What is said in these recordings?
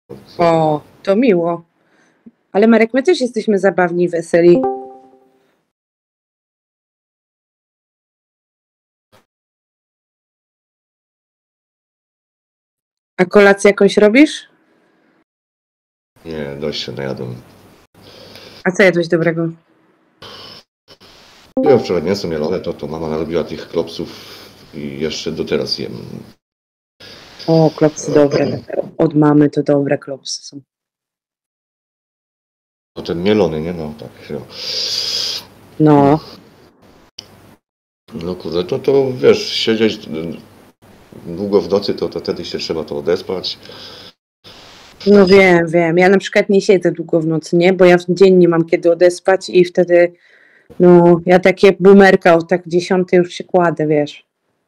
O, to miło. Ale Marek, my też jesteśmy zabawni i weseli. A kolację jakąś robisz? Nie, dość się najadłem. A co jadłeś dobrego? Ja wczoraj mięso mielone, to mama narobiła tych klopsów i jeszcze do teraz jem. O, klopsy dobre. Od mamy to dobre klopsy są. No ten mielony, nie? No tak. No, No. no kurde, to wiesz, siedzieć długo w nocy, to wtedy się trzeba to odespać. No wiem. Ja na przykład nie siedzę długo w nocy, nie? Bo ja w dzień nie mam kiedy odespać i wtedy, no, ja takie boomerka o tak 10 już się kładę, wiesz.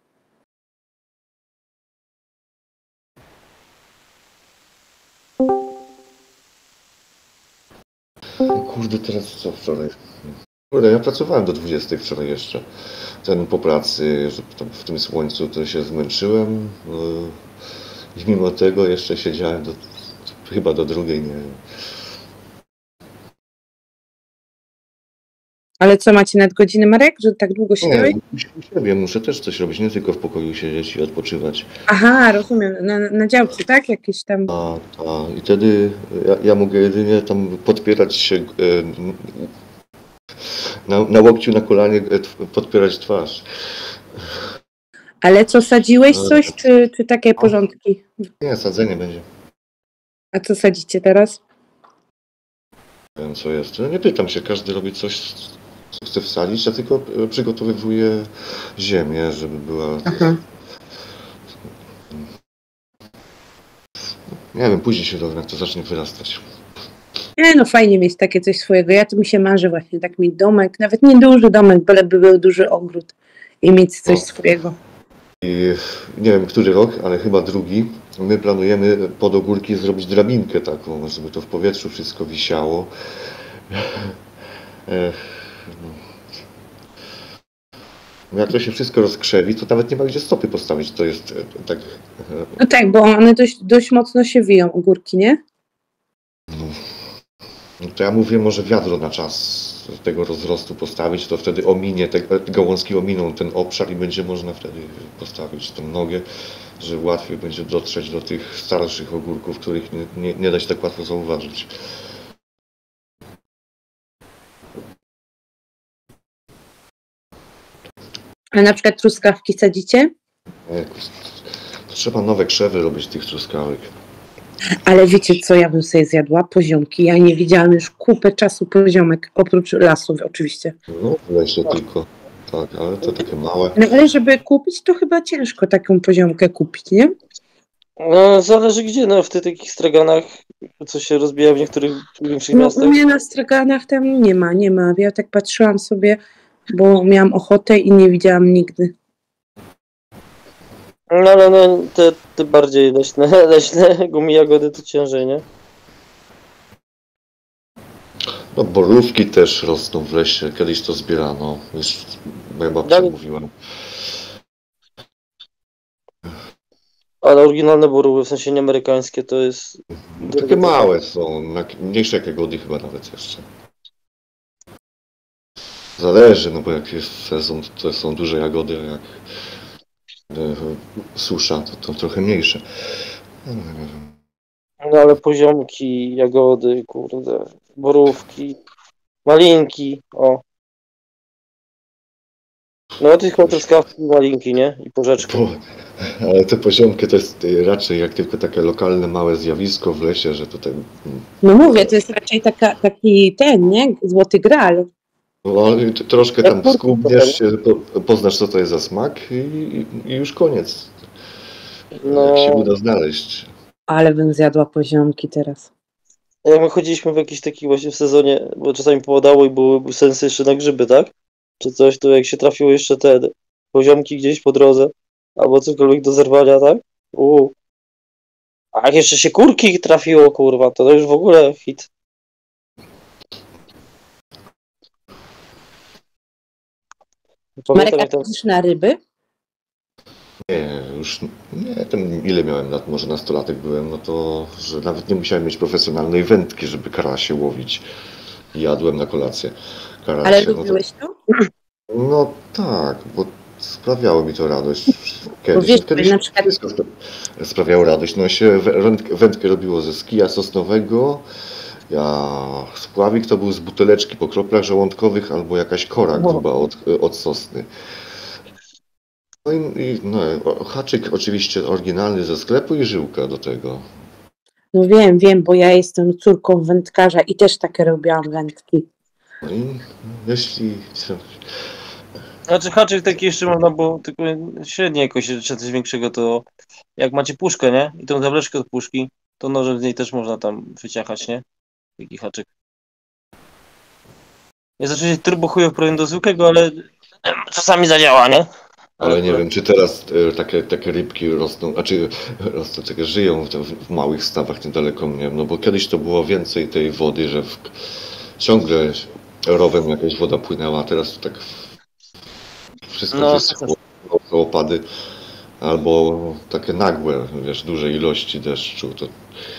Kurde, teraz co wczoraj? Kurde, ja pracowałem do 20 wczoraj jeszcze. Ten po pracy, że tam w tym słońcu to się zmęczyłem. I mimo tego jeszcze siedziałem chyba do drugiej, nie wiem. Ale co, macie nadgodziny, Marek, że tak długo siedziałeś? Nie, muszę też coś robić, nie tylko w pokoju siedzieć i odpoczywać. Aha, rozumiem, na działce, tak? Jakieś tam... I wtedy ja mogę jedynie tam podpierać się na łokciu, na kolanie, podpierać twarz. Ale co, sadziłeś coś, czy takie porządki? Nie, sadzenie będzie. A co sadzicie teraz? Nie wiem, co jest. Nie pytam się, każdy robi coś, co chce wsadzić, ja tylko przygotowuję ziemię, żeby była... Aha. Nie wiem, później się dowiem, jak to zacznie wyrastać. Nie, no fajnie mieć takie coś swojego. Ja to mi się marzy właśnie, tak mieć domek, nawet nie duży domek, byleby był duży ogród i mieć coś swojego. I nie wiem, który rok, ale chyba drugi, my planujemy pod ogórki zrobić drabinkę taką, żeby to w powietrzu wszystko wisiało. Jak to się wszystko rozkrzewi, to nawet nie ma gdzie stopy postawić. To jest tak... No tak, bo one dość mocno się wiją, ogórki, nie? No to ja mówię, może wiadro na czas tego rozrostu postawić, to wtedy ominie, te gałązki ominą ten obszar i będzie można wtedy postawić tą nogę, że łatwiej będzie dotrzeć do tych starszych ogórków, których nie da się tak łatwo zauważyć. A na przykład truskawki sadzicie? To trzeba nowe krzewy robić tych truskawek. Ale wiecie co, ja bym sobie zjadła? Poziomki. Ja nie widziałam już kupę czasu poziomek, oprócz lasów oczywiście. No, w lesie tylko. Tak, ale to takie małe. No ale żeby kupić, to chyba ciężko taką poziomkę kupić, nie? No, zależy gdzie, no w tych takich straganach, co się rozbija w niektórych większych No miastach. u mnie na straganach tam nie ma. Ja tak patrzyłam sobie, bo miałam ochotę i nie widziałam nigdy. No ale no, te bardziej leśne gumy jagody to ciężej, nie? No borówki też rosną w lesie, kiedyś to zbierano, już moja babcia mówiła. Ale oryginalne borówy, w sensie nie amerykańskie, to jest... Takie małe są, mniejsze jak jagody chyba nawet jeszcze. Zależy, no bo jak jest sezon, to są duże jagody, a jak susza, to trochę mniejsze. No ale poziomki, jagody, kurde, borówki, malinki, o. No tylko truskawki, malinki, nie? I porzeczki. Ale te poziomki to jest raczej jak tylko takie lokalne małe zjawisko w lesie, że tutaj... No mówię, to jest raczej taki ten, nie? Złoty Graal. No, ale troszkę tam skubniesz się, poznasz co to jest za smak i już koniec. No. Jak się uda znaleźć. Ale bym zjadła poziomki teraz. Jak my chodziliśmy w jakiś taki właśnie w sezonie, bo czasami popadało i były sensy jeszcze na grzyby, tak? Czy coś, to jak się trafiło jeszcze te poziomki gdzieś po drodze, albo cokolwiek do zerwania, tak? A jak jeszcze się kurki trafiło, kurwa, to już w ogóle hit. Marek, a chodzisz na ryby? Nie, już nie, tam ile miałem lat, może nastolatek byłem, no to, że nawet nie musiałem mieć profesjonalnej wędki, żeby karasie łowić. Jadłem na kolację Ale karasie, no to, lubiłeś to? no tak, bo sprawiało mi to radość Bo kiedyś. wiesz, No bo kiedyś na przykład wszystko sprawiało radość. No się wędkę robiło ze skija sosnowego, spławik to był z buteleczki po kroplach żołądkowych albo jakaś kora gruba od sosny. No haczyk oczywiście oryginalny ze sklepu i żyłka do tego. no wiem, bo ja jestem córką wędkarza i też takie robiłam wędki. No i jeśli... Znaczy haczyk taki jeszcze można było, tylko średnio jakoś, czy coś większego, to jak macie puszkę, nie? I tą zawleczkę od puszki, to nożem z niej też można tam wyciachać, nie? Taki haczyk. Jest oczywiście turbo chujowy w porównaniu do zwykłego, ale czasami zadziała, nie? Ale nie wiem, czy teraz takie rybki rosną, rosną, takie żyją w małych stawach niedaleko mnie, no bo kiedyś to było więcej tej wody, że ciągle rowem jakaś woda płynęła, a teraz to tak wszystko No, wyschło, opady, albo takie nagłe, wiesz, duże ilości deszczu, to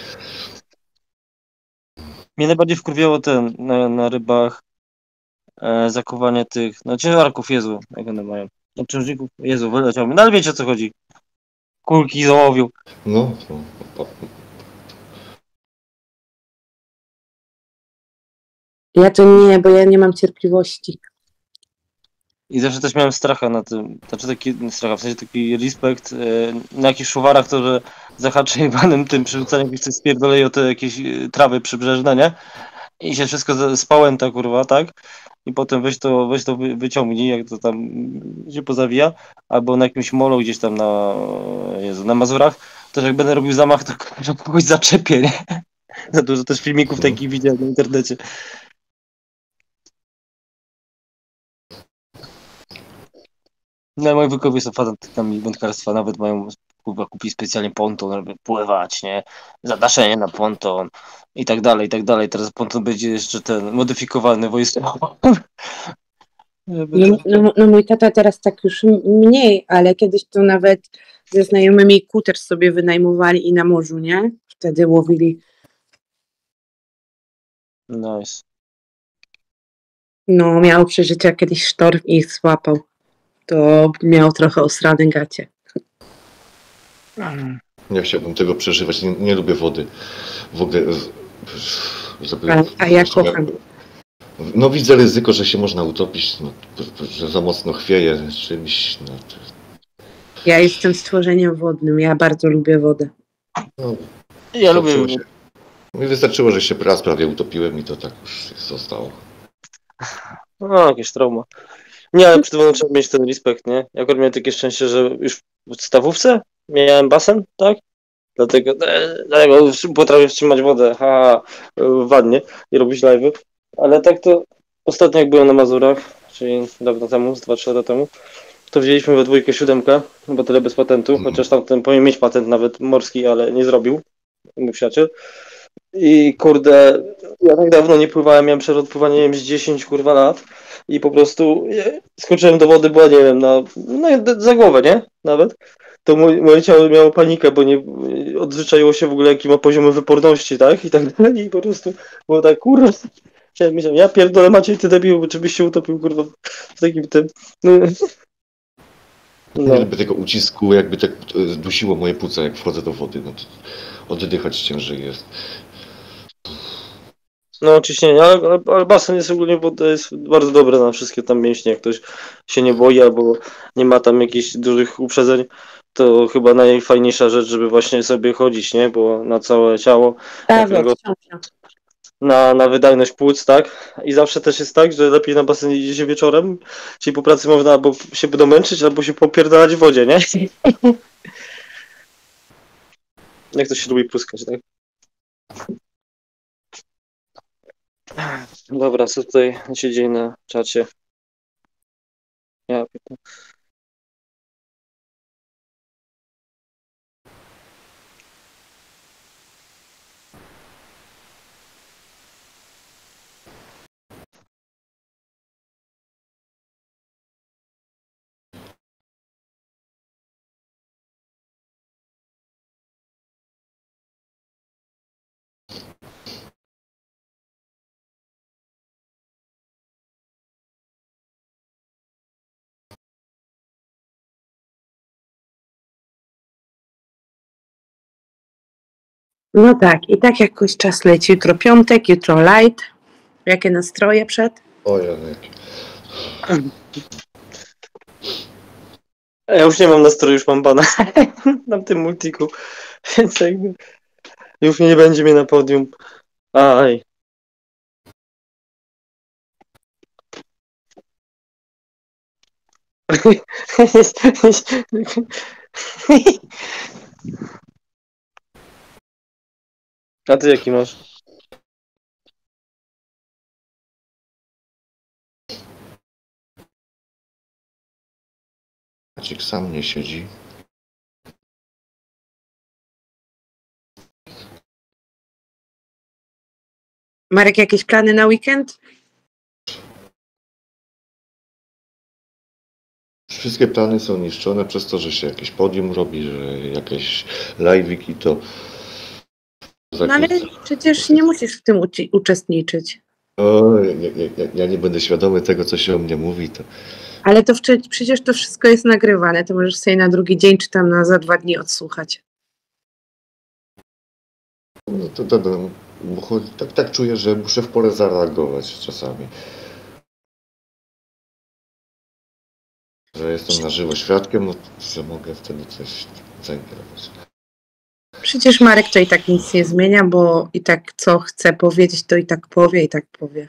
mnie najbardziej wkurwiało na rybach zakuwanie tych, no ciężarków, Jezu, jak one mają. Obciążników, Jezu, wyleciał mi. No ale wiecie o co chodzi. Kulki z ołowiu. no, Ja to nie, bo ja nie mam cierpliwości. I zawsze też miałem stracha na tym, znaczy taki strach, w sensie taki respekt na jakichś szuwarach, to że zahaczy jebanym tym przerzucaniem jakichś coś spierdoleją te jakieś trawy przybrzeżne, nie? I się wszystko spałęta, kurwa, tak? I potem weź to wyciągnij, jak to tam się pozawija, albo na jakimś molu gdzieś tam na Mazurach, też jak będę robił zamach, to kurwa, kogoś zaczepię, nie? Za dużo też filmików no. takich widziałem na internecie. No, moi wujkowie są fanatykami wędkarstwa, nawet mają, kurwa, kupili specjalnie ponton, żeby pływać, nie? Zadaszenie na ponton i tak dalej, i tak dalej. Teraz ponton będzie jeszcze ten modyfikowany wojskowo. Żeby No, ten... no mój tata teraz tak już mniej, ale kiedyś to nawet ze znajomymi kuter sobie wynajmowali i na morzu, nie? Wtedy łowili. Nice. No, miał przeżycia, kiedyś sztorm ich złapał. To miał trochę osrane gacie. Nie chciałbym tego przeżywać, nie lubię wody. W ogóle, A ja kocham. no widzę ryzyko, że się można utopić, no, że za mocno chwieje czymś. No, Ja jestem stworzeniem wodnym, ja bardzo lubię wodę. no, Ja lubię... Mi wystarczyło, że się raz prawie utopiłem i to tak już zostało. No, jakieś trauma. Nie, ale przy tym trzeba mieć ten respekt, nie? Ja akurat miałem takie szczęście, że już w podstawówce miałem basen, tak? Dlatego potrafię wstrzymać wodę, w wannie i robić live'y. Ale tak to ostatnio jak byłem na Mazurach, czyli dawno temu, z 2-3 lata temu, to wzięliśmy we dwójkę 7, bo tyle bez patentu, chociaż tamten powinien mieć patent nawet morski, ale nie zrobił, mój przyjaciel. I kurde, ja tak dawno nie pływałem, miałem przerwę od pływania, nie wiem, z 10 kurwa lat i po prostu skoczyłem do wody, była, nie wiem, za głowę, nie? Nawet. To moje ciało miało panikę, bo nie odzwyczaiło się w ogóle, jaki ma poziomy wyporności, tak? I tak dalej, i po prostu było tak, kurwa, myślałem, ja pierdolę, Maciej, ty debił, czy byś się utopił, kurwa, w takim tym, no. Nie lubię tego ucisku, jakby tak dusiło moje płuca, jak wchodzę do wody. No to oddychać ciężej jest. No ciśnienie, ale basen jest ogólnie, bo to jest bardzo dobre na wszystkie tam mięśnie, jak ktoś się nie boi albo nie ma tam jakichś dużych uprzedzeń, to chyba najfajniejsza rzecz, żeby właśnie sobie chodzić, nie, bo na całe ciało, Tak, jak na, odciąża. na wydajność płuc, tak, i zawsze też jest tak, że lepiej na basen idzie się wieczorem, czyli po pracy można albo się domęczyć, albo się popierdalać w wodzie, nie? Jak to się lubi pluskać, tak? Dobra, co tutaj się dzieje na czacie? Ja No tak, i tak jakoś czas leci. Jutro piątek, jutro light. Jakie nastroje przed? O Janek. Ja już nie mam nastroju, już mam bana na tym multiku, więc jakby już nie będzie mnie na podium. Aj. A ty jaki masz? Maciek sam nie siedzi. Marek, jakieś plany na weekend? Wszystkie plany są niszczone przez to, że się jakieś podium robi, że jakieś live'iki to... No ale przecież nie musisz w tym uczestniczyć. O, ja nie będę świadomy tego, co się o mnie mówi. To... Ale to przecież to wszystko jest nagrywane. To możesz sobie na drugi dzień czy tam za 2 dni odsłuchać. No bo tak czuję, że muszę w porę zareagować czasami. Że jestem na żywo świadkiem, no że mogę wtedy coś zainteresować. Przecież Marek to i tak nic nie zmienia, bo i tak co chce powiedzieć, to i tak powie.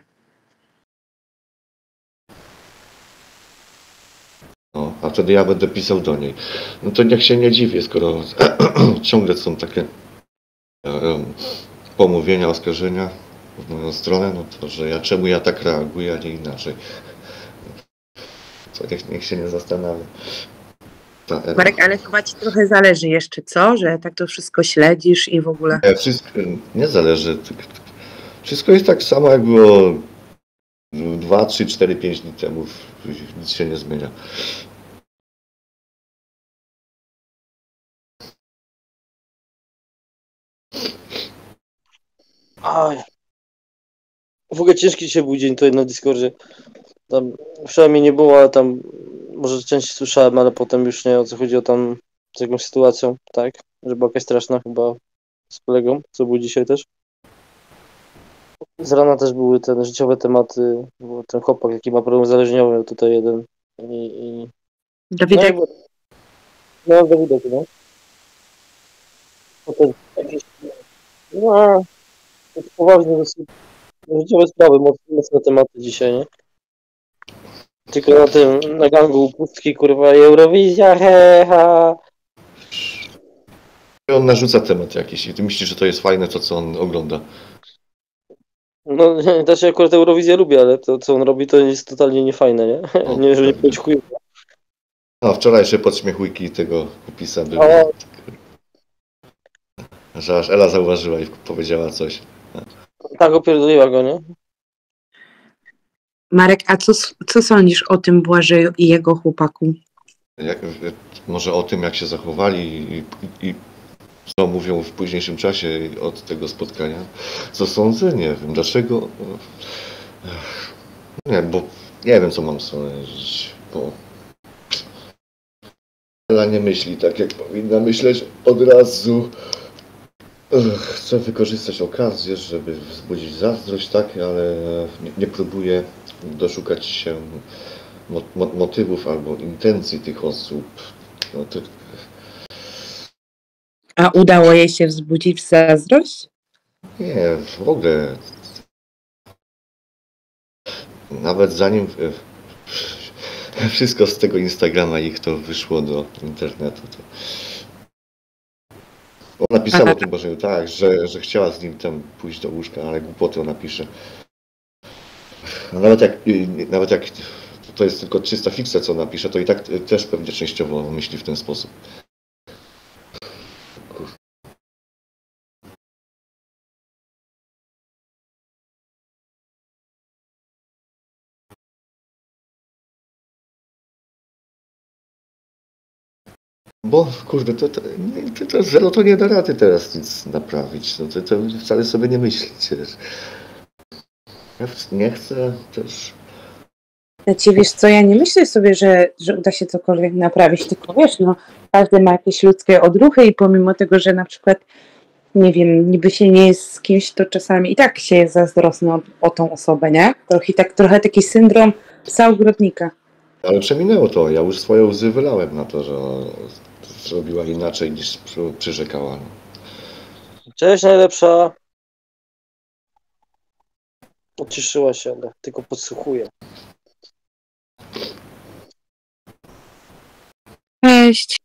No, a wtedy ja będę pisał do niej. No to niech się nie dziwię, skoro ciągle są takie pomówienia, oskarżenia w moją stronę, no to że czemu ja tak reaguję, a nie inaczej. To niech się nie zastanawia. Marek, ale chyba ci trochę zależy jeszcze, co? Że tak to wszystko śledzisz i w ogóle... Wszystko nie zależy. Wszystko jest tak samo, jak było 2, 3, 4, 5 dni temu. Nic się nie zmienia. Aj. W ogóle ciężki dzisiaj był dzień tutaj na Discordzie. Tam wczoraj mnie nie było, ale tam może częściej słyszałem, ale potem już nie, o co chodziło tam z jakąś sytuacją, tak? Że była jakaś straszna chyba z kolegą, co był dzisiaj też. Z rana też były te życiowe tematy, bo ten chłopak, jaki ma problem uzależnieniowy, tutaj jeden i... Dawidek? No, Dawidek, no. Potem jakieś... No, poważne dosyć życiowe sprawy, mocne tematy dzisiaj, nie? Tylko na tym, na gangu pustki, kurwa, i Eurowizja, heha. On narzuca temat jakiś i ty myślisz, że to jest fajne, to co on ogląda. No, też ja akurat Eurowizję lubię, ale to, co on robi, to jest totalnie niefajne, nie? O, Nie, że nie pewnie. poćkuję. No, wczorajsze podśmiechujki tego opisa były. O. Że aż Ela zauważyła i powiedziała coś. Tak opierdoliła go, nie? Marek, a co sądzisz o tym Błażeju i jego chłopaku? Może o tym, jak się zachowali i co mówią w późniejszym czasie od tego spotkania. Co sądzę? Nie wiem. Dlaczego? Nie, bo nie wiem, co mam sądzić, bo Ela nie myśli tak, jak powinna myśleć od razu. Chcę wykorzystać okazję, żeby wzbudzić zazdrość, tak, ale nie próbuję doszukać się motywów albo intencji tych osób. No to... A udało jej się wzbudzić zazdrość? Nie, w ogóle. Nawet zanim wszystko z tego Instagrama ich to wyszło do internetu, to... Ona napisała o tym Bożeniu, tak, że chciała z nim tam pójść do łóżka, ale głupoty ona pisze. A nawet jak to jest tylko czysta fikcja, co napisze, to i tak też pewnie częściowo myśli w ten sposób. Bo kurde, to zero to nie da rady teraz nic naprawić. No to wcale sobie nie myślicie. Ja nie chcę też. Znaczy, wiesz co, ja nie myślę sobie, że uda się cokolwiek naprawić, tylko wiesz, no każdy ma jakieś ludzkie odruchy i pomimo tego, że na przykład nie wiem, niby się nie jest z kimś, to czasami i tak się jest zazdrosny o tą osobę, nie? Trochę taki syndrom psa ogrodnika. Ale przeminęło to. Ja już swoje łzy wylałem na to, że zrobiła inaczej niż przyrzekała. Cześć najlepsza. Uciszyła się, ale tylko podsłuchuje. Cześć.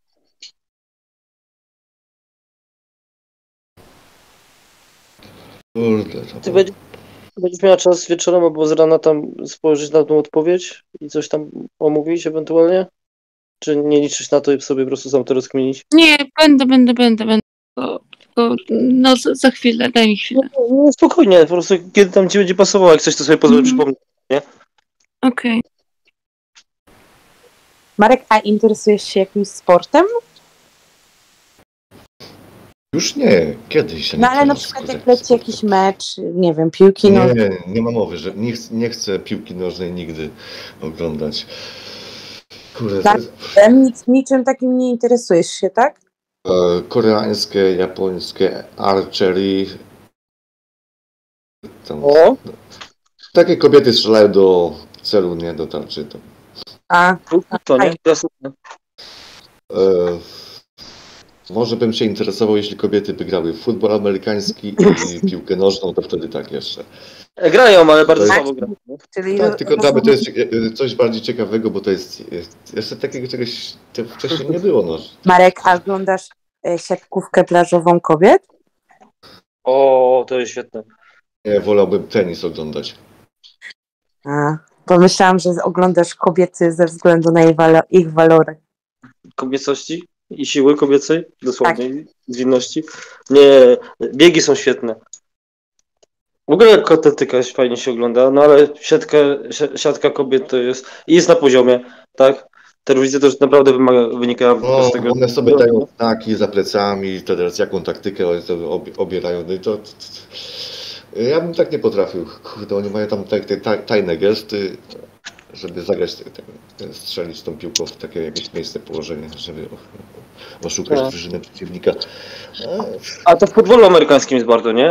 Kurde, Ty będziesz miała czas wieczorem albo z rana tam spojrzeć na tą odpowiedź i coś tam omówić ewentualnie? Czy nie liczysz na to i sobie po prostu sam to rozkminić? Nie, będę. Tylko no za chwilę, daj mi chwilę. No, spokojnie, po prostu kiedy tam ci będzie pasowało, jak coś to sobie pozwolę przypomnieć. Okej. Marek, a interesujesz się jakimś sportem? już nie. Kiedyś się No ale na przykład jak leci jakiś mecz, nie wiem, piłki nożnej. Nie ma mowy, że nie chcę piłki nożnej nigdy oglądać. Kurde, Tak. Niczym takim nie interesujesz się, tak? koreańskie, japońskie, archery. Tam, O! takie kobiety strzelają do celu, nie do tarczy. Tam. A, To nie? Klasyczne. Może bym się interesował, jeśli kobiety by grały w futbol amerykański i piłkę nożną, to wtedy tak jeszcze. Grają, ale bardzo Tak. słabo grają. czyli Tak, tylko dla mnie to jest coś bardziej ciekawego, bo to jest jeszcze takiego czegoś wcześniej nie było. No. Marek, a oglądasz siatkówkę plażową kobiet? O, to jest świetne. Nie, wolałbym tenis oglądać. A, pomyślałam, że oglądasz kobiety ze względu na ich walory. Kobiecości i siły kobiecej, dosłownie, zwinności. Nie, biegi są świetne. W ogóle atletyka fajnie się ogląda, no ale siatka kobiet to jest na poziomie, tak? Te różnice też naprawdę wynikają No, z tego. one sobie dają znaki za plecami, teraz jaką taktykę one sobie obierają. No i ja bym tak nie potrafił. Kurde, oni mają tam tajne gesty, żeby zagrać, strzelić tą piłką w takie jakieś miejsce, położenie, żeby oszukać drużynę przeciwnika. A to w futbolu amerykańskim jest bardzo, nie?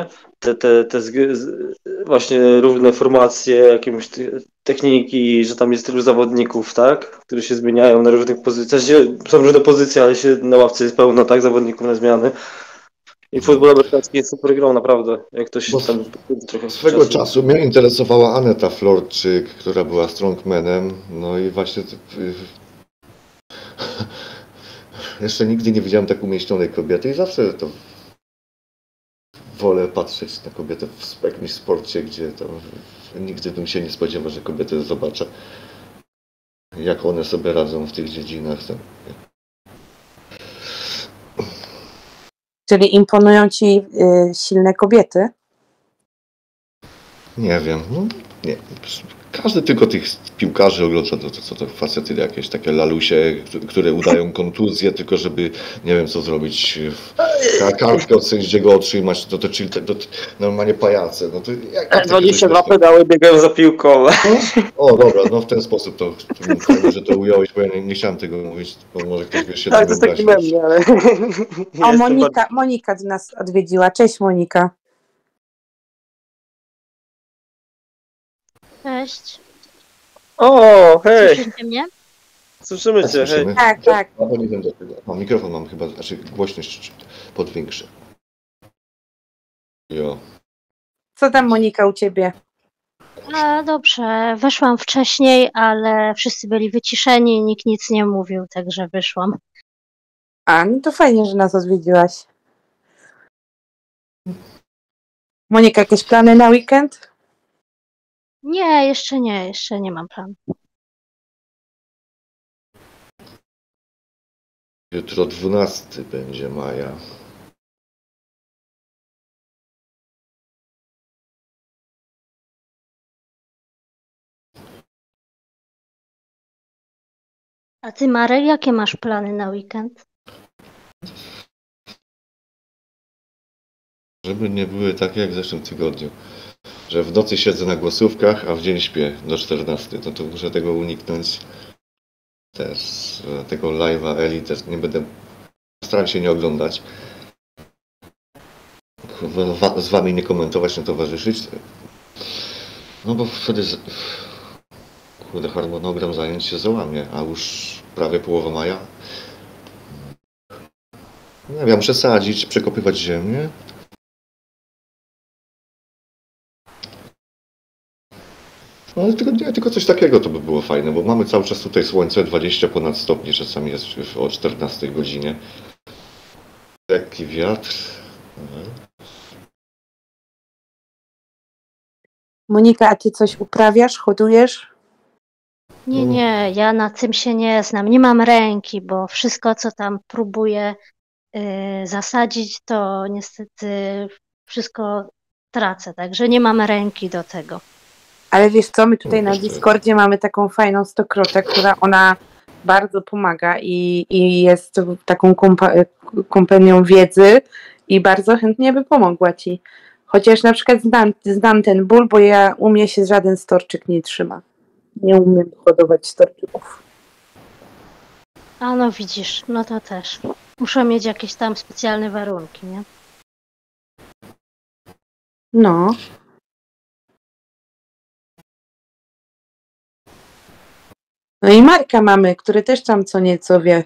Właśnie różne formacje, jakieś techniki, że tam jest tylu zawodników, tak? Którzy się zmieniają na różnych pozycjach. Są różne pozycje, ale się na ławce jest pełno, tak? Zawodników na zmiany. I futbol amerykański jest super grą, naprawdę. Jak ktoś tam trochę Swego czasu mnie interesowała Aneta Florczyk, która była strongmanem. No i właśnie jeszcze nigdy nie widziałem tak umieśnionej kobiety i zawsze to wolę patrzeć na kobietę w jakimś sporcie, gdzie to nigdy bym się nie spodziewał, że kobiety zobaczę, jak one sobie radzą w tych dziedzinach. Czyli imponują ci silne kobiety? Nie wiem, no nie. Każdy tylko tych piłkarzy ogląda, to facety jakieś takie lalusie, które udają kontuzję, tylko żeby nie wiem co zrobić, kartkę od sędziego otrzymać, czyli normalnie pajace. No to 22 pedały biegają za piłką. O dobra, no w ten sposób to fajnie, że to ująłeś, bo ja nie chciałem tego mówić, bo może ktoś by się Tak, to jest taki mem, ale... O, Monika do nas odwiedziła. Cześć Monika. Cześć. O, hej! Słyszycie mnie? Słyszymy cię, hej. Słyszymy. Tak. No, nie wiem dlaczego. Mikrofon mam chyba, głośność podwiększę. Jo. Co tam Monika u ciebie? Dobrze, weszłam wcześniej, ale wszyscy byli wyciszeni, nikt nic nie mówił, także wyszłam. A, no to fajnie, że nas odwiedziłaś. Monika, jakieś plany na weekend? Nie, jeszcze nie mam planu. Jutro 12 będzie maja. A ty, Marek, jakie masz plany na weekend? Żeby nie były takie jak w zeszłym tygodniu, że w nocy siedzę na głosówkach, a w dzień śpię do 14. No to muszę tego uniknąć. Też tego live'a Eli też nie będę, staram się nie oglądać. z wami nie komentować, nie towarzyszyć. No bo wtedy kurde, harmonogram zajęć się załamie, a już prawie połowa maja. Nie wiem, muszę sadzić, przekopywać ziemię. No ale tylko coś takiego to by było fajne, bo mamy cały czas tutaj słońce 20 ponad stopni, czasami jest o 14 godzinie. Lekki wiatr. Monika, a ty coś uprawiasz, hodujesz? Nie, ja na tym się nie znam. Nie mam ręki, bo wszystko, co tam próbuję zasadzić, to niestety wszystko tracę, także nie mam ręki do tego. Ale wiesz co, my tutaj na Wiesz co? Discordzie mamy taką fajną stokrotę, która ona bardzo pomaga i jest taką kompanią wiedzy i bardzo chętnie by pomogła ci. Chociaż na przykład znam ten ból, bo u mnie się żaden storczyk nie trzyma. Nie umiem hodować storczyków. A no widzisz, no to też. Muszę mieć jakieś tam specjalne warunki, nie? No. No i Marka mamy, który też tam co nieco wie.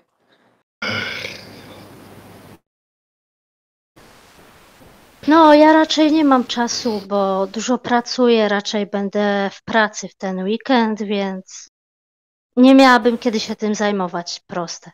No, ja raczej nie mam czasu, bo dużo pracuję, raczej będę w pracy w ten weekend, więc nie miałabym kiedy się tym zajmować, proste.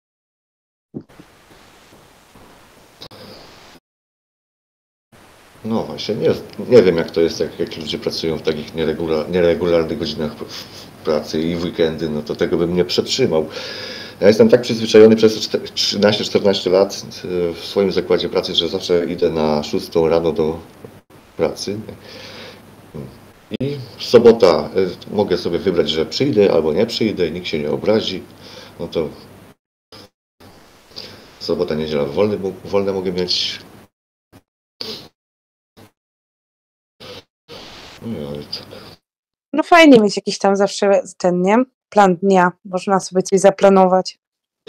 No właśnie, nie wiem jak to jest, jak ludzie pracują w takich nieregularnych godzinach pracy i w weekendy, no to tego bym nie przetrzymał. Ja jestem tak przyzwyczajony przez 13-14 lat w swoim zakładzie pracy, że zawsze idę na 6 rano do pracy. I sobota mogę sobie wybrać, że przyjdę albo nie przyjdę, nikt się nie obrazi. No to sobota, niedziela wolne mogę mieć. No, ale tak. No fajnie mieć jakiś tam zawsze ten, nie? Plan dnia. Można sobie coś zaplanować.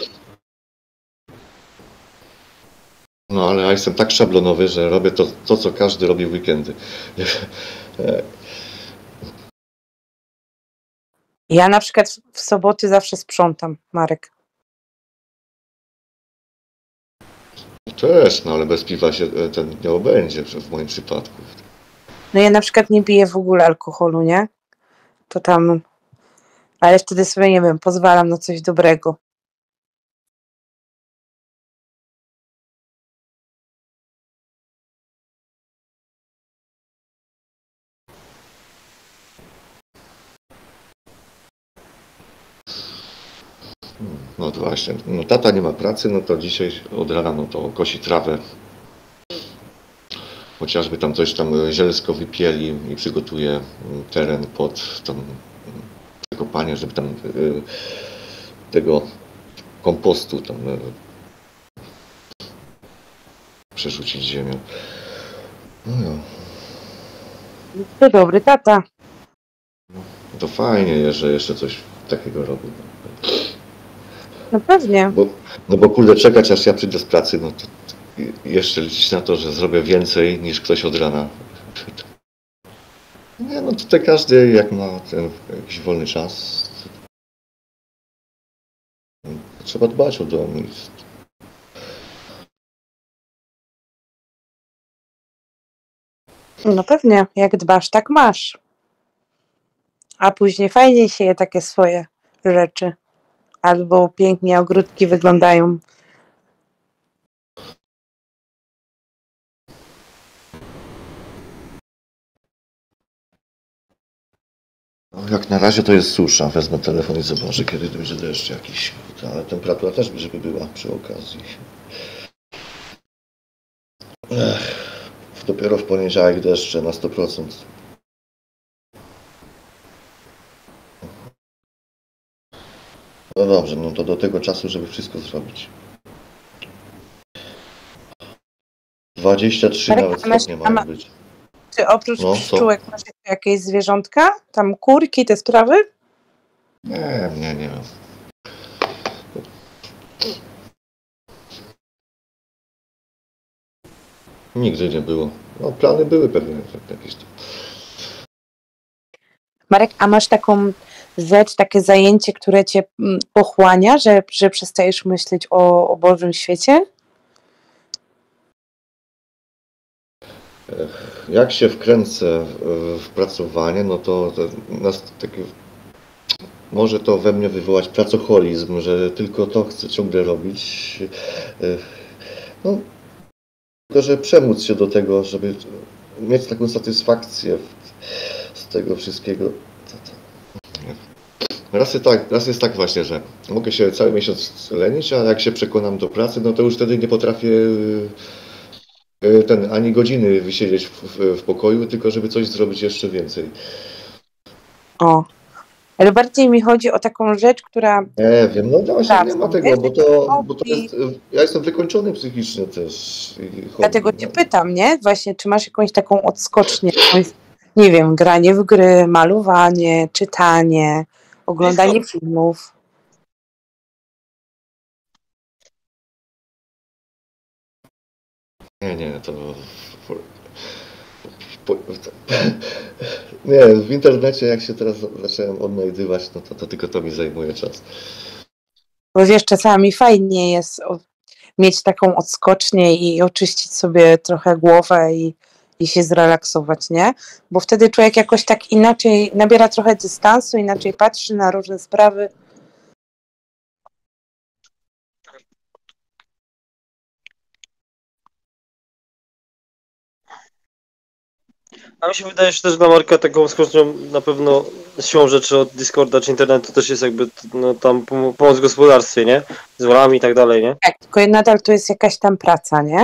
No ale ja jestem tak szablonowy, że robię to co każdy robi w weekendy. Ja na przykład w soboty zawsze sprzątam, Marek. Też, no ale bez piwa się ten nie obędzie w moim przypadku. No ja na przykład nie piję w ogóle alkoholu, nie? To tam... Ale wtedy sobie, nie wiem, pozwalam na coś dobrego. No to właśnie, no tata nie ma pracy, no to dzisiaj od rana no to kosi trawę. Chociażby tam coś tam zielsko wypieli i przygotuje teren pod tam zakopanie, żeby tam tego kompostu tam przerzucić ziemią. No, To dobry tata. to fajnie jest, że jeszcze coś takiego robi. No pewnie. Bo kurde, czekać aż ja przyjdę z pracy, no to jeszcze liczyć na to, że zrobię więcej niż ktoś od rana. Nie, no tutaj każdy jak ma ten jakiś wolny czas, trzeba dbać o dom. No pewnie. Jak dbasz, tak masz. A później fajnie się je takie swoje rzeczy. Albo pięknie ogródki wyglądają. No, jak na razie to jest susza. Wezmę telefon i zobaczę, kiedy będzie deszcz jakiś. Ale temperatura też żeby była przy okazji. Dopiero w poniedziałek deszcze na 100%. No dobrze, no to do tego czasu, żeby wszystko zrobić. 23 nawet stopnie mają być. Czy oprócz No, pszczółek masz jakieś zwierzątka? Tam kurki, te sprawy? Nie mam. Nigdy nie było. No, plany były pewnie jakieś tam. Marek, a masz taką rzecz, takie zajęcie, które cię pochłania, że przestajesz myśleć o Bożym świecie? Jak się wkręcę w pracowanie, no to nas takie, może to we mnie wywołać pracoholizm, że tylko to chcę ciągle robić. No, tylko że przemóc się do tego, żeby mieć taką satysfakcję z tego wszystkiego. Raz jest tak właśnie, że mogę się cały miesiąc lenić, a jak się przekonam do pracy, no to już wtedy nie potrafię ani godziny wysiedzieć w pokoju, tylko żeby coś zrobić jeszcze więcej. O, ale bardziej mi chodzi o taką rzecz, która... Nie wiem, no właśnie nie ma tego, bo to hobby. jest, ja jestem wykończony psychicznie też. Dlatego cię pytam, nie? Właśnie, czy masz jakąś taką odskocznię, jakąś, nie wiem, granie w gry, malowanie, czytanie, oglądanie filmów. Nie, to... Nie, w internecie jak się teraz zacząłem odnajdywać, no to tylko to mi zajmuje czas. Bo wiesz, czasami fajnie jest mieć taką odskocznię i oczyścić sobie trochę głowę i się zrelaksować, nie? Bo wtedy człowiek jakoś tak inaczej nabiera trochę dystansu, inaczej patrzy na różne sprawy. A mi się wydaje, że też dla Marka taką skocznią na pewno siłą rzeczy od Discorda czy internetu też jest jakby no, tam pomoc w gospodarstwie, nie? Z rolami i tak dalej, nie? Tak, tylko nadal to jest jakaś tam praca, nie?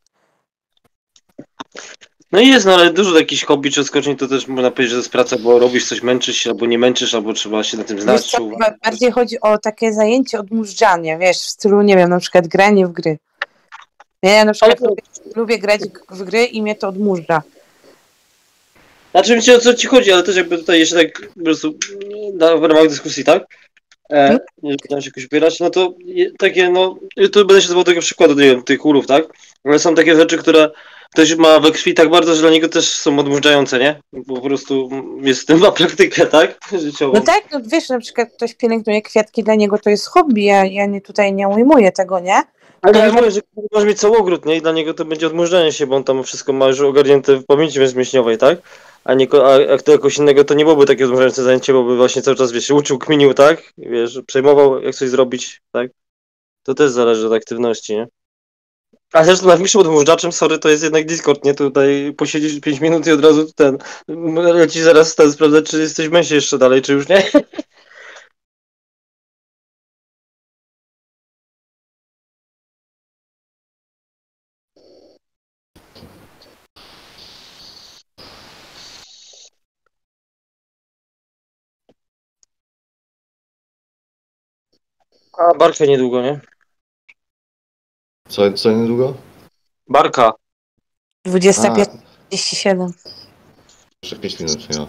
No i jest, no ale dużo takich hobby czy skoczni to też można powiedzieć, że to jest praca, bo robisz coś, męczysz się, albo nie męczysz, albo trzeba się na tym Wiesz znać. co, bardziej chodzi o takie zajęcie odmurzania, wiesz, w stylu, nie wiem, na przykład granie w gry. Ja na przykład lubię grać w gry i mnie to odmurza. Znaczy mi o co ci chodzi, ale też jakby tutaj jeszcze tak po prostu w ramach dyskusji, tak? Nie będę się jakoś upierać, no to takie, no, tu będę się dawał tego przykładu, nie wiem, tych kulów, tak? Ale są takie rzeczy, które ktoś ma we krwi tak bardzo, że dla niego też są odmurzające, nie? Bo po prostu jest w tym ma praktykę, tak? Życiową. No tak, no wiesz, na przykład ktoś pielęgnuje kwiatki, dla niego to jest hobby, ja tutaj nie ujmuję tego, nie? Ale ja mówię, że może mieć cały ogród, nie? I dla niego to będzie odmurzenie się, bo on tam wszystko ma już ogarnięte w pamięci mięśniowej, tak? A kto jakoś innego, to nie byłoby takie odmurzające zajęcie, bo by właśnie cały czas, wiesz, się uczył, kminił, tak? Wiesz, przejmował, jak coś zrobić, tak? To też zależy od aktywności, nie? A zresztą największym odmurzaczem, sorry, to jest jednak Discord, nie? Tutaj posiedzisz 5 minut i od razu leci zaraz ten sprawdzać, czy jesteś w męsie jeszcze dalej, czy już nie? A Barka niedługo, nie? Co niedługo? Barka. 25:37. Jeszcze 5 minut, ja.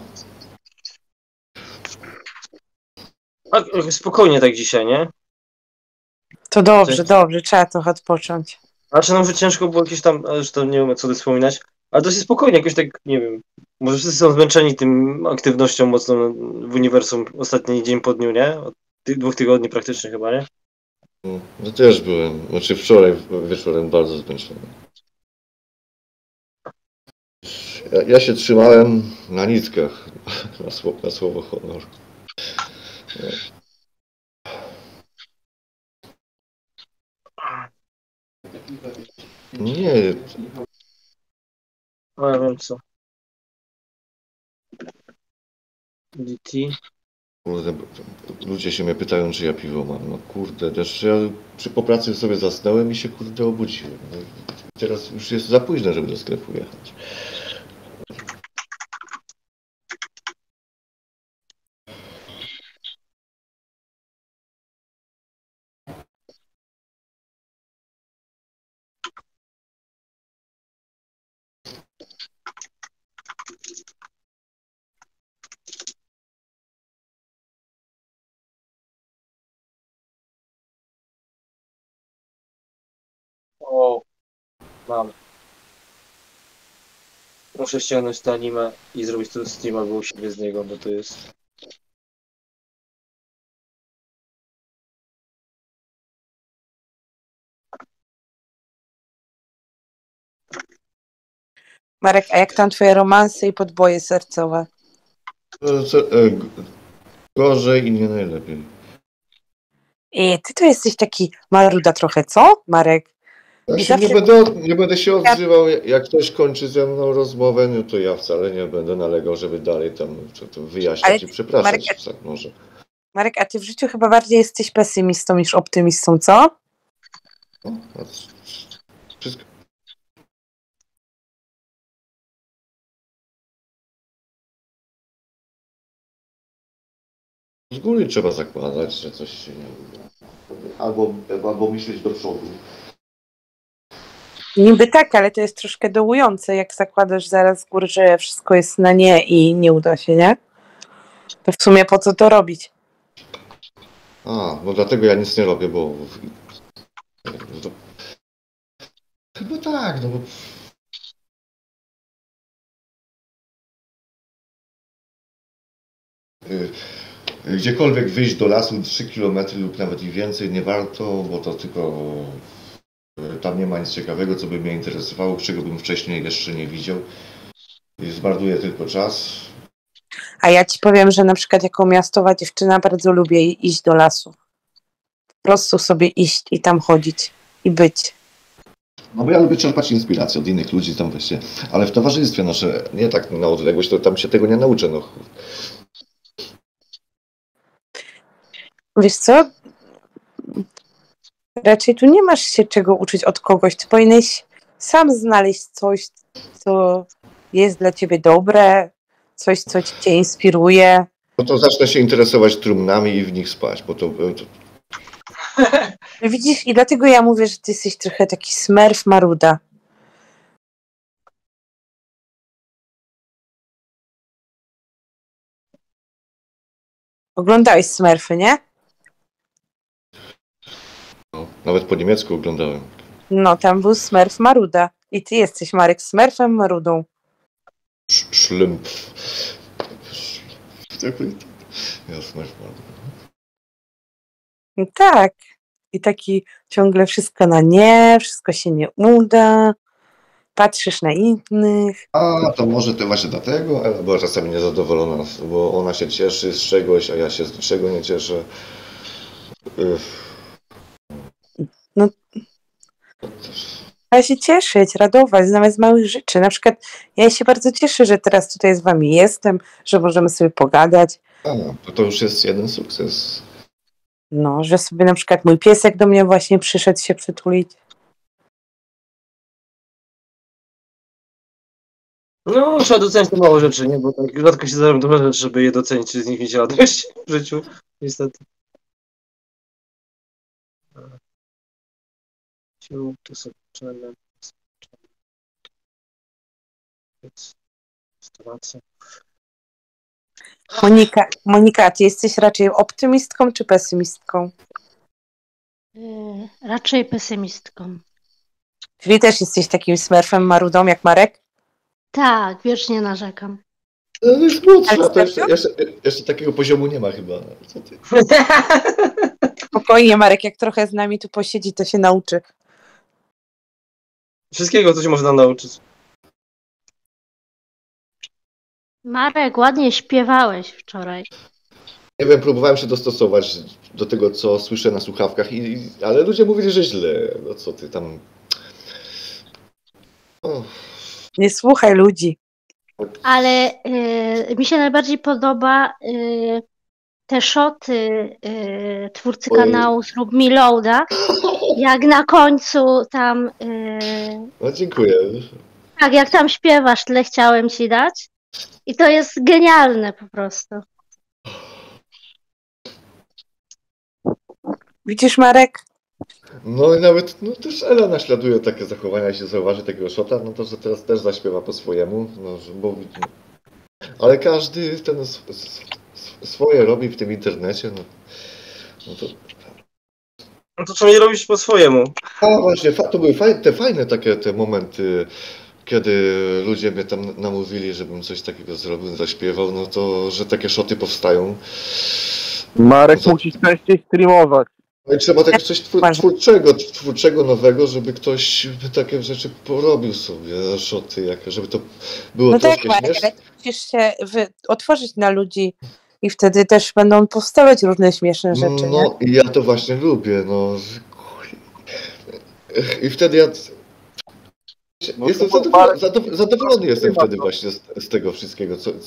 A, spokojnie tak dzisiaj, nie? To dobrze, trzeba trochę odpocząć. Znaczy, no, że ciężko było jakieś tam, ale że to nie wiem, co tu wspominać, ale dosyć spokojnie, jakoś tak, nie wiem, może wszyscy są zmęczeni tym aktywnością mocną w uniwersum ostatni dzień po dniu, nie? Od 2 tygodni praktycznie chyba, nie? No też byłem, znaczy wczoraj wieczorem bardzo zmęczony. Ja się trzymałem na nitkach, na słowo honor. Nie, No ja wiem co. DT. kurde, ludzie się mnie pytają, czy ja piwo mam. No kurde, też ja po pracy sobie zasnąłem i się kurde obudziłem. No, teraz już jest za późno, żeby do sklepu jechać. O, mam. Muszę ściągnąć to anime i zrobić to streama u siebie z niego, bo to jest... Marek, a jak tam twoje romanse i podboje sercowe? Gorzej i nie najlepiej. I ty to jesteś taki maruda trochę, co, Marek? Ja I się zawsze- nie będę się odzywał, jak ktoś kończy ze mną rozmowę, no to ja wcale nie będę nalegał, żeby dalej tam to wyjaśniać Ale i przepraszać. Marek- Może. Marek, a ty w życiu chyba bardziej jesteś pesymistą niż optymistą, co? No, a wszystko. Z góry trzeba zakładać, że coś się nie uda. Albo myśleć do przodu. Niby tak, ale to jest troszkę dołujące, jak zakładasz zaraz z góry, że wszystko jest na nie i nie uda się, nie? To w sumie po co to robić? No dlatego ja nic nie robię, bo... Chyba tak, no bo... Gdziekolwiek wyjść do lasu 3 km lub nawet i więcej nie warto, bo to tylko... Tam nie ma nic ciekawego, co by mnie interesowało, czego bym wcześniej jeszcze nie widział. I zmarnuję tylko czas. A ja ci powiem, że na przykład jako miastowa dziewczyna bardzo lubię iść do lasu. Po prostu sobie iść i tam chodzić i być. No bo ja lubię czerpać inspirację od innych ludzi tam właśnie, ale w towarzystwie nasze, nie tak na odległość, to tam się tego nie nauczę, no. Wiesz co? Raczej tu nie masz się czego uczyć od kogoś. Ty powinieneś sam znaleźć coś, co jest dla ciebie dobre, coś, co cię inspiruje. No to zacznę się interesować trumnami i w nich spać, bo to Widzisz, i dlatego ja mówię, że ty jesteś trochę taki smerf maruda. Oglądałeś Smurfy, nie? no, nawet po niemiecku oglądałem. No, tam był Smurf maruda. I ty jesteś, Marek, Smurfem marudą. Szlymp. Ja smurf. No tak. I taki ciągle wszystko na nie, wszystko się nie uda. Patrzysz na innych. A, to może to właśnie dlatego Ela była czasami niezadowolona, bo ona się cieszy z czegoś, a ja się z niczego nie cieszę. No. Trzeba się cieszyć, radować, nawet z małych rzeczy. Na przykład ja się bardzo cieszę, że teraz tutaj z wami jestem, że możemy sobie pogadać. To już jest jeden sukces. No, że sobie na przykład mój piesek do mnie właśnie przyszedł się przytulić. No, trzeba docenić te małe rzeczy, nie? Bo tak rzadko się zdarza duże rzeczy, żeby je docenić, czy z nich mieć radość w życiu, niestety. Tu sobie zaczynamy. Instalacja. Monika, ty jesteś raczej optymistką czy pesymistką? Raczej pesymistką. Czyli też jesteś takim smurfem marudą jak Marek? Tak, wiecznie narzekam. No jest smutno, Ale to serio? jeszcze takiego poziomu nie ma chyba. Co ty? Spokojnie, Marek, jak trochę z nami tu posiedzi, to się nauczy. Wszystkiego, co się można nauczyć. Marek, ładnie śpiewałeś wczoraj. Nie wiem, próbowałem się dostosować do tego, co słyszę na słuchawkach, ale ludzie mówili, że źle. No co ty tam... O. Nie słuchaj ludzi. Ale mi się najbardziej podoba te szoty twórcy kanału Zrób mi loada, jak na końcu tam No dziękuję. tak, jak tam śpiewasz, tyle chciałem ci dać. I to jest genialne po prostu. Widzisz, Marek? No i nawet też Ela naśladuje takie zachowania, jeśli zauważy takiego szota, no to że teraz też zaśpiewa po swojemu, ale każdy swoje robi w tym internecie, no to... No to trzeba nie robić po swojemu. A właśnie, to były te fajne takie te momenty, kiedy ludzie mnie tam namówili, żebym coś takiego zrobił, zaśpiewał, no to, że takie szoty powstają. Marek, No to- musisz częściej streamować. No i trzeba tak coś twórczego, nowego, żeby ktoś takie rzeczy porobił sobie, szoty, żeby to było No tak, troszkę Marek, śmieszne. ale musisz się otworzyć na ludzi i wtedy też będą powstawać różne śmieszne rzeczy, nie? No i ja to właśnie lubię, no. I wtedy ja No jestem to zadowolony jestem wtedy właśnie z tego wszystkiego, co...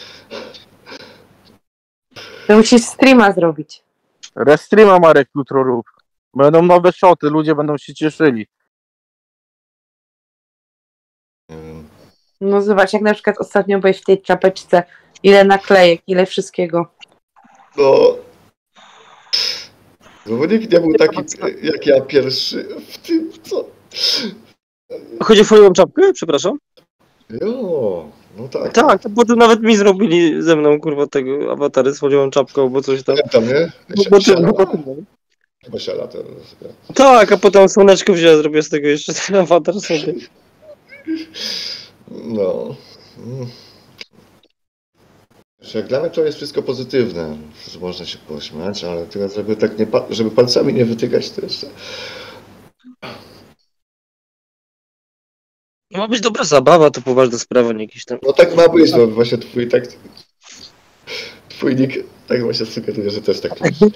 To musisz streama zrobić. Restreama, Marek, jutro rób. Będą nowe szoty, ludzie będą się cieszyli. Nie wiem. No zobacz, jak na przykład ostatnio byłeś w tej czapeczce, ile naklejek, ile wszystkiego. No. Bo nikt nie był taki jak ja pierwszy w tym, co... Chodzi o foliową czapkę? Przepraszam. Jo, no tak. Tak, bo to nawet mi zrobili ze mną, kurwa, tego awatary z foliową czapką, albo coś tam. Pamiętam, nie? Chyba siala to... Tak, a potem słoneczko wziąłem, zrobię z tego jeszcze ten awatar sobie. No. Jak dla mnie to jest wszystko pozytywne, że można się pośmiać, ale teraz żeby tak nie żeby palcami nie wytykać to jeszcze. No ma być dobra zabawa, to poważna sprawa, nie jakiś tam... No tak ma być, no właśnie twój nick tak właśnie sugeruje, że też tak.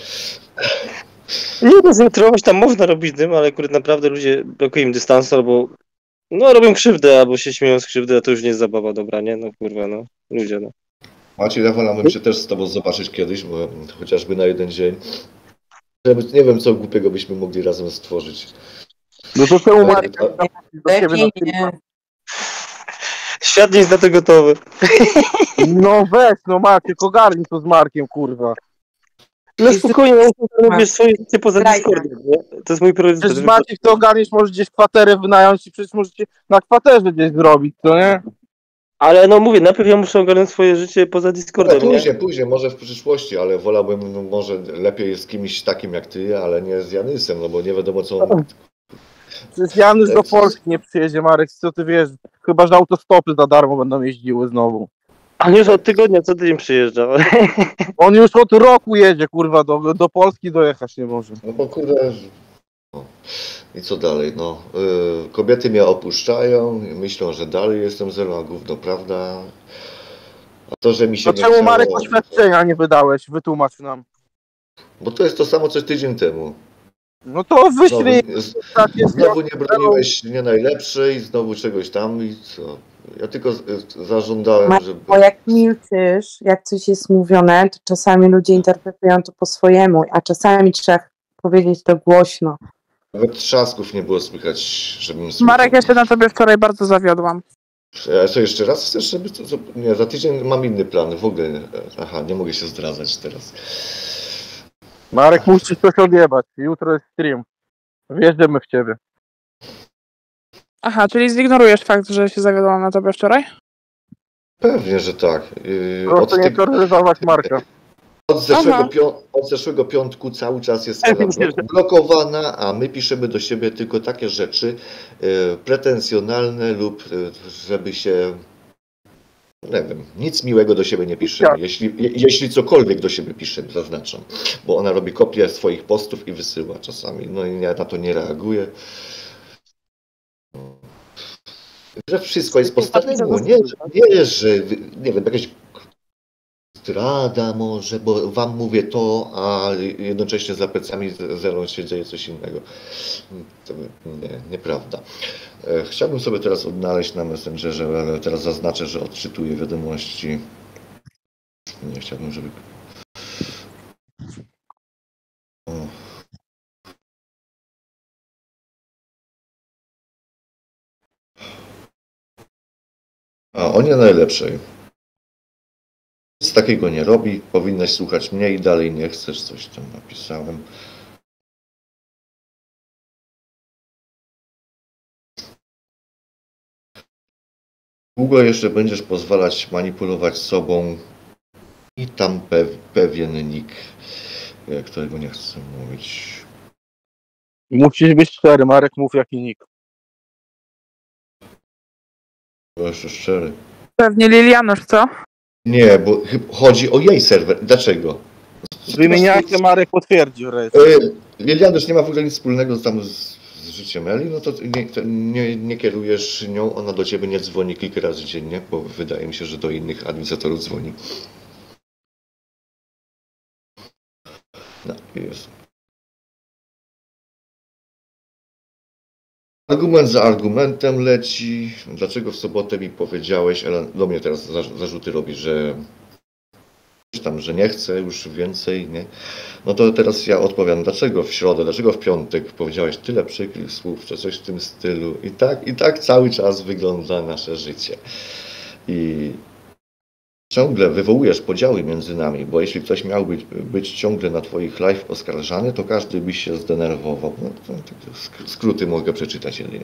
Nie, to zintrować tam można robić dym, ale kurde, naprawdę ludzie brakuje im dystansu, albo no robią krzywdę, albo się śmieją z krzywdy, a to już nie jest zabawa dobra, nie? No kurwa, no. Ludzie, no. Maciej, ja wolałbym się też z tobą zobaczyć kiedyś, bo chociażby na jeden dzień. Żeby, nie wiem, co głupiego byśmy mogli razem stworzyć. No to czemu Marek A- do ciebie na Lepiej streama? nie. Świat nie jest na to gotowy. No weź, no Maciek, ogarnij to z Markiem, kurwa. No spokojnie, ja mówię swoje życie poza Daj. Discordem, nie? To jest mój priorytet. Przecież Maciek to ogarniesz, możesz gdzieś kwaterę wynająć i przecież możecie na kwaterze gdzieś zrobić, to nie? Ale no mówię, najpierw ja muszę ogarnąć swoje życie poza Discordem, nie? Później, może w przyszłości, ale wolałbym, no, może lepiej z kimś takim jak ty, ale nie z Janysem, no bo nie wiadomo co on... Przecież Janusz do Polski nie przyjedzie, Marek, co ty wiesz? Chyba, że autostopy za darmo będą jeździły znowu. Ale już od tygodnia, co tydzień przyjeżdża. On już od roku jedzie, kurwa, do Polski dojechać nie może. No bo kurde... No. I co dalej, no. Kobiety mnie opuszczają, myślą, że dalej jestem zero, a gówno prawda. A to, że mi się To nie czemu chciało... Marek oświadczenia nie wydałeś? Wytłumacz nam. Bo to jest to samo, co tydzień temu. No to wyślij takie Znowu nie broniłeś nie najlepszej, znowu czegoś tam i co? Ja tylko zażądałem, żeby... Bo jak milczysz, jak coś jest mówione, to czasami ludzie interpretują to po swojemu, a czasami trzeba powiedzieć to głośno. Nawet trzasków nie było słychać, żebym słyszał. Marek, ja się na tobie wczoraj bardzo zawiodłam. A co jeszcze raz chcesz, żeby... Nie, za tydzień mam inny plan, w ogóle... Aha, nie mogę się zdradzać teraz. Marek, musisz coś odjebać. Jutro jest stream. Wjeżdżamy w ciebie. Aha, czyli zignorujesz fakt, że się zawiodłam na tobie wczoraj? Pewnie, że tak. Proszę nie terroryzować Marka. Od zeszłego piątku cały czas jest Ela blokowana, a my piszemy do siebie tylko takie rzeczy pretensjonalne lub żeby się... Nie wiem, nic miłego do siebie nie piszemy. Jeśli cokolwiek do siebie piszemy, zaznaczam. Bo ona robi kopię swoich postów i wysyła czasami. No i ja na to nie reaguję. Że wszystko jest po staremu. Nie, że nie wiem, jakaś zdrada może, bo wam mówię to, a jednocześnie za plecami zerą się dzieje coś innego. To nieprawda. Chciałbym sobie teraz odnaleźć na Messengerze, ale teraz zaznaczę, że odczytuję wiadomości. Nie chciałbym, żeby... O nie najlepszej. Nic takiego nie robi, powinnaś słuchać mnie i dalej nie chcesz, coś tam napisałem. Długo jeszcze będziesz pozwalać manipulować sobą i tam pewien nick, którego nie chcę mówić. Musisz być szczery, Marek, mów jaki nick. To jeszcze szczery. Pewnie Lilianusz, co? Nie, bo chodzi o jej serwer. Dlaczego? Wymieniajcie, Marek potwierdził rejestr. Lilianusz nie ma w ogóle nic wspólnego tam z życiem Eli, no to nie kierujesz nią, ona do ciebie nie dzwoni kilka razy dziennie, bo wydaje mi się, że do innych administratorów dzwoni. No, jest. Argument za argumentem leci. Dlaczego w sobotę mi powiedziałeś, ale do mnie teraz zarzuty robisz, że że nie chcę już więcej, nie? No to teraz ja odpowiadam, dlaczego w środę, dlaczego w piątek powiedziałeś tyle przykrych słów, czy coś w tym stylu. I tak cały czas wygląda nasze życie. I ciągle wywołujesz podziały między nami, bo jeśli ktoś miał być ciągle na twoich live oskarżany, to każdy by się zdenerwował. No, to skróty mogę przeczytać jedynie.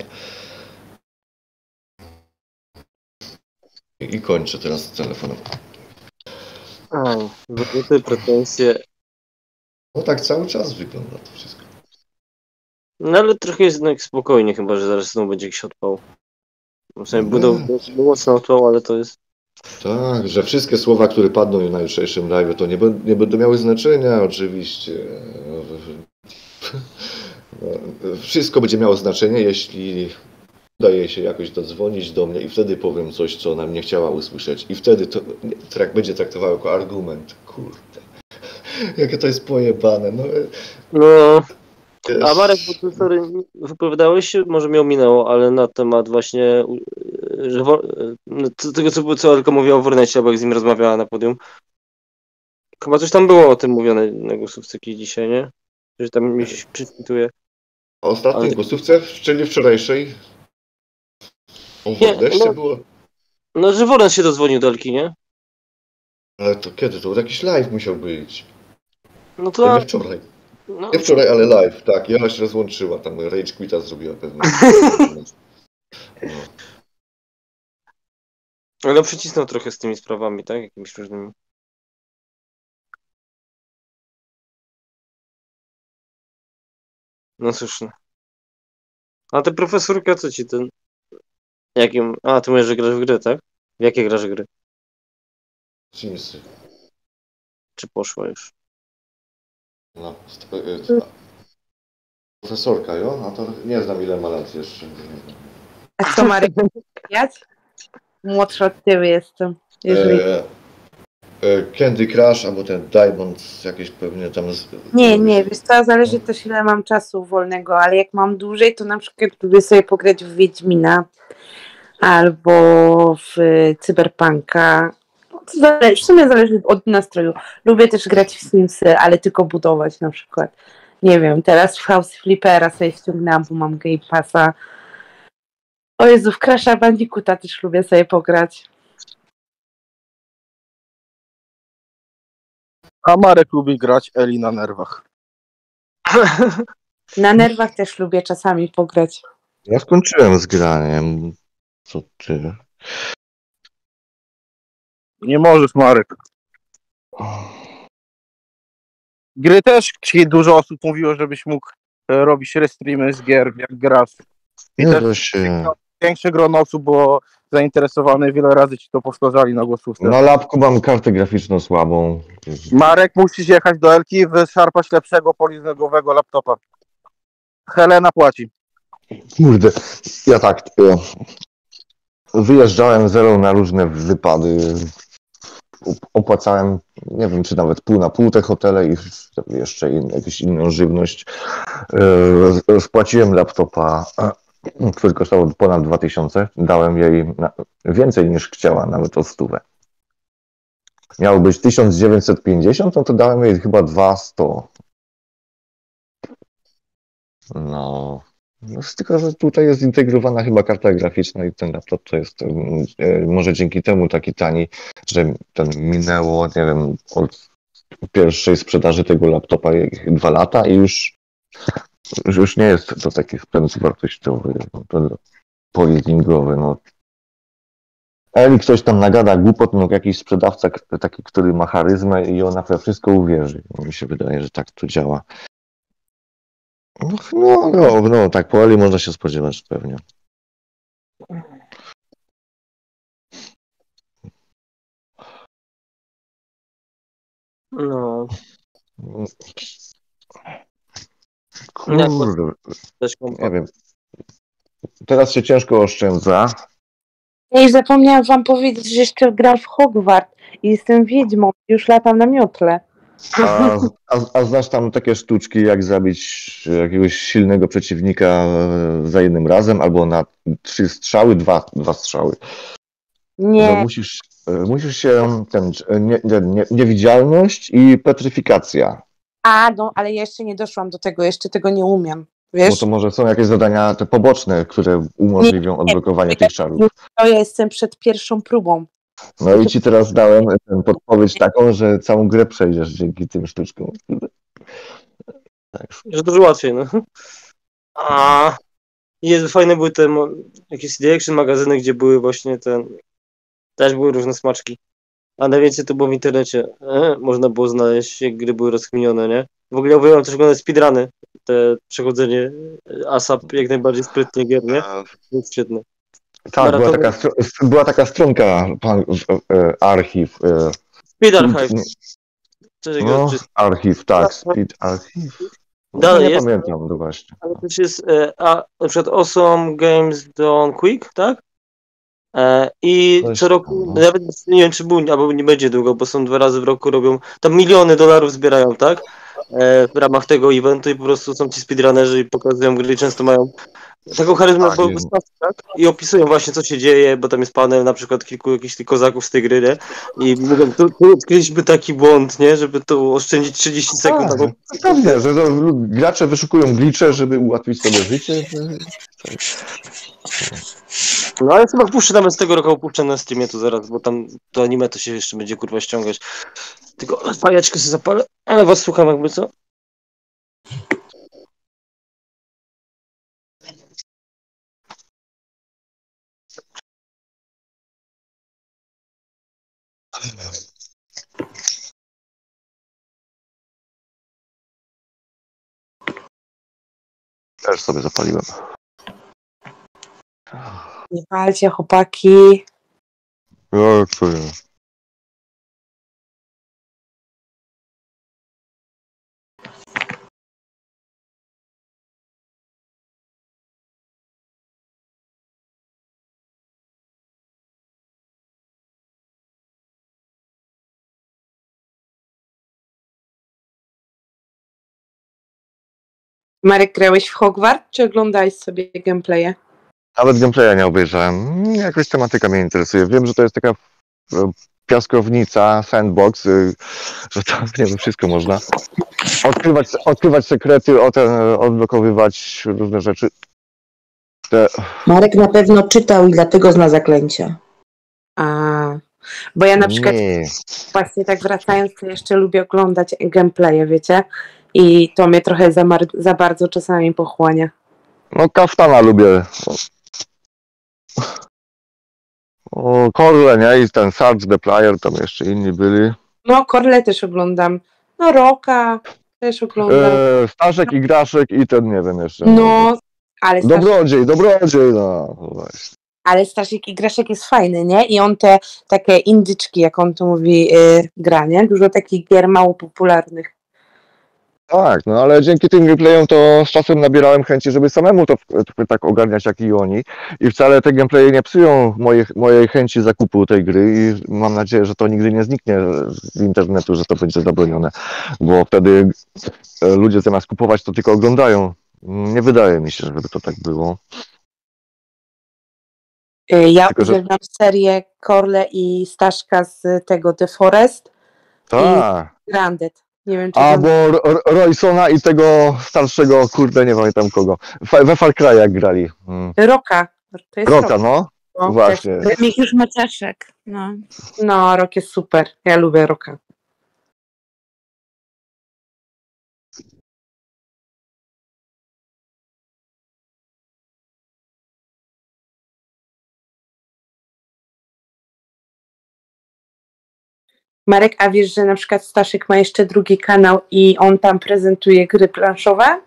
I kończę teraz telefonem. Wykryte pretensje. No tak cały czas wygląda to wszystko. No ale trochę jest jednak spokojnie, chyba że zaraz znowu będzie jakiś odpał. Było mocno odpał, ale to jest... Tak, że wszystkie słowa, które padną na jutrzejszym live, to nie będą miały znaczenia, oczywiście. Wszystko będzie miało znaczenie, jeśli udaje się jakoś dodzwonić do mnie i wtedy powiem coś, co ona nie chciała usłyszeć. I wtedy to będzie traktowało jako argument. Kurde, jakie to jest pojebane. No. A Marek, bo ty sorry, wypowiadałeś się, może mi ominęło, ale na temat właśnie że tego, co Elka mówiła o Wornecie, albo jak z nim rozmawiała na podium. Chyba coś tam było o tym mówione na głosówce dzisiaj, nie? Że tam mi się przyspituje. O ostatniej głosówce, czyli wczorajszej, o Wornecie było... No, że Wornet się dozwonił do Elki, nie? Ale to kiedy? To jakiś live musiał być. No to... Nie wczoraj. No, nie wczoraj, ale live, tak. I ona się rozłączyła, tam Rage Quita zrobiła pewnie. No. Ale przycisnął trochę z tymi sprawami, tak? Jakimiś różnymi. No cóż. A ty profesorka, co ci ten... Jakim... A, ty mówisz, że grasz w gry, tak? W jakie grasz gry? Simsy. Czy poszła już? No, profesorka, jo? A to nie znam ile ma lat jeszcze. A co, Marek, młodszy od ciebie jestem. Jeżeli... Candy Crush albo ten Diamond jakieś pewnie tam... Nie, wiesz co, zależy też ile mam czasu wolnego, ale jak mam dłużej, to na przykład lubię sobie pograć w Wiedźmina albo w Cyberpunka. W sumie zależy od nastroju. Lubię też grać w Simsy, ale tylko budować na przykład. Nie wiem, teraz w House Flippera sobie ściągnęłam, bo mam Game Passa. O Jezu, w Crash'a Bandicoota też lubię sobie pograć. A Marek lubi grać Eli na nerwach. Na nerwach też lubię czasami pograć. Ja skończyłem z graniem. Co ty? Nie możesz, Marek. Gry też dużo osób mówiło, żebyś mógł robić restreamy z gier, jak grasz. I Nie też się. większe grono osób było zainteresowane, wiele razy ci to powtarzali na głosówce. Na lapku mam kartę graficzną słabą. Marek, musisz jechać do Elki i wyszarpać lepszego polizogowego laptopa. Helena płaci. Kurde, ja tak wyjeżdżałem zero na różne wypady. Opłacałem, nie wiem, czy nawet pół na pół te hotele i jeszcze jakąś inną żywność. Spłaciłem laptopa, który kosztował ponad 2000. Dałem jej więcej niż chciała, nawet o 100. Miało być 1950, no to dałem jej chyba 200. No, tylko że tutaj jest zintegrowana chyba karta graficzna i ten laptop to jest może dzięki temu taki tani, że ten minęło, nie wiem, od pierwszej sprzedaży tego laptopa 2 lata i już nie jest to taki sprzęt wartościowy, polizingowy, no. Eli ktoś tam nagada głupot, no jakiś sprzedawca taki, który ma charyzmę i ona we wszystko uwierzy. Mi się wydaje, że tak to działa. No, tak po Eli można się spodziewać pewnie. No, Kurde, też kompa. nie wiem. Teraz się ciężko oszczędza. Ej, zapomniałam wam powiedzieć, że jeszcze gram w Hogwart i jestem wiedźmą. Już latam na miotle. A znasz tam takie sztuczki, jak zabić jakiegoś silnego przeciwnika za jednym razem, albo na 3 strzały, dwa strzały. Że Nie, musisz się niewidzialność i petryfikacja. no, ale ja jeszcze nie doszłam do tego, jeszcze tego nie umiem. Bo Wiesz? to może są jakieś zadania te poboczne, które umożliwią odblokowanie tych czarów. To ja jestem przed pierwszą próbą. No i ci teraz dałem podpowiedź taką, że całą grę przejdziesz dzięki tym sztuczkom. Tak. Że dużo łatwiej, no. A jest, fajne były te jakieś CD Action magazyny, gdzie były właśnie też były różne smaczki. A najwięcej to było w internecie. Można było znaleźć, jak gry były rozkminione, nie? W ogóle ja uwielbiam też oglądać speedruny. Te przechodzenie ASAP jak najbardziej sprytnie gier, nie? To jest świetne. Tak, Maratony. była taka stronka archiw. Speed Archive. No, archiw, tak, Speed Archive. No, Dalej nie jest. pamiętam, no właśnie. Ale też jest na przykład Awesome Games Done Quick, tak? I Coś co roku, tam, no. nawet nie wiem czy był, albo nie będzie długo, bo są 2 razy w roku, robią, tam miliony dolarów zbierają, tak? W ramach tego eventu i po prostu są ci speedrunnerzy i pokazują gry i często mają taką charyzmę, Tak, bo jest. tak? I opisują właśnie co się dzieje, bo tam jest panel na przykład kilku jakichś tych kozaków z tej gry, nie? I mówią, tu odkryliśmy taki błąd, nie? Żeby tu oszczędzić 30 sekund. Tak, Albo... pewnie, że gracze wyszukują glicze, żeby ułatwić sobie życie. No ale chyba puszczę nawet z tego roku, opuszczę na streamie tu zaraz, bo tam to anime to się jeszcze będzie kurwa ściągać. Tylko fajeczkę sobie zapalę, ale was słucham jakby co. Też sobie zapaliłem. Nie palcie, chłopaki. Jak to jest? Marek, grałeś w Hogwart, czy oglądałeś sobie gameplaye? Nawet gameplaya nie obejrzałem. Jakoś tematyka mnie interesuje. Wiem, że to jest taka piaskownica, sandbox, że tam nie wiem, wszystko można. Odkrywać sekrety, odblokowywać różne rzeczy. Marek na pewno czytał i dlatego zna zaklęcia. Bo ja na przykład Nie. właśnie tak wracając, to jeszcze lubię oglądać gameplaye, wiecie? I to mnie trochę za bardzo czasami pochłania. No kaftana lubię. O, Korle, nie? I ten Sarge the Player, tam jeszcze inni byli. No, Korle też oglądam. No, Roka też oglądam. Staszek, Igraszek i ten, nie wiem jeszcze. No, ale Dobrodziej, no właśnie. Ale Staszek Igraszek jest fajny, nie? I on te takie indyczki, jak on to mówi, gra, nie? Dużo takich gier mało popularnych. Tak, no ale dzięki tym gameplayom to z czasem nabierałem chęci, żeby samemu to tak ogarniać jak i oni. I wcale te gameplaye nie psują mojej chęci zakupu tej gry i mam nadzieję, że to nigdy nie zniknie z internetu, że to będzie zabronione. Bo wtedy ludzie zamiast kupować to tylko oglądają. Nie wydaje mi się, żeby to tak było. Ja Tylko, że- uwielbiam serię Korle i Staszka z tego The Forest Tak. i Grounded. Nie wiem, czy Albo Roysona i tego starszego, kurde, nie pamiętam kogo. We Far Cry jak grali. Roka. To jest Roka, no. No, Właśnie. Mikiusz Maciaszek. No. No, Rok jest super. Ja lubię Roka. Marek, a wiesz, że na przykład Staszek ma jeszcze drugi kanał i on tam prezentuje gry planszowe?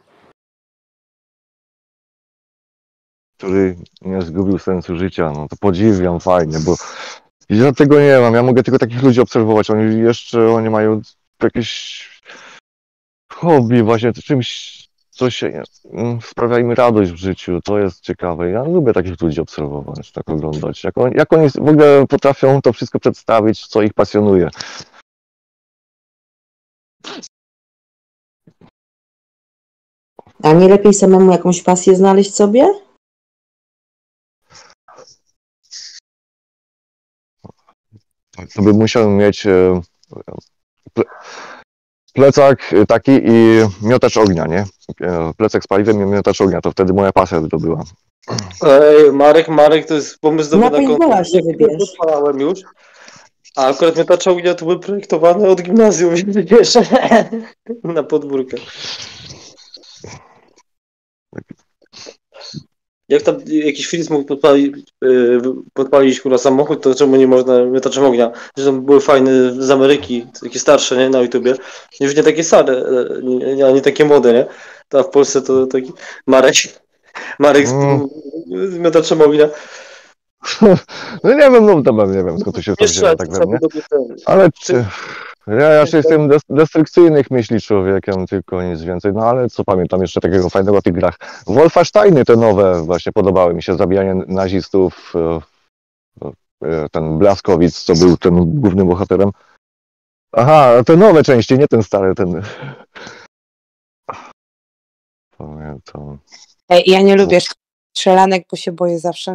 Który nie zgubił sensu życia, no to podziwiam, fajnie, bo ja tego nie mam, ja mogę tylko takich ludzi obserwować, oni mają jakieś hobby właśnie, czymś, co się sprawia im radość w życiu, to jest ciekawe. Ja lubię takich ludzi obserwować, tak oglądać. Jak oni w ogóle potrafią to wszystko przedstawić, co ich pasjonuje. A nie lepiej samemu jakąś pasję znaleźć sobie? To bym musiał mieć plecak taki i miotacz ognia, nie? Plecak z paliwem i miotacz ognia, to wtedy moja pasja by to była. Ej, Marek, to jest pomysł dobry Na na paintballa konkurs. się wybierz. Odpalałem już. A akurat miotacz ognia to był projektowany od gimnazjum, więc wiesz, na podwórkę. Jak tam jakiś Fritz mógł podpalić kurwa samochód, to czemu nie można miotaczem ognia? Zresztą były fajne z Ameryki, takie starsze, nie, na YouTubie. Już nie takie stare, a nie takie młode, nie? To w Polsce to taki Marek z miotaczem ognia. No nie wiem, nie wiem skąd to się to wzięło tak we mnie. Ale ja jestem destrukcyjnych myśli człowiekiem, tylko nic więcej. No ale co pamiętam jeszcze takiego fajnego w tych grach. Wolfensteiny te nowe właśnie podobały mi się. Zabijanie nazistów, ten Blaskowic, co był tym głównym bohaterem. Aha, te nowe części, nie ten stary, ten... Pamiętam. Ja nie lubię strzelanek, bo się boję zawsze.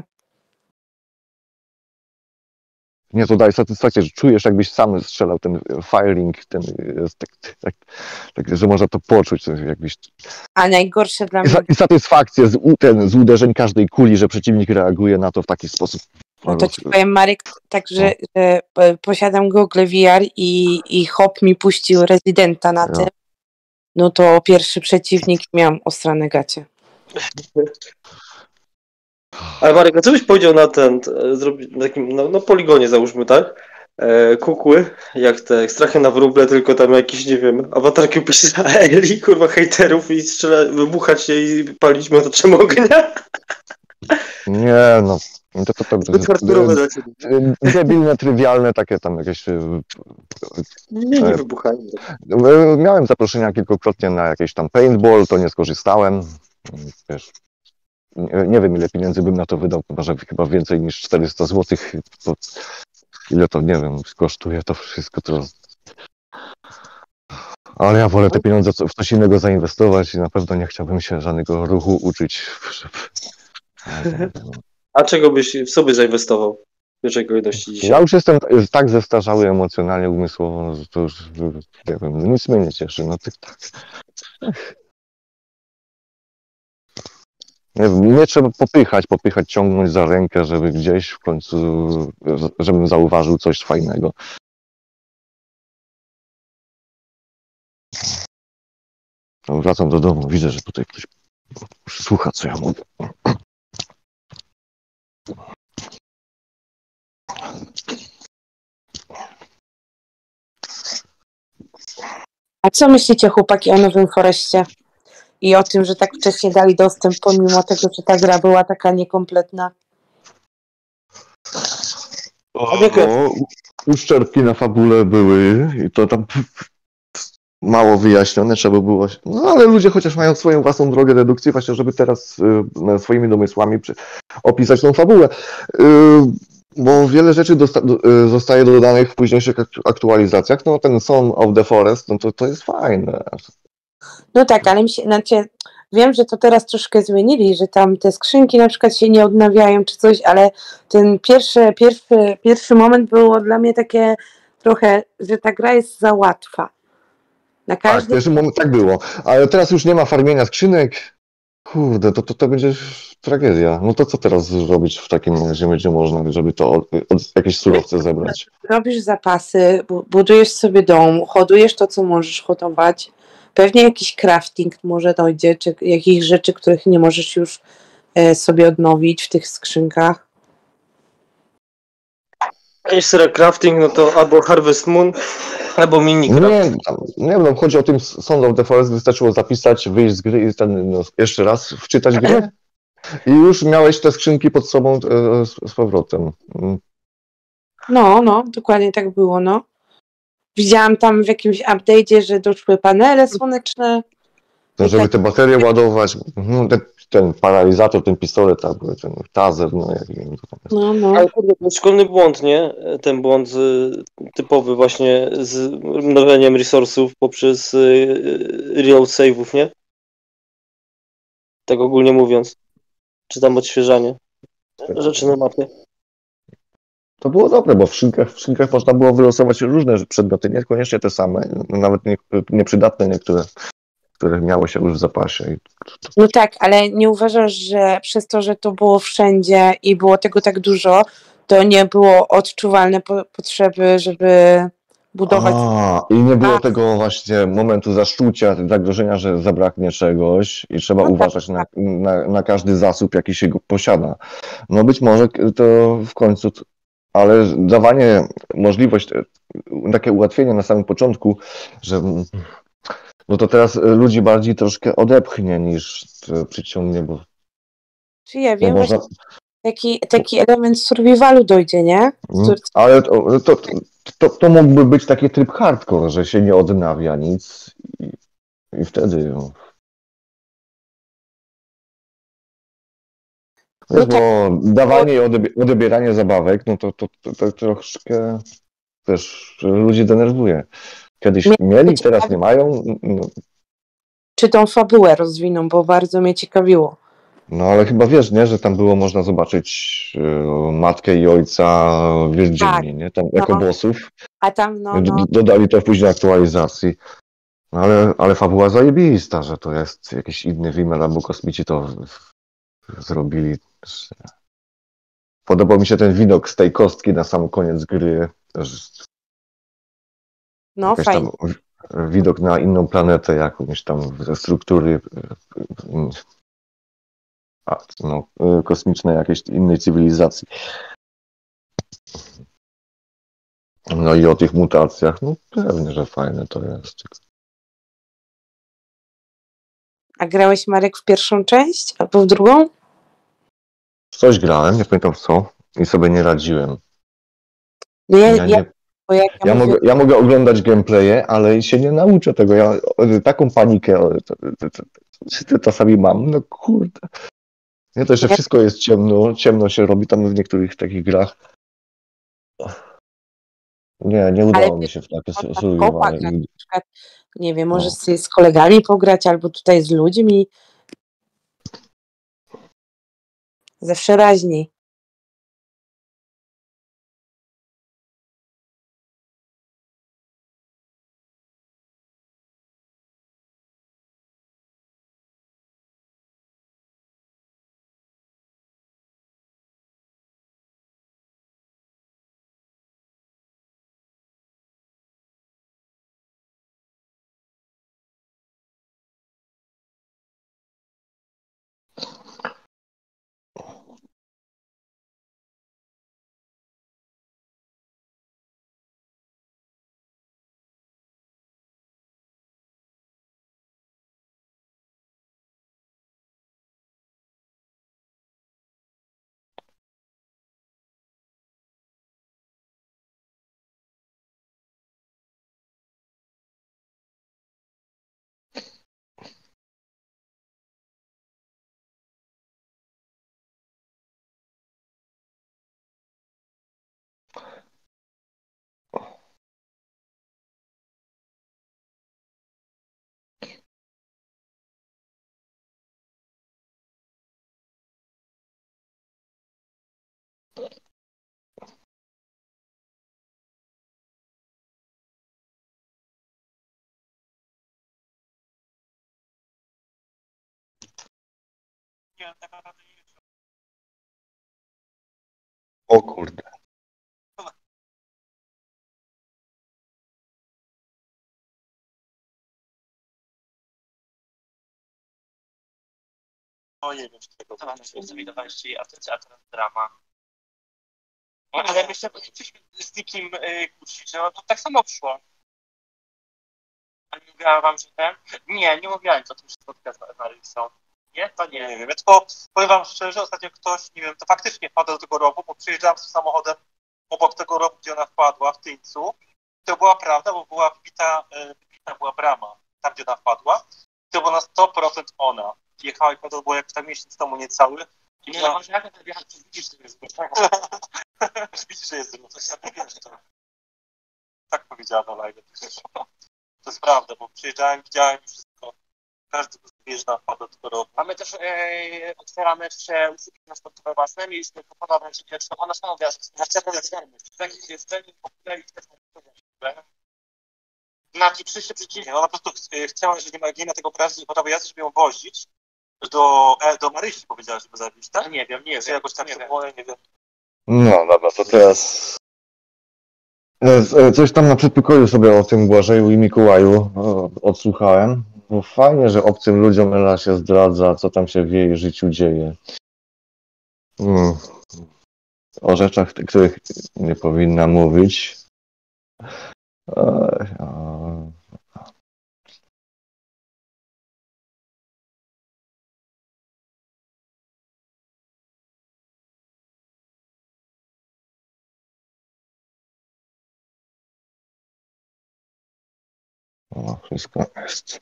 Nie, to daje satysfakcję, że czujesz, jakbyś sam strzelał ten firing, ten jest tak, że można to poczuć, jakbyś... A najgorsze dla mnie... I satysfakcję z uderzeń każdej kuli, że przeciwnik reaguje na to w taki sposób. No to ci powiem, Marek, tak, że posiadam Google VR i hop mi puścił Residenta na tym. No to pierwszy przeciwnik miałam ostre gacie. Ale Marek, a co byś powiedział na na takim poligonie załóżmy, tak? Kukły, jak te strachy na wróble, tylko tam jakieś, nie wiem, awatarki upisane Eli, kurwa, hejterów i wybuchać się i palić miotaczem ognia. Nie, no. To dla ciebie. debilne, trywialne, takie tam jakieś... Nie wybuchają. Miałem zaproszenia kilkukrotnie na jakieś tam paintball, to nie skorzystałem. Wiesz, nie wiem, ile pieniędzy bym na to wydał, chyba więcej niż 400 zł. Ile to, nie wiem, kosztuje to wszystko. Ale ja wolę te pieniądze w coś innego zainwestować i na pewno nie chciałbym się żadnego ruchu uczyć. A czego byś w sobie zainwestował? Pierwszej kolejności dzisiaj? Ja już jestem tak zestarzały emocjonalnie, umysłowo, że to już, nie wiem, nic mnie nie cieszy. No tak. Nie trzeba popychać, ciągnąć za rękę, żeby gdzieś w końcu, żebym zauważył coś fajnego. No, wracam do domu, widzę, że tutaj ktoś słucha, co ja mówię. A co myślicie, chłopaki, o Nowym Foreście? I o tym, że tak wcześnie dali dostęp, pomimo tego, że ta gra była taka niekompletna? Uszczerbki na fabule były i to tam mało wyjaśnione, trzeba było... No ale ludzie chociaż mają swoją własną drogę dedukcji, właśnie żeby teraz swoimi domysłami opisać tą fabułę. Bo wiele rzeczy zostaje dodanych w późniejszych aktualizacjach. No ten Song of the Forest, no to jest fajne. No tak, ale wiem, że to teraz troszkę zmienili, że tam te skrzynki na przykład się nie odnawiają czy coś, ale ten pierwszy moment było dla mnie takie trochę, że ta gra jest za łatwa. Tak, pierwszy moment tak było, ale teraz już nie ma farmienia skrzynek. Kurde, to będzie tragedia. No to co teraz zrobić w takim razie będzie można, żeby to jakieś surowce zebrać? Robisz zapasy, budujesz sobie dom, hodujesz to, co możesz hodować. Pewnie jakiś crafting może dojdzie, czy jakichś rzeczy, których nie możesz już sobie odnowić w tych skrzynkach. Jeśli crafting, no to albo Harvest Moon, albo Minecraft. Nie, no chodzi o tym Song of the Forest, wystarczyło zapisać, wyjść z gry i jeszcze raz wczytać grę i już miałeś te skrzynki pod sobą z powrotem. No, dokładnie tak było, no. Widziałam tam w jakimś update'cie, że doszły panele słoneczne. To żeby te baterie ładować, ten paralizator, ten pistolet, ten taser, no jak wiem, co tam jest. No. Ale kurde, to jest szkolny błąd, nie? Ten błąd typowy właśnie z mnożeniem resursów poprzez reload save'ów, nie? Tak ogólnie mówiąc. Czy tam odświeżanie rzeczy na mapie. To było dobre, bo w skrzynkach można było wylosować różne przedmioty, niekoniecznie te same, nawet nieprzydatne niektóre, które miało się już w zapasie. No tak, ale nie uważasz, że przez to, że to było wszędzie i było tego tak dużo, to nie było odczuwalne potrzeby, żeby budować... I nie było tego właśnie momentu zaszczucia, zagrożenia, że zabraknie czegoś i trzeba uważać na każdy zasób, jaki się posiada. No być może to w końcu, ale dawanie możliwość, takie ułatwienie na samym początku, że no to teraz ludzi bardziej troszkę odepchnie niż przyciągnie, bo... Czy ja wiem, można... taki element survivalu dojdzie, nie? Ale to mógłby być taki tryb hardcore, że się nie odnawia nic i wtedy... No. Wiesz, bo dawanie i odebieranie zabawek, no to troszkę też ludzi denerwuje. Kiedyś mieli, teraz nie mają. No. Czy tą fabułę rozwiną, bo bardzo mnie ciekawiło. No ale chyba wiesz, nie, że tam było można zobaczyć matkę i ojca dziennie, nie? Tam jako bossów. A tam Dodali to w później aktualizacji. No, ale fabuła zajebista, że to jest jakiś inny wymiar, albo kosmici to zrobili. Podobał mi się ten widok z tej kostki na sam koniec gry. No fajnie. Widok na inną planetę, jakąś tam ze struktury kosmicznej, jakiejś innej cywilizacji. No i o tych mutacjach, no pewnie, że fajne to jest. A grałeś, Marek, w pierwszą część albo w drugą? Coś grałem, nie pamiętam co, i sobie nie radziłem. No ja mogę oglądać gameplaye, ale się nie nauczę tego. Ja taką panikę czasami mam, no kurde. Nie, to jeszcze wszystko jest ciemno się robi tam w niektórych takich grach. Nie udało mi się w takie survival. Na przykład, nie wiem, możesz sobie z kolegami pograć, albo tutaj z ludźmi. Zawsze raźniej. O kurde. No nie wiem, czy tego zawidowaliście, a teraz drama. No, ale myślę, że nie chcieliśmy z nikim kłócić, że no to tak samo szło. A nie mówiłam wam, że ten? Nie mówiłem o tym, że spotka z Marysą. Nie? To nie wiem. Ja tylko powiem wam szczerze, ostatnio ktoś, nie wiem, to faktycznie wpadł do tego rowu, bo przyjeżdżałem z samochodem obok tego rowu, gdzie ona wpadła, w Tyńcu. to była prawda, bo była wbita była brama, tam gdzie ona wpadła. To była na 100% ona. Jechała i to było jak tam miesiąc temu niecały. I nie, może jak to widzisz, że jest zło. Widzisz, że jest zło. Tak powiedziała na live. To jest prawda, bo przyjeżdżałem, widziałem wszystko. Każdy wyjeżdża, wpada do rowu. A my też otwieramy jeszcze usługi transportowe własne. Mieliśmy proponowane pierwsze, ona sama mówiła, że takich jedzeń, na ci przyjście przeciwnie. Ona po prostu chciała, że nie ma tego pracy, nie podały jazdy, żeby ją wozić do Marysi, powiedziała, żeby zabić, tak? Nie wiem, nie wiem. Jakoś tak się było, nie wiem. No dobra, to teraz coś tam na przedpokoju sobie o tym Błażeju i Mikołaju odsłuchałem. No fajnie, że obcym ludziom Ela się zdradza, co tam się w jej życiu dzieje. O rzeczach, których nie powinna mówić. O, wszystko jest.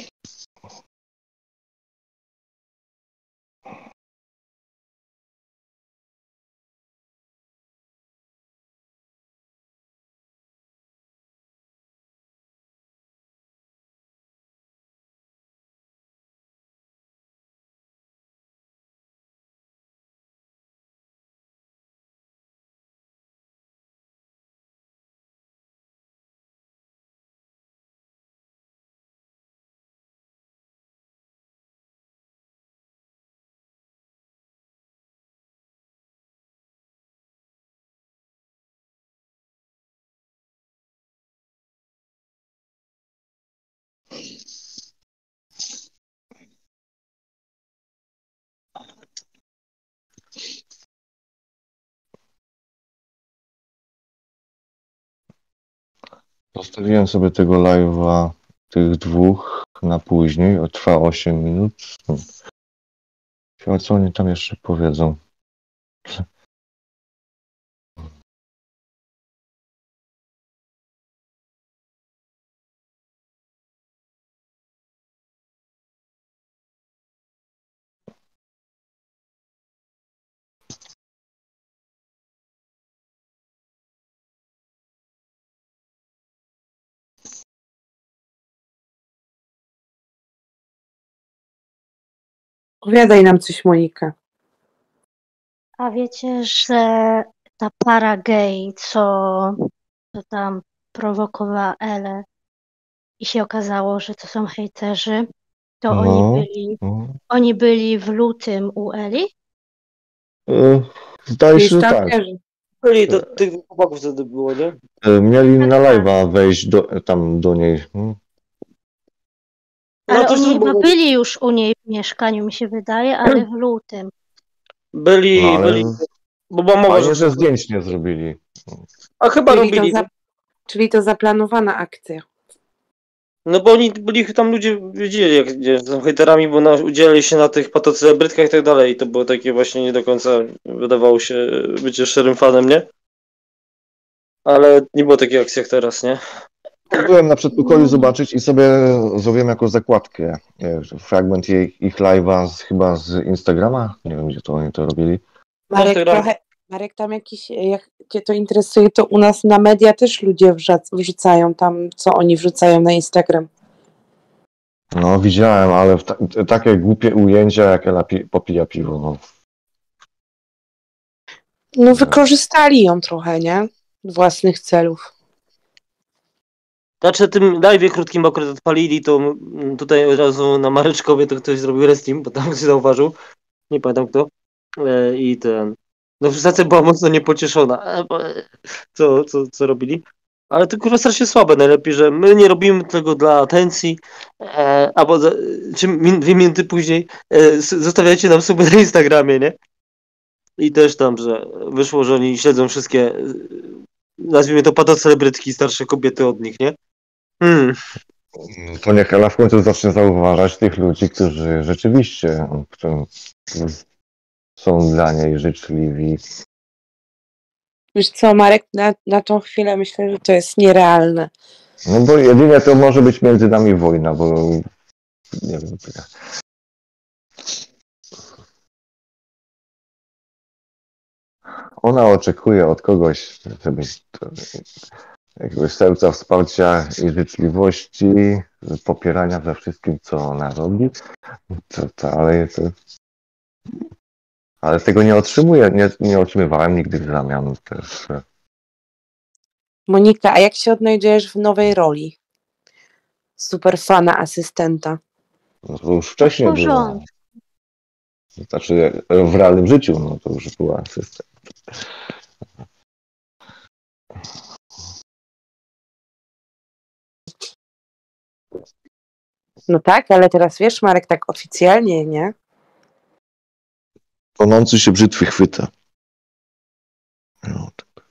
Zostawiłem sobie tego live'a, tych dwóch na później, trwa 8 minut. Co oni tam jeszcze powiedzą? Opowiadaj nam coś, Monika. A wiecie, że ta para gej, co tam prowokowała Elę i się okazało, że to są hejterzy, to oni byli w lutym u Eli? Zdaje się, że tak. Byli, to tych chłopaków wtedy było, nie? Mieli na live'a wejść tam do niej. Ale oni chyba byli już u niej w mieszkaniu, mi się wydaje, ale w lutym. Byli, bo była mowa, fajnie, że zdjęć nie zrobili. A chyba robili. Czyli to zaplanowana akcja. No bo oni byli, tam ludzie wiedzieli, jak są hejterami, bo udzielali się na tych patocelebrytkach i tak dalej. I to było takie właśnie nie do końca, wydawało się być szczerym fanem, nie? Ale nie było takiej akcji jak teraz, nie? Byłem na przedpokoju zobaczyć i sobie zrobiłem jako zakładkę fragment ich live'a chyba z Instagrama. Nie wiem, gdzie to oni to robili. Marek, tam jakiś, jak cię to interesuje, to u nas na media też ludzie wrzucają tam, co oni wrzucają na Instagram. No widziałem, ale takie głupie ujęcia, jak Ela popija piwo. No wykorzystali ją trochę, nie? Własnych celów. Znaczy tym live'ie krótkim akurat odpalili, to tutaj od razu na Mareczkowie to ktoś zrobił restream, bo tam ktoś zauważył. Nie pamiętam kto. I ten... No Stacja była mocno niepocieszona, co robili. Ale to kurwa strasznie słabe. Najlepiej, że my nie robimy tego dla atencji, albo 2 minuty później zostawiajcie nam suby na Instagramie, nie? I też tam, że wyszło, że oni śledzą wszystkie, nazwijmy to patocelebrytki, starsze kobiety od nich, nie? To niech Ela w końcu zacznie zauważać tych ludzi, którzy rzeczywiście są dla niej życzliwi. Wiesz co, Marek, na tą chwilę myślę, że to jest nierealne. No bo jedynie to może być między nami wojna, bo nie wiem. Ona oczekuje od kogoś, żeby jakiegoś serca wsparcia i życzliwości, popierania we wszystkim, co ona robi. Ale tego nie otrzymuję, nie otrzymywałem nigdy w zamian też. Monika, a jak się odnajdujesz w nowej roli? Superfana asystenta. No to już wcześniej było. Znaczy w realnym życiu, no to już była asystent. No tak, ale teraz wiesz, Marek, tak oficjalnie, nie? Tonący się brzytwy chwyta. No, tak.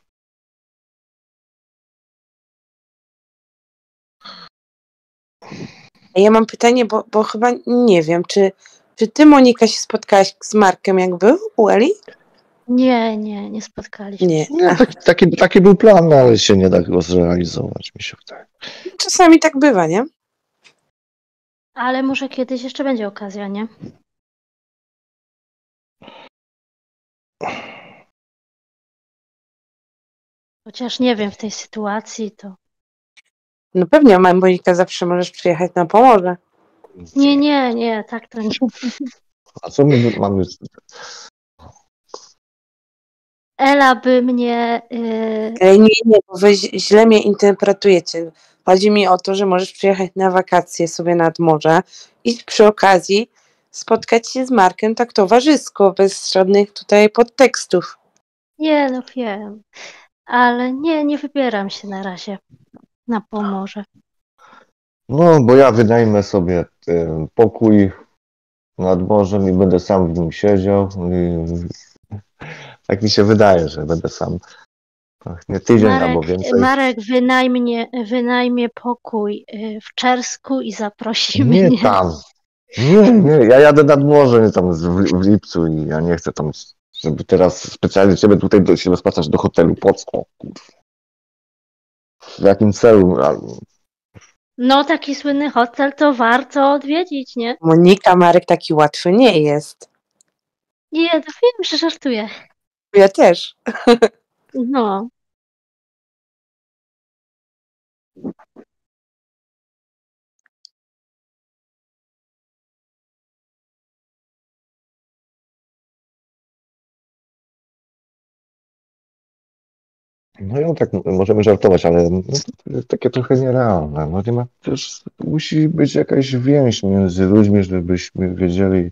Ja mam pytanie, bo chyba nie wiem, czy ty, Monika, się spotkałaś z Markiem, jak był u Eli? Nie spotkaliśmy się. Nie, taki był plan, no, ale się nie da go zrealizować, mi się wydaje. Czasami tak bywa, nie? Ale może kiedyś jeszcze będzie okazja, nie? Chociaż nie wiem, w tej sytuacji to... No pewnie, Monika, zawsze możesz przyjechać na Pomorze. Nie, tak to nie. A co my mamy? Ela by mnie... Nie, bo wy źle mnie interpretujecie. Chodzi mi o to, że możesz przyjechać na wakacje sobie nad morze i przy okazji spotkać się z Markiem tak towarzysko, bez żadnych tutaj podtekstów. Nie, no wiem. Ale nie wybieram się na razie na Pomorze. No, bo ja wynajmę sobie pokój nad morzem i będę sam w nim siedział. Tak mi się wydaje, że będę sam. Nie tydzień albo więcej. Marek wynajmie pokój w Czersku i zaprosi Nie mnie. tam. Nie, ja jadę nad morze tam w lipcu i ja nie chcę tam, żeby teraz specjalnie ciebie tutaj się rozpłacać do hotelu. Po co? Kurwa. W jakim celu? No, taki słynny hotel to warto odwiedzić, nie? Monika, Marek taki łatwy nie jest. Nie, to wiem, że żartuję. Ja też. No. No i tak możemy żartować, ale no, to jest takie trochę nierealne. No nie ma, też musi być jakaś więź między ludźmi, żebyśmy wiedzieli,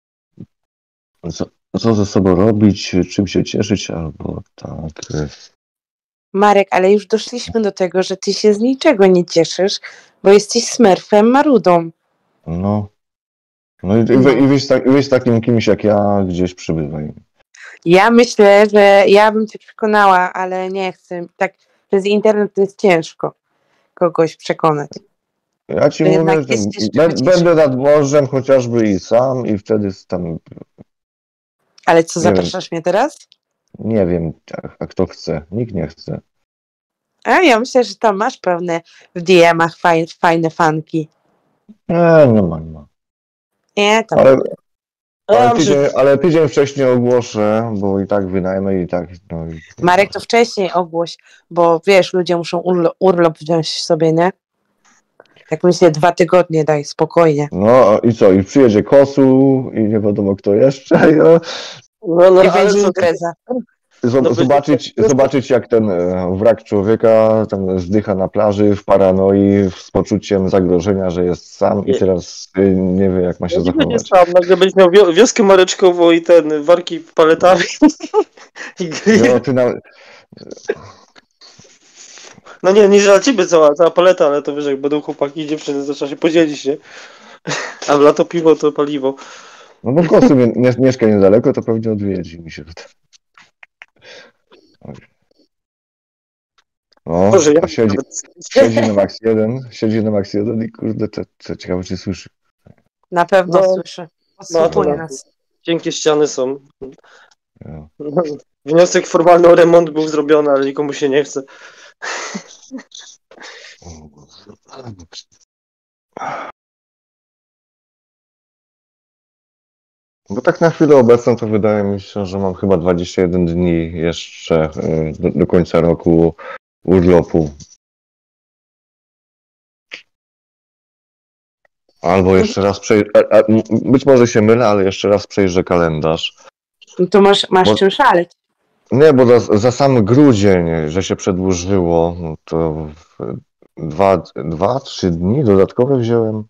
co ze sobą robić, czym się cieszyć, albo tak. Marek, ale już doszliśmy do tego, że ty się z niczego nie cieszysz, bo jesteś smurfem marudą. No i wyjść takim kimś jak ja gdzieś przybywaj. Ja myślę, że ja bym cię przekonała, ale nie chcę. Tak, przez internet to jest ciężko kogoś przekonać. Ja ci mówię, że będę nad morzem chociażby i sam i wtedy tam... Ale co, zapraszasz mnie teraz? Nie wiem, a kto chce. Nikt nie chce. A ja myślę, że tam masz pewne w DM-ach fajne fanki. Nie ma. Nie, tam... Ale tydzień wcześniej ogłoszę, bo i tak wynajmę i tak... No, Marek, to wcześniej ogłoś, bo wiesz, ludzie muszą urlop wziąć sobie, nie? Jak myślę, 2 tygodnie daj, spokojnie. No i co? I przyjedzie Kosu i nie wiadomo kto jeszcze. I będzie impreza. Zobaczyć jak ten wrak człowieka tam zdycha na plaży w paranoi, z poczuciem zagrożenia, że jest sam i teraz nie wie jak ma się zachować. Nie sam, nagle będziesz miał wioskę mareczkową i warki paletami. No nie dla ciebie cała paleta, ale to wiesz, jak będą chłopaki i dziewczyny, to trzeba się podzielić, nie? A w lato piwo to paliwo. No bo Kosu mieszka niedaleko, to pewnie odwiedzi mi się tutaj. O, Boże, siedzi na Max 1 i kurde, to ciekawe czy słyszy. Na pewno słyszy. Podsłuchuje nas. Cienkie ściany są. Ja. Wniosek formalny o remont był zrobiony, ale nikomu się nie chce. Bo tak na chwilę obecną to wydaje mi się, że mam chyba 21 dni jeszcze do końca roku urlopu. Albo jeszcze raz być może się mylę, ale jeszcze raz przejrzę kalendarz. No to masz czym szaleć. Nie, bo za sam grudzień, że się przedłużyło, no to 2-3 dni dodatkowe wziąłem.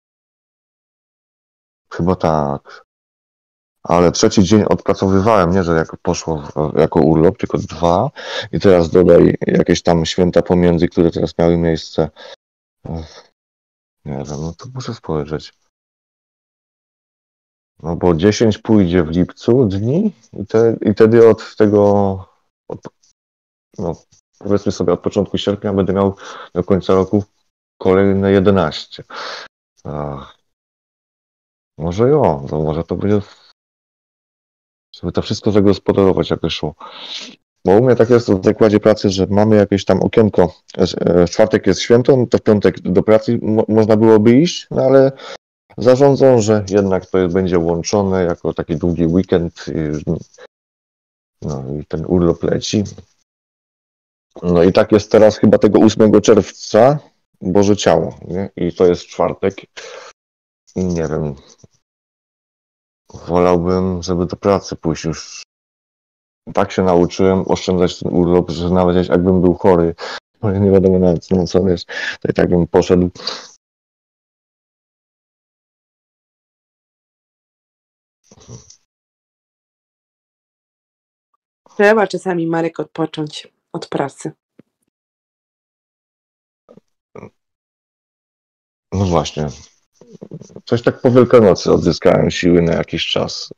Chyba tak. Ale trzeci dzień odpracowywałem, nie, że jak poszło jako urlop, tylko 2. I teraz dodaj jakieś tam święta pomiędzy, które teraz miały miejsce. Nie wiem, no to muszę spojrzeć. No bo 10 pójdzie w lipcu dni i wtedy od tego, no powiedzmy sobie od początku sierpnia będę miał do końca roku kolejne 11. Może to będzie, żeby to wszystko zagospodarować jak szło. Bo u mnie tak jest w zakładzie pracy, że mamy jakieś tam okienko. W czwartek jest święto, no to w piątek do pracy można byłoby iść, no ale zarządzą, że jednak to będzie łączone jako taki długi weekend. No i ten urlop leci. No i tak jest teraz chyba tego 8 czerwca, Boże Ciało, nie? I to jest czwartek. I nie wiem, wolałbym, żeby do pracy pójść już. Tak się nauczyłem oszczędzać ten urlop, że nawet jakbym był chory, no nie wiadomo nawet co wiesz, to i tak bym poszedł. Trzeba czasami, Marek, odpocząć od pracy. No właśnie. Coś tak po Wielkanocy odzyskałem siły na jakiś czas.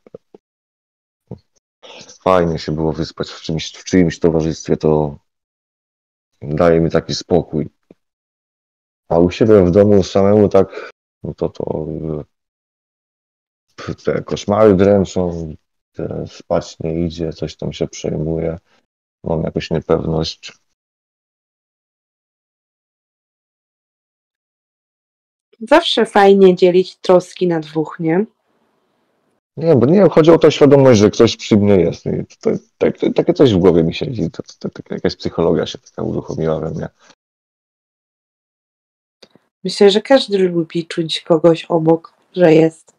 Fajnie się było wyspać w czyimś towarzystwie, to daje mi taki spokój. A u siebie w domu samemu tak, no to te koszmary dręczą, spać nie idzie, coś tam się przejmuje, mam jakąś niepewność. Zawsze fajnie dzielić troski na dwóch, nie? Nie, bo nie, chodzi o tę świadomość, że ktoś przy mnie jest. I takie coś w głowie mi siedzi, jakaś psychologia się taka uruchomiła we mnie. Myślę, że każdy lubi czuć kogoś obok, że jest.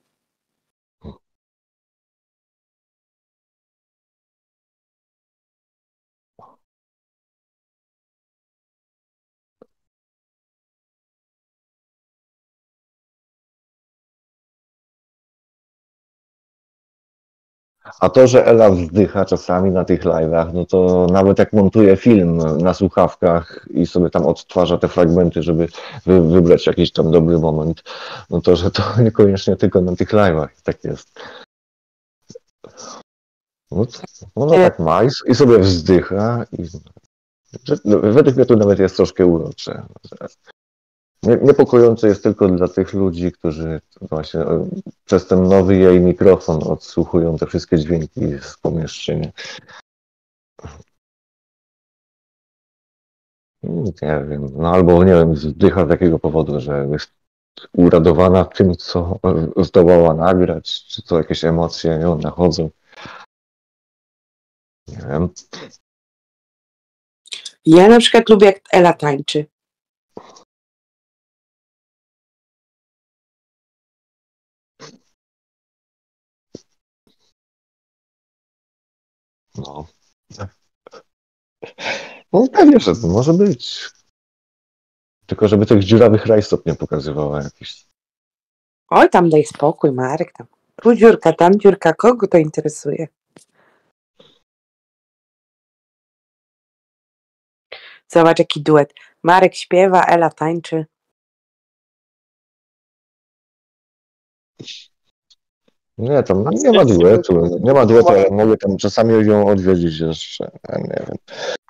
A to, że Ela wzdycha czasami na tych live'ach, no to nawet jak montuje film na słuchawkach i sobie tam odtwarza te fragmenty, żeby wybrać jakiś tam dobry moment, no to, że to niekoniecznie tylko na tych live'ach tak jest. No to ona tak ma i sobie wzdycha. Według mnie to nawet jest troszkę urocze. Niepokojące jest tylko dla tych ludzi, którzy właśnie przez ten nowy jej mikrofon odsłuchują te wszystkie dźwięki z pomieszczenia. Nie wiem, no albo nie wiem, wzdycha z jakiego powodu, że jest uradowana tym, co zdołała nagrać, czy to jakieś emocje ją nachodzą. Nie wiem. Ja na przykład lubię, jak Ela tańczy. No. No pewnie, że to może być. Tylko żeby tych dziurawych rajstop nie pokazywała jakichś. Oj, tam daj spokój, Marek. Tam. Tu dziurka, tam dziurka. Kogo to interesuje? Zobacz, jaki duet. Marek śpiewa, Ela tańczy. Nie, tam nie ma duetu. Nie ma duetu, ale mogę tam czasami ją odwiedzić jeszcze. Nie wiem.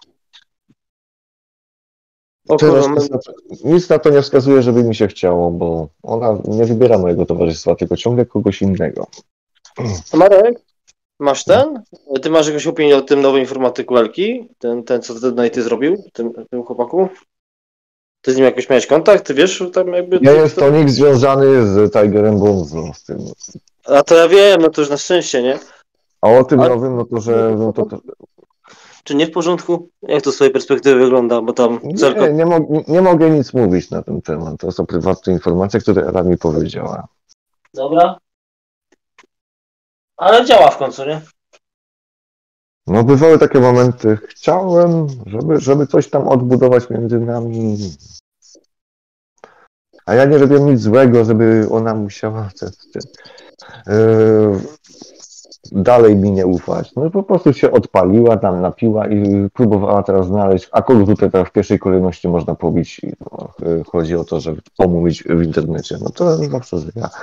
Teraz nic na to nie wskazuje, żeby mi się chciało, bo ona nie wybiera mojego towarzystwa, tylko ciągle kogoś innego. Marek? Masz ten? Ty masz jakąś opinię o tym nowym informatyku Elki? Ten co ty zrobił? Tym chłopaku? Ty z nim jakoś miałeś kontakt? Ty wiesz tam jakby... Nie jest to nikt związany z Tigerem Bonzo. Z tym. A to ja wiem, no to już na szczęście, nie? A o tym Ale- nowym, no to że... No to... Czy nie w porządku? Jak to z twojej perspektywy wygląda? Bo tam Celko... Nie mogę nic mówić na ten temat. To są prywatne informacje, które Ela mi powiedziała. Dobra. Ale działa w końcu, nie? No bywały takie momenty, chciałem, żeby coś tam odbudować między nami. A ja nie robiłem nic złego, żeby ona musiała dalej mi nie ufać. No po prostu się odpaliła, tam napiła i próbowała teraz znaleźć, a kogo tutaj teraz w pierwszej kolejności można pobić. No, chodzi o to, żeby pomówić w internecie. No to zawsze, że ja.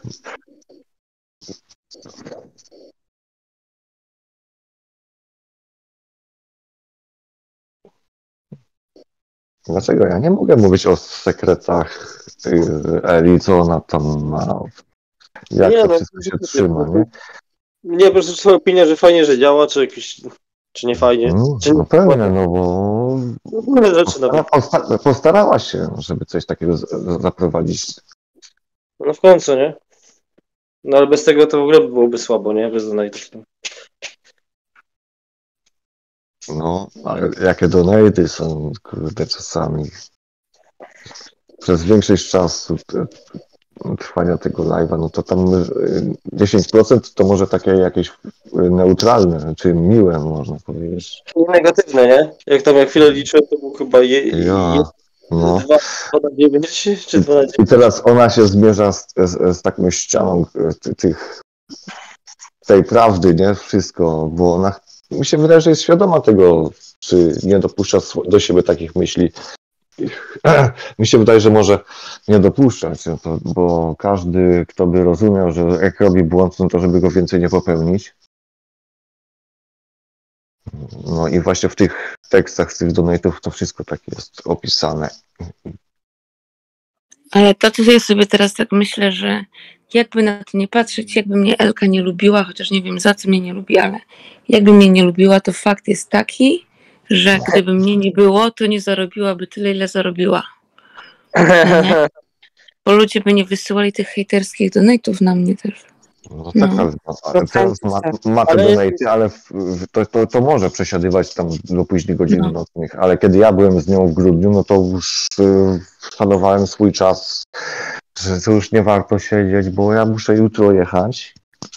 Dlaczego ja nie mogę mówić o sekretach Eli, co ona tam ma, jak Nie, to no, wszystko się trzyma, nie? Nie, po prostu twoja opinia, że fajnie, że działa, czy jakiś... Czy nie fajnie? Czy No pewnie, no bo różne rzeczy nawet. postarała się, żeby coś takiego zaprowadzić. No w końcu, nie? No ale bez tego to w ogóle byłoby słabo, nie? Bez donate'ów. No, ale jakie donaty są, kurde, czasami. Przez większość czasu trwania tego live'a, no to tam 10% to może takie jakieś neutralne, czy miłe, można powiedzieć. I negatywne, nie? Jak chwilę liczyłem, to był chyba No. 2/9 czy 2/9. I teraz ona się zmierza z taką ścianą tej prawdy, nie? Wszystko, bo ona mi się wydaje, że jest świadoma tego, czy nie dopuszcza do siebie takich myśli. Mi się wydaje, że może nie dopuszczać, bo każdy, kto by rozumiał, że jak robi błąd, no to żeby go więcej nie popełnić. No i właśnie w tych tekstach, z tych donate'ów to wszystko tak jest opisane. Ale to ja sobie teraz tak myślę, że jakby na to nie patrzeć, jakby mnie Elka nie lubiła, chociaż nie wiem za co mnie nie lubi, ale jakby mnie nie lubiła, to fakt jest taki, że gdyby mnie nie było, to nie zarobiłaby tyle, ile zarobiła. No nie? Bo ludzie by nie wysyłali tych hejterskich donate'ów na mnie też. No tak, ale teraz ma te donate'y, ale to może przesiadywać tam do późnych godzin nocnych, ale kiedy ja byłem z nią w grudniu, no to już szanowałem swój czas, że to już nie warto siedzieć, bo ja muszę jutro jechać.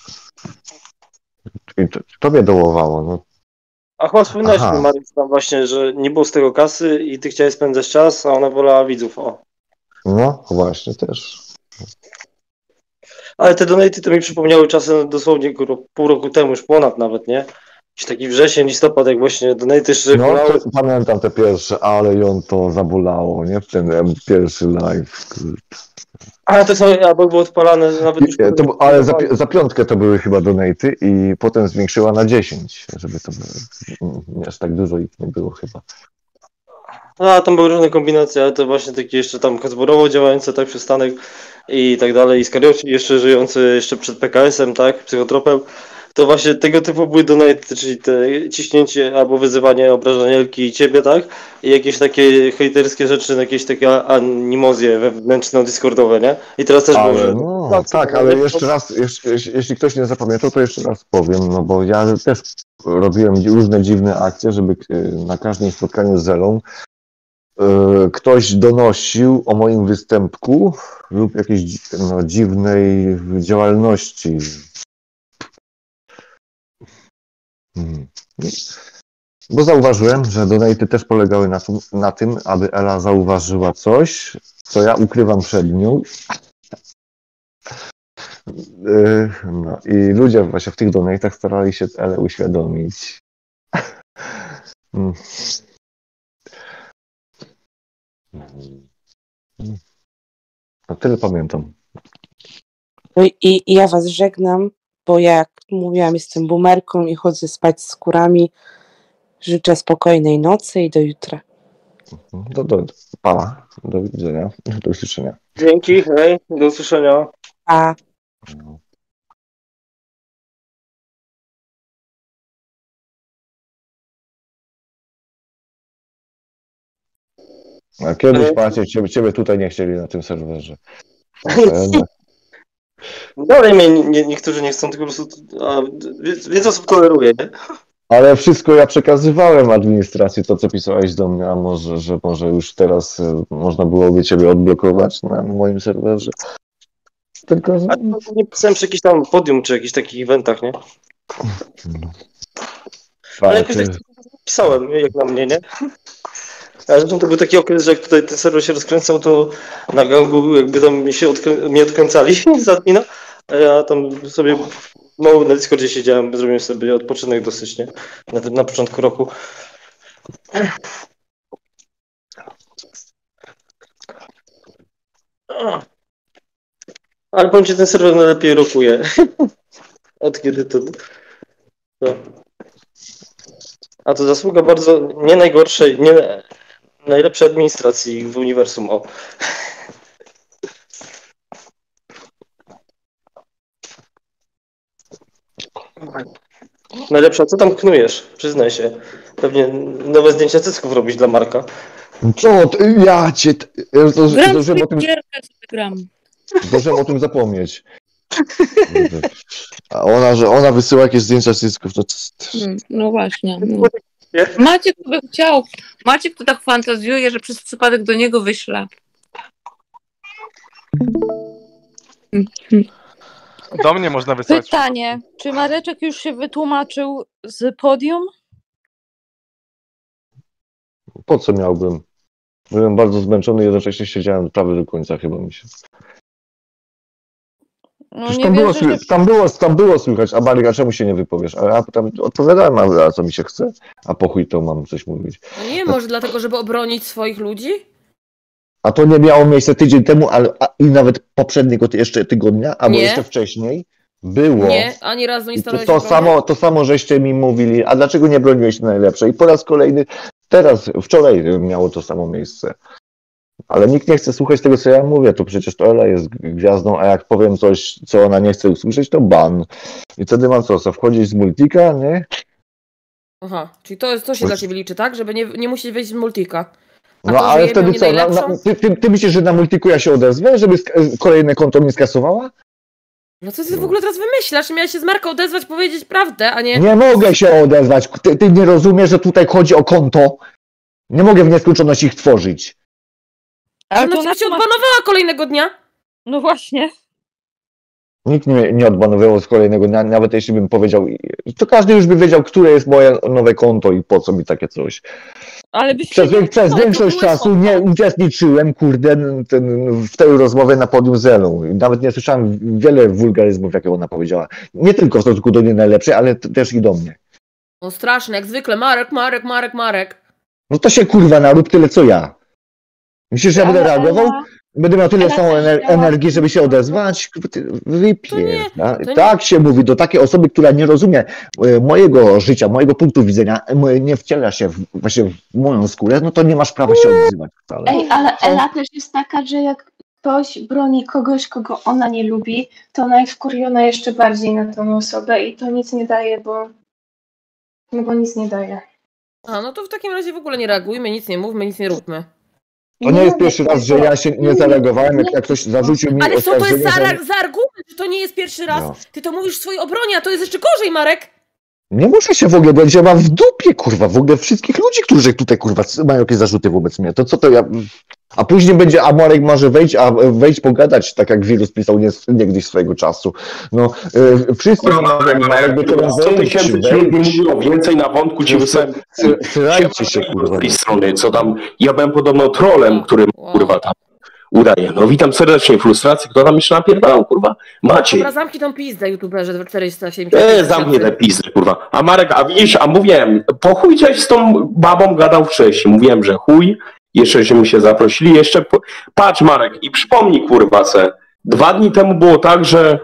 I to mnie dołowało, no. A chyba wspominałeś, Mariusz, tam właśnie, że nie było z tego kasy i ty chciałeś spędzać czas, a ona wolała widzów, o. No, właśnie też. Ale te donaty to mi przypomniały czasem dosłownie pół roku temu, już ponad nawet, nie? Jakiś taki wrzesień, listopad, jak właśnie donaty jeszcze No, pamiętam te pierwsze, ale ją to zabolało, nie? W ten pierwszy live. Ale to są, albo było odpalane nawet już... Ale za 5 to były chyba donaty i potem zwiększyła na 10, żeby to nie aż tak dużo ich nie było chyba. A tam były różne kombinacje, ale to właśnie takie jeszcze tam zborowo działające, tak, przystanek i tak dalej, i Skarioci jeszcze żyjący jeszcze przed PKS-em, tak, psychotropem, to właśnie tego typu były donaty, czyli te ciśnięcie albo wyzywanie, obrażanie Elki i ciebie, tak, i jakieś takie hejterskie rzeczy, jakieś takie animozje wewnętrzno-discordowe, nie? I teraz też było, że... No, tak, ale jeszcze raz, jeśli ktoś nie zapamiętał, to jeszcze raz powiem, no bo ja też robiłem różne dziwne akcje, żeby na każdym spotkaniu z Zelą ktoś donosił o moim występku lub jakiejś dziwnej działalności. Bo zauważyłem, że donaty też polegały na tym, aby Ela zauważyła coś, co ja ukrywam przed nią. No i ludzie właśnie w tych donatach starali się Elę uświadomić. No tyle pamiętam. I ja was żegnam, bo jak mówiłam, jestem boomerką i chodzę spać z kurami. Życzę spokojnej nocy i do jutra. Pa, do widzenia, do usłyszenia. Dzięki, hej, do usłyszenia. Pa. A kiedyś, patrzcie, ciebie tutaj nie chcieli na tym serwerze. Dalej mnie niektórzy nie chcą, tylko po prostu wiedzą, co toleruję, nie? Ale wszystko ja przekazywałem administracji, to co pisałeś do mnie, a może już teraz można byłoby ciebie odblokować na moim serwerze. Tylko... A nie pisałem przy jakimś tam podium, czy jakichś takich eventach, nie? Ale jakoś tak pisałem, jak na mnie, nie? A zresztą to był taki okres, że jak tutaj ten serwer się rozkręcał, to na gangu jakby tam mnie odkręcali z admina, a ja tam sobie mało na Discordzie siedziałem, zrobiłem sobie odpoczynek dosyć, nie? Na początku roku. Ale powiem ci, ten serwer najlepiej rokuje. Od kiedy to... A to zasługa bardzo nie najgorszej, nie najlepszej administracji w uniwersum. O. Najlepsza, co tam knujesz? Przyznaj się. Pewnie nowe zdjęcia cycków robić dla Marka. Co? Ja cię... Gram. Zdążyłem o tym zapomnieć. A ona wysyła jakieś zdjęcia cycków, to... No właśnie. No. Maciek by chciał. Maciek to tak fantazjuje, że przez przypadek do niego wyśle. Do mnie można wysłać. Pytanie, czy Mareczek już się wytłumaczył z podium? Po co miałbym? Byłem bardzo zmęczony i jednocześnie siedziałem prawie do końca, chyba mi się. No tam było słychać, a Maryka, czemu się nie wypowiesz? A ja tam odpowiadałem, a co mi się chce? A po chuj to mam coś mówić. No nie, może dlatego, żeby obronić swoich ludzi? A to nie miało miejsca tydzień temu, i nawet poprzedniego jeszcze tygodnia, albo jeszcze wcześniej było. Nie, ani razu nie starałeś się to samo żeście mi mówili, a dlaczego nie broniłeś najlepszej? I po raz kolejny, wczoraj miało to samo miejsce. Ale nikt nie chce słuchać tego, co ja mówię, to przecież to Ela jest gwiazdą, a jak powiem coś, co ona nie chce usłyszeć, to ban. I wtedy mam co wchodzić z multika, nie? Aha, czyli to się dla ciebie liczy, tak? Żeby nie musieć wejść z multika. No ale wtedy co, ty myślisz, że na multiku ja się odezwę, żeby kolejne konto mi skasowała? No co ty w ogóle teraz wymyślasz? Miałeś się z Marką odezwać, powiedzieć prawdę, a nie... Nie mogę się odezwać, ty nie rozumiesz, że tutaj chodzi o konto? Nie mogę w nieskończoność ich tworzyć. Ale to cię odbanowała kolejnego dnia. No właśnie. Nikt mnie nie odbanował z kolejnego dnia, nawet jeśli bym powiedział, to każdy już by wiedział, które jest moje nowe konto i po co mi takie coś. Ale przez większość czasu nie uczestniczyłem, w tej rozmowie na podium z Elą. Nawet nie słyszałem wiele wulgaryzmów, jakie ona powiedziała. Nie tylko w stosunku do niej najlepszej, ale też i do mnie. No straszne, jak zwykle. Marek. No to się kurwa narób tyle co ja. Myślisz, że ja będę reagował? Będę miał tyle samą energii, żeby się odezwać? Wypierdź. Tak się mówi do takiej osoby, która nie rozumie mojego życia, mojego punktu widzenia, nie wciela się właśnie w moją skórę, no to nie masz prawa się odzywać wcale. Ej, ale Ela też jest taka, że jak ktoś broni kogoś, kogo ona nie lubi, to ona jest wkurwiona jeszcze bardziej na tą osobę i to nic nie daje, bo nic nie daje. A, no to w takim razie w ogóle nie reagujmy, nic nie mówmy, nic nie róbmy. To nie jest pierwszy raz, że ja się nie zareagowałem, jak ktoś zarzucił mi ale co to jest za że... argument, że to nie jest pierwszy raz? No. Ty to mówisz w swojej obronie, a to jest jeszcze gorzej, Marek! Nie muszę się w ogóle bronić, ja mam w dupie, kurwa, w ogóle wszystkich ludzi, którzy tutaj, kurwa, mają jakieś zarzuty wobec mnie. To co to ja... A później będzie, a Marek może wejść pogadać, tak jak Wirus pisał niegdyś swojego czasu. No, wszyscy Marek by teraz więcej na wątku ci wysłałem. Trzymajcie się, kurwa. Z tej strony, co tam, ja byłem podobno trolem, którym, kurwa, tam udaje. No witam serdecznie, frustracji, kto tam jeszcze napierdalał, kurwa? Maciej. Dobra, zamknij tą pizdę, youtuberze, 470. Zamknij tę pizdę, kurwa. A Marek, a widzisz, a mówiłem, po chuj żeś z tą babą gadał wcześniej, mówiłem, że chuj. Jeszcze żeśmy się zaprosili, patrz Marek i przypomnij kurwa se, 2 dni temu było tak, że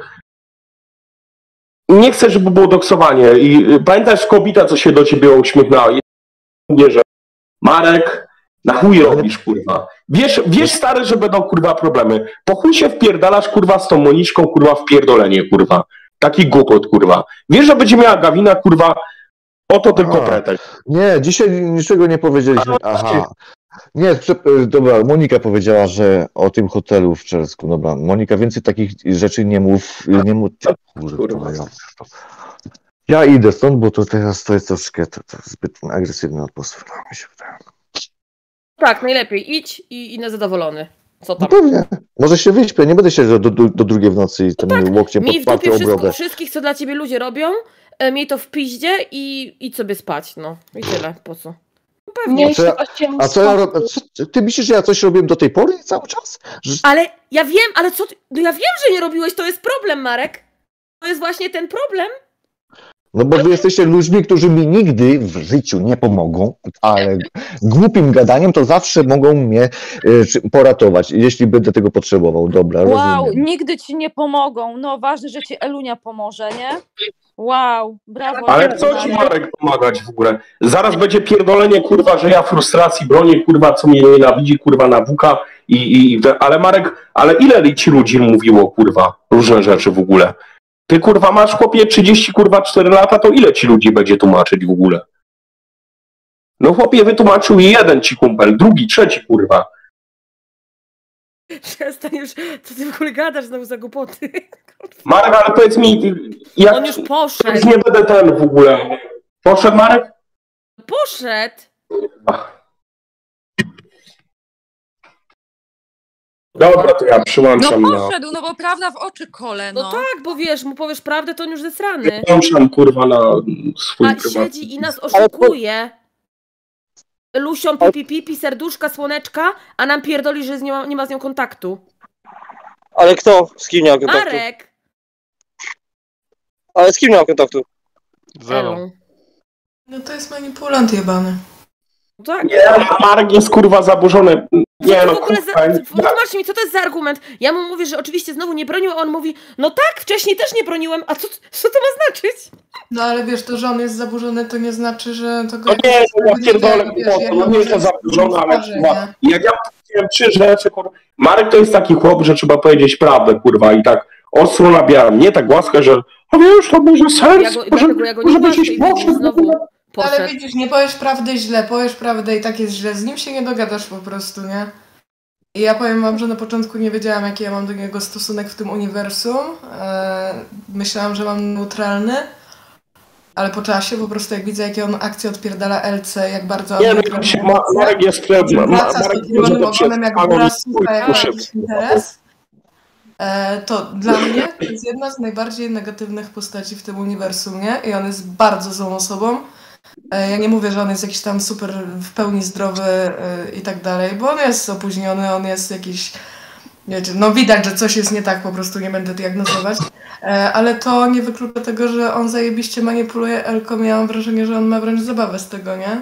nie chcę, żeby było doksowanie i pamiętasz kobieta, co się do ciebie uśmiechnęła i mówię, że Marek, na chuj robisz kurwa, wiesz stary, że będą kurwa problemy, po chuj się wpierdalasz kurwa z tą Moniczką kurwa w pierdolenie kurwa, taki głupot kurwa, wiesz, że będzie miała Gawina kurwa, oto tylko pretekst. Nie, dzisiaj niczego nie powiedzieliśmy, aha. Nie, dobra, Monika powiedziała, że o tym hotelu w Czelsku. Dobra, Monika, więcej takich rzeczy nie mów. Kurwa. Ja idę stąd, bo to teraz to jest troszkę zbyt agresywna atmosfera, mi się wydaje. Tak, najlepiej idź i inny zadowolony. Co tam? No pewnie. Może się wyśpię, nie będę siedział do 2 w nocy i tym łokciem Miej w dupie podparty obrodę. wszystkich, co dla ciebie ludzie robią, miej to w piździe i idź sobie spać, no. I tyle, po co? No pewnie. A co ja robię? Ty myślisz, że ja coś robiłem do tej pory cały czas? Ale ja wiem, ale co ty... No ja wiem, że nie robiłeś, to jest problem, Marek. To jest właśnie ten problem. No bo wy jesteście ludźmi, którzy mi nigdy w życiu nie pomogą, ale głupim gadaniem to zawsze mogą mnie poratować, jeśli będę tego potrzebował. Dobra, Wow, rozumiem. nigdy ci nie pomogą. No ważne, że ci Elunia pomoże, nie? Wow, brawo. Ale co ci Marek pomagać w ogóle? Zaraz będzie pierdolenie, kurwa, że ja frustracji bronię, kurwa, co mnie nienawidzi, kurwa, na WK ale Marek, ale ile ci ludzi mówiło, kurwa, różne rzeczy w ogóle? Ty, kurwa, masz, chłopie, 34 lata, to ile ci ludzi będzie tłumaczyć w ogóle? No, chłopie, wytłumaczył jeden ci kumpel, drugi, trzeci, kurwa. Przestań już, co ty w ogóle gadasz znowu za głupoty? Marek, ale powiedz mi, jak... On już poszedł. Nie będę ten w ogóle. Poszedł Marek? Poszedł. Dobra, to ja przyłączam No poszedł, no bo prawda w oczy kole, no. No tak, bo wiesz, mu powiesz prawdę, to on już zesrany. Przyłączam, kurwa, na swój A prywatny. siedzi i nas oszukuje. Lusią pipi, serduszka, słoneczka, a nam pierdoli, że nie ma z nią kontaktu. Ale kto? Z kim nie ma kontaktu? Marek! Ale z kim nie ma kontaktu? Zero. No to jest manipulant jebany. Tak. Nie, Marek jest, kurwa, zaburzony. Nie, no, Wytłumacz mi, co to jest za argument? Ja mu mówię, że oczywiście znowu nie bronił, a on mówi, no tak, wcześniej też nie broniłem, a co to ma znaczyć? No ale wiesz, to, że on jest zaburzony, to nie znaczy, że to go... No nie, ja pierdolę, no nie jest to zaburzony, ale kurwa, jak ja powiedziałem 3 rzeczy, kurwa, Marek to jest taki chłop, że trzeba powiedzieć prawdę, kurwa, i tak ostro nabieram, nie tak łaskę, że a wiesz, to może sens, Ja go nie patrzę i znowu poszedł. Ale widzisz, nie powiesz prawdy źle, powiesz prawdę i tak jest źle, z nim się nie dogadasz po prostu, nie? I ja powiem wam, że na początku nie wiedziałam, jaki ja mam do niego stosunek w tym uniwersum. Myślałam, że mam neutralny, ale po czasie po prostu jak widzę, jakie on akcje odpierdala LC, jak bardzo... Nie, Marek jest wtedy, wraca z podwójnym ogonem, jak góra słucha, jak jakiś interes. To dla mnie to jest jedna z najbardziej negatywnych postaci w tym uniwersum, nie? I on jest bardzo złą osobą. Ja nie mówię, że on jest jakiś tam super w pełni zdrowy i tak dalej, bo on jest opóźniony, on jest jakiś, wiecie, no widać, że coś jest nie tak, po prostu nie będę diagnozować, ale to nie wyklucza tego, że on zajebiście manipuluje Elką. Ja mam wrażenie, że on ma wręcz zabawę z tego, nie?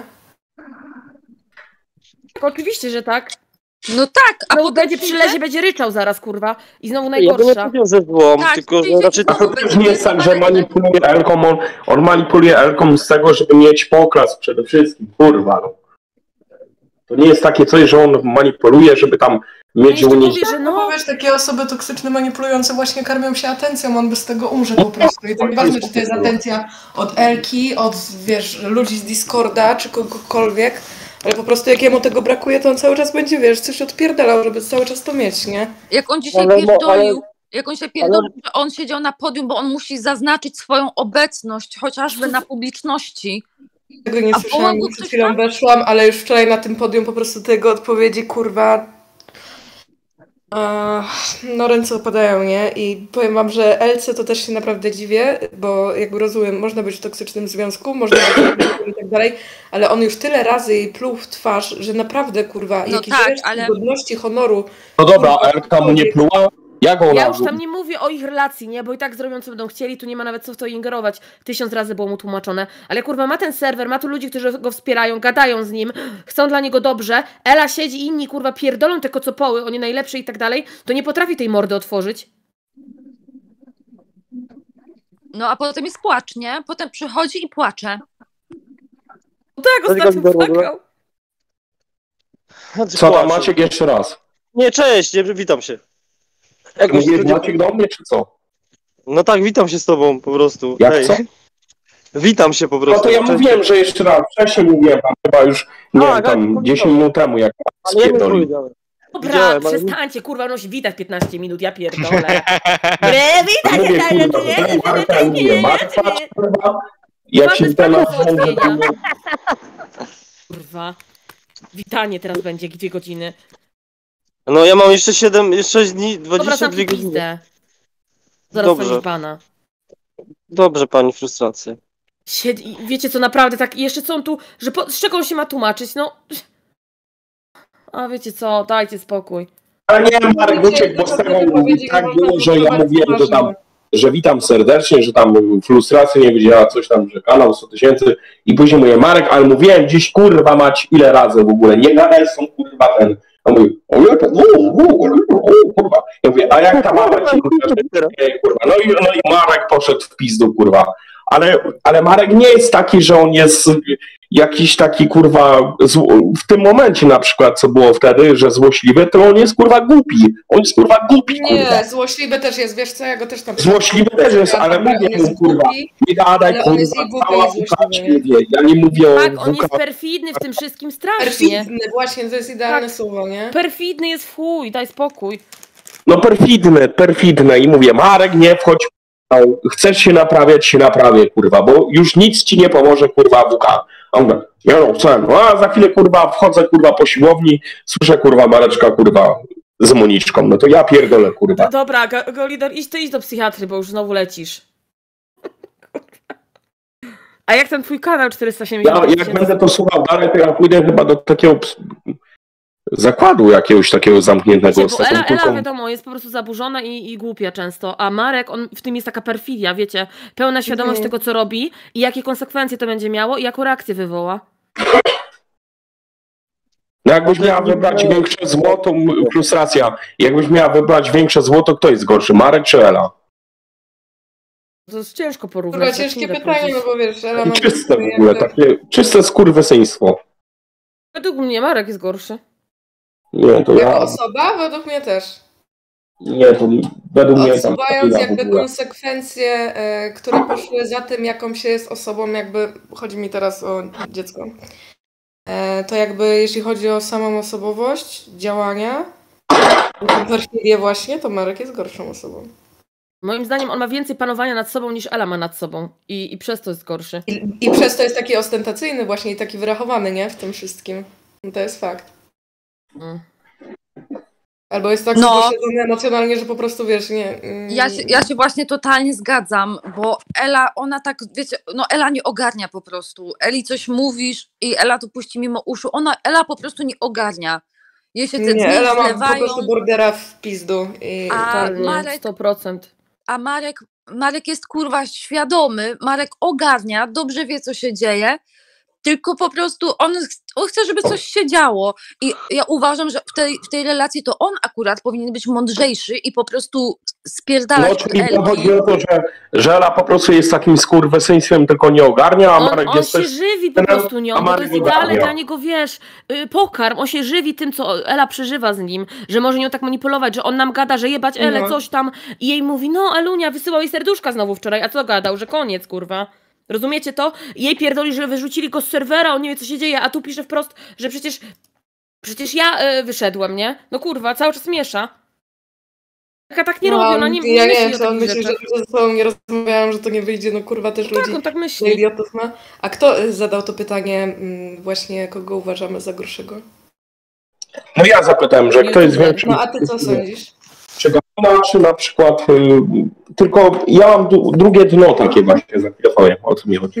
Oczywiście, że tak. No tak, a potem będzie przylezie, będzie ryczał zaraz, kurwa. I znowu Ja najgorsza. bym nie powiedział, że złom, Tak, tylko że przyjdzie raczej... A to też nie jest tak, że manipuluje Elką, on manipuluje Elką z tego, żeby mieć poklask przede wszystkim, kurwa, no. To nie jest takie coś, że on manipuluje, żeby tam mieć u niej... No wiesz, takie osoby toksyczne, manipulujące właśnie karmią się atencją, on bez tego umrze po prostu. I to nieważne, czy to jest atencja od Elki, od, wiesz, ludzi z Discorda, czy kogokolwiek, ale po prostu jak jemu tego brakuje, to on cały czas będzie, wiesz, coś odpierdalał, żeby cały czas to mieć, nie? Jak on dzisiaj pierdolił, że on siedział na podium, bo on musi zaznaczyć swoją obecność, chociażby na publiczności. Tego nie słyszałam, bo przed chwilą weszłam, ale już wczoraj na tym podium po prostu tego odpowiedzi, kurwa, no ręce opadają, nie? I powiem wam, że Elce to też się naprawdę dziwię, bo jakby rozumiem, można być w toksycznym związku, można być i tak dalej, ale on już tyle razy jej pluł w twarz, że naprawdę, kurwa, No jakieś tak, resztki godności, honoru. No dobra, a Elka mu nie pluła? Jak ona... Ja już tam nie mówię o ich relacji, nie? Bo i tak zrobią, co będą chcieli, tu nie ma nawet co w to ingerować. 1000 razy było mu tłumaczone. Ale kurwa, ma ten serwer, ma tu ludzi, którzy go wspierają, gadają z nim, chcą dla niego dobrze. Ela siedzi i inni, kurwa, pierdolą te kocopoły, oni najlepsze i tak dalej, to nie potrafi tej mordy otworzyć. No a potem jest płacz, nie? Potem przychodzi i płacze. No tak, ostatnio płakał. Co tam, Maciek, jeszcze raz? Nie, cześć, nie, witam się. Mówisz Maciek do mnie, czy co? No tak, witam się z tobą po prostu. Jak hej. co? Witam się po No prostu. to ja mówiłem, że jeszcze raz, wcześniej mówiłem, chyba już, nie wiem, tam 10 minut temu, jak spierdolił. Dobra, przestańcie, kurwa, no się witać 15 minut, ja pierdolę. Mówię, kurwa, Marta, mówię, Marta, kurwa, jak się ten Kurwa. Witanie teraz będzie 2 godziny. No ja mam jeszcze 6 dni, 22 godziny. godziny. Zaraz dostaniesz bana. Dobrze, pani frustracja. Wiecie co, naprawdę tak, i jeszcze co on tu, że z czego on się ma tłumaczyć, no. A wiecie co, dajcie spokój. Ale nie, Marek uciekł, bo z tego tak było, że ja mówiłem, że tam, że witam serdecznie, że tam frustracja nie wiedziała coś tam, że kanał 100 000 i później mówię, Marek, ale mówiłem dziś, kurwa mać, ile razy w ogóle, nie gadaj są kurwa ten. A mówi, kurwa. Ja mówię, a jak ta mama ci kurwa, no i Marek poszedł w pizdu, kurwa. Ale Marek nie jest taki, że on jest jakiś taki, kurwa, w tym momencie na przykład, co było wtedy, że złośliwy, to on jest, kurwa, głupi. On jest, kurwa, głupi, kurwa. Nie, złośliwy też jest, wiesz co, ja go też tam... Złośliwy też jest, ale mówię mu, kurwa, nie gadaj, kurwa, ja nie mówię o... Tak, on jest perfidny w tym wszystkim strasznie. Perfidny, właśnie, to jest idealne słowo, nie? Perfidny jest w chuj, daj spokój. No perfidny i mówię, Marek, nie wchodź, chcesz się naprawię, kurwa, bo już nic ci nie pomoże, kurwa, WK. A on mówi, ja no chcę, a za chwilę, kurwa, wchodzę, kurwa, po siłowni, słyszę, kurwa, Mareczka, kurwa, z Moniczką, no to ja pierdolę, kurwa. No dobra, Golidor, idź do psychiatry, bo już znowu lecisz. A jak ten twój kanał 470? Jak będę to słuchał dalej, to ja pójdę chyba do takiego zakładu jakiegoś takiego zamkniętego. Wiecie, bo Ela, wiadomo, jest po prostu zaburzona i głupia często, a Marek, on w tym jest taka perfidia, wiecie, pełna świadomość tego, co robi i jakie konsekwencje to będzie miało i jaką reakcję wywoła. No jakbyś miała wybrać większe złoto, frustracja, jakbyś miała wybrać większe złoto, kto jest gorszy, Marek czy Ela? To jest ciężko porównać. Dobra, ciężkie pytanie, no bo wiesz, Ela ma... Czyste w ogóle, takie czyste skurwysyństwo. Według mnie Marek jest gorszy. Nie, to jako osoba? Według mnie też. Nie, to według mnie... Odsuwając jakby konsekwencje, które poszły za tym, jaką się jest osobą, jakby, chodzi mi teraz o dziecko, to jakby jeśli chodzi o samą osobowość, działania, perfidnie właśnie, to Marek jest gorszą osobą. Moim zdaniem on ma więcej panowania nad sobą niż Ela ma nad sobą i przez to jest gorszy. I przez to jest taki ostentacyjny właśnie i taki wyrachowany, nie? W tym wszystkim. No to jest fakt. Albo jest tak pośledzony emocjonalnie, że po prostu wiesz, nie... Ja się właśnie totalnie zgadzam, bo Ela, ona tak, wiecie, no Ela nie ogarnia po prostu. Eli coś mówisz i Ela to puści mimo uszu. Ela po prostu nie ogarnia. Jej się te dni Ela ma zlewają. po prostu bordera w pizdu. I a Marek, 100%. A Marek jest kurwa świadomy, Marek ogarnia, dobrze wie co się dzieje, tylko po prostu on chce, żeby coś się działo i ja uważam, że w tej relacji to on akurat powinien być mądrzejszy i po prostu spierdalać. No, czyli chodzi o to, że Ela po prostu jest takim skurwysyństwem, tylko nie ogarnia, a Marek jest On się żywi po prostu nią, bo to jest idealny dla niego, wiesz, pokarm, on się żywi tym, co Ela przeżywa z nim, że może nią tak manipulować, że on nam gada, że jebać Elę, coś tam i jej mówi, no Elunia, wysyłał jej serduszka znowu wczoraj, a co gadał, że koniec, kurwa. Rozumiecie to? Jej pierdoli, że wyrzucili go z serwera, on nie wie co się dzieje, a tu pisze wprost, że przecież ja wyszedłem, nie? No kurwa, cały czas miesza. Tak nie robi, ona nie ja myśli nie wiem, czy on myśli, że ze sobą nie rozmawiałam, że to nie wyjdzie, no kurwa też ludzi. Tak, on tak myśli. Idiotów ma. A kto zadał to pytanie właśnie, kogo uważamy za gorszego? No ja zapytałem, że kto jest większy. No a ty co sądzisz? Czy Gawina, czy na przykład, tylko ja mam drugie dno takie właśnie, za chwilę powiem, o co mi chodzi.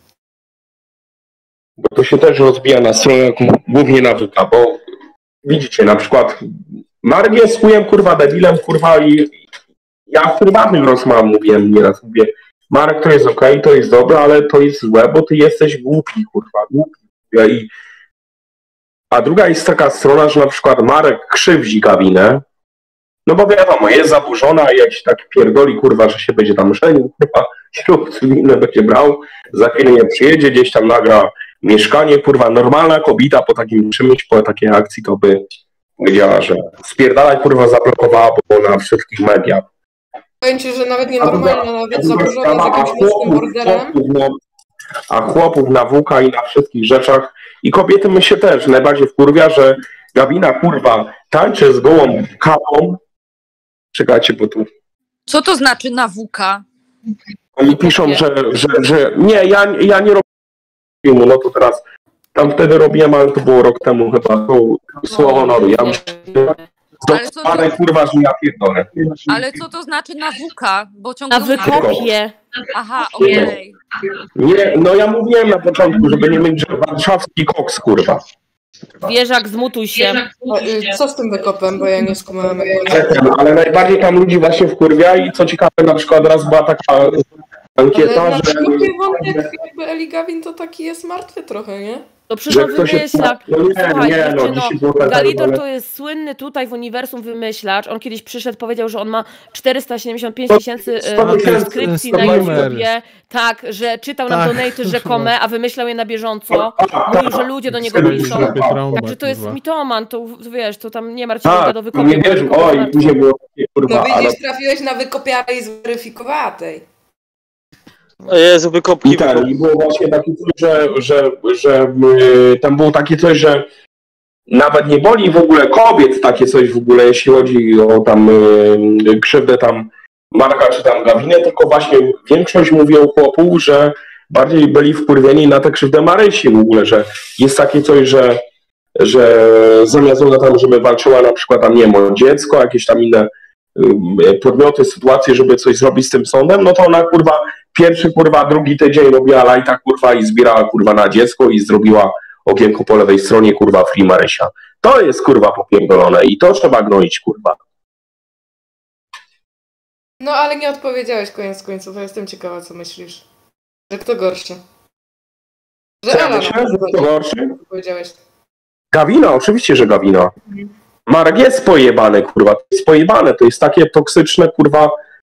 Bo to się też rozbija na stronę głównie na WK, bo widzicie, na przykład Marek jest chujem, kurwa, debilem, kurwa, i ja w prywatnych rozmowach mówiłem nieraz, mówię, Marek, to jest okej, to jest dobre, ale to jest złe, bo ty jesteś głupi, kurwa, głupi. A druga jest taka strona, że na przykład Marek krzywdzi Gawinę, no bo wiadomo, jest zaburzona i jak się tak pierdoli, kurwa, że się będzie tam żenił, kurwa, ślub cywilny będzie brał, za chwilę nie przyjedzie, gdzieś tam nagra mieszkanie, kurwa, normalna kobieta po takim czymś, po takiej akcji to by wiedziała, że spierdalać, kurwa, zablokowała, bo na wszystkich mediach. Powiem ci, że nawet nienormalna, nawet zaburzona z jakimś mocnym borderem. a chłopów na WK i na wszystkich rzeczach. I kobiety my się też najbardziej wkurwia, że Gawina kurwa tańczy z gołą kapą. Czekajcie, bo tu... Co to znaczy na WK? Oni piszą, że nie, ja nie robię filmu, no to teraz tam wtedy robiłem, ale to było rok temu chyba, to słowo honoru. Ja ale kurwa, że ja pierdolę. Ale co to znaczy na WK? Bo ciągle... Na wykopie. Aha, okej. Nie, no ja mówiłem na początku, żeby nie mieć, że warszawski koks, kurwa. Wieżak, zmutuj się. Co z tym wykopem, bo ja nie skumałem. Ale najbardziej tam ludzi właśnie wkurwia i co ciekawe, na przykład raz była taka ankieta, ale że... Ale wątek jakby Eli Gavin to taki jest martwy trochę, nie? To przyszło wymyślać. Słuchaj, dziewczyno, Galidor to jest słynny tutaj w uniwersum wymyślacz. On kiedyś przyszedł, powiedział, że on ma 475 tysięcy subskrypcji na YouTubie. Tak, że czytał nam donaty rzekome, a wymyślał je na bieżąco. Mówił, że ludzie do niego piszą. Także to jest mitoman, to wiesz, to tam nie martw się do wykopu. Nie wierzył, oj, później było takie kurwa. No widzisz, trafiłeś na wykopiarę i zweryfikowatej. O Jezu, wykopki. I było właśnie takie coś, że tam było takie coś, że nawet nie boli w ogóle kobiet takie coś w ogóle, jeśli chodzi o tam krzywdę tam Marka czy tam Gawinę, tylko właśnie większość mówi o chłopów, że bardziej byli wkurwieni na tę krzywdę Marysi w ogóle, że jest takie coś, że zamiast ona tam, żeby walczyła na przykład tam, nie wiem, o dziecko, jakieś tam inne podmioty, sytuacje, żeby coś zrobić z tym sądem, no to ona kurwa pierwszy kurwa, drugi tydzień robiła lajta kurwa i zbierała kurwa na dziecko i zrobiła okienko po lewej stronie kurwa Free Marysia. To jest kurwa popierdolone i to trzeba gnoić kurwa. No ale nie odpowiedziałeś koniec końców, ja jestem ciekawa co myślisz. Że kto gorszy? Że Co ja myślę, że kto gorszy? Powiedziałeś. Gawina, oczywiście, że Gawina. Marek jest pojebany kurwa, to jest pojebane, to jest takie toksyczne kurwa.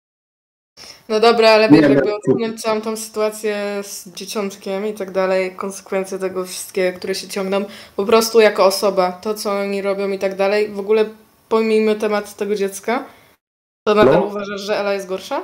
No dobra, ale wiesz, jakby odsunąć całą tą sytuację z dzieciątkiem i tak dalej, konsekwencje tego wszystkiego, które się ciągną, po prostu jako osoba, to co oni robią i tak dalej, w ogóle pomijmy temat tego dziecka, to nadal uważasz, że Ela jest gorsza?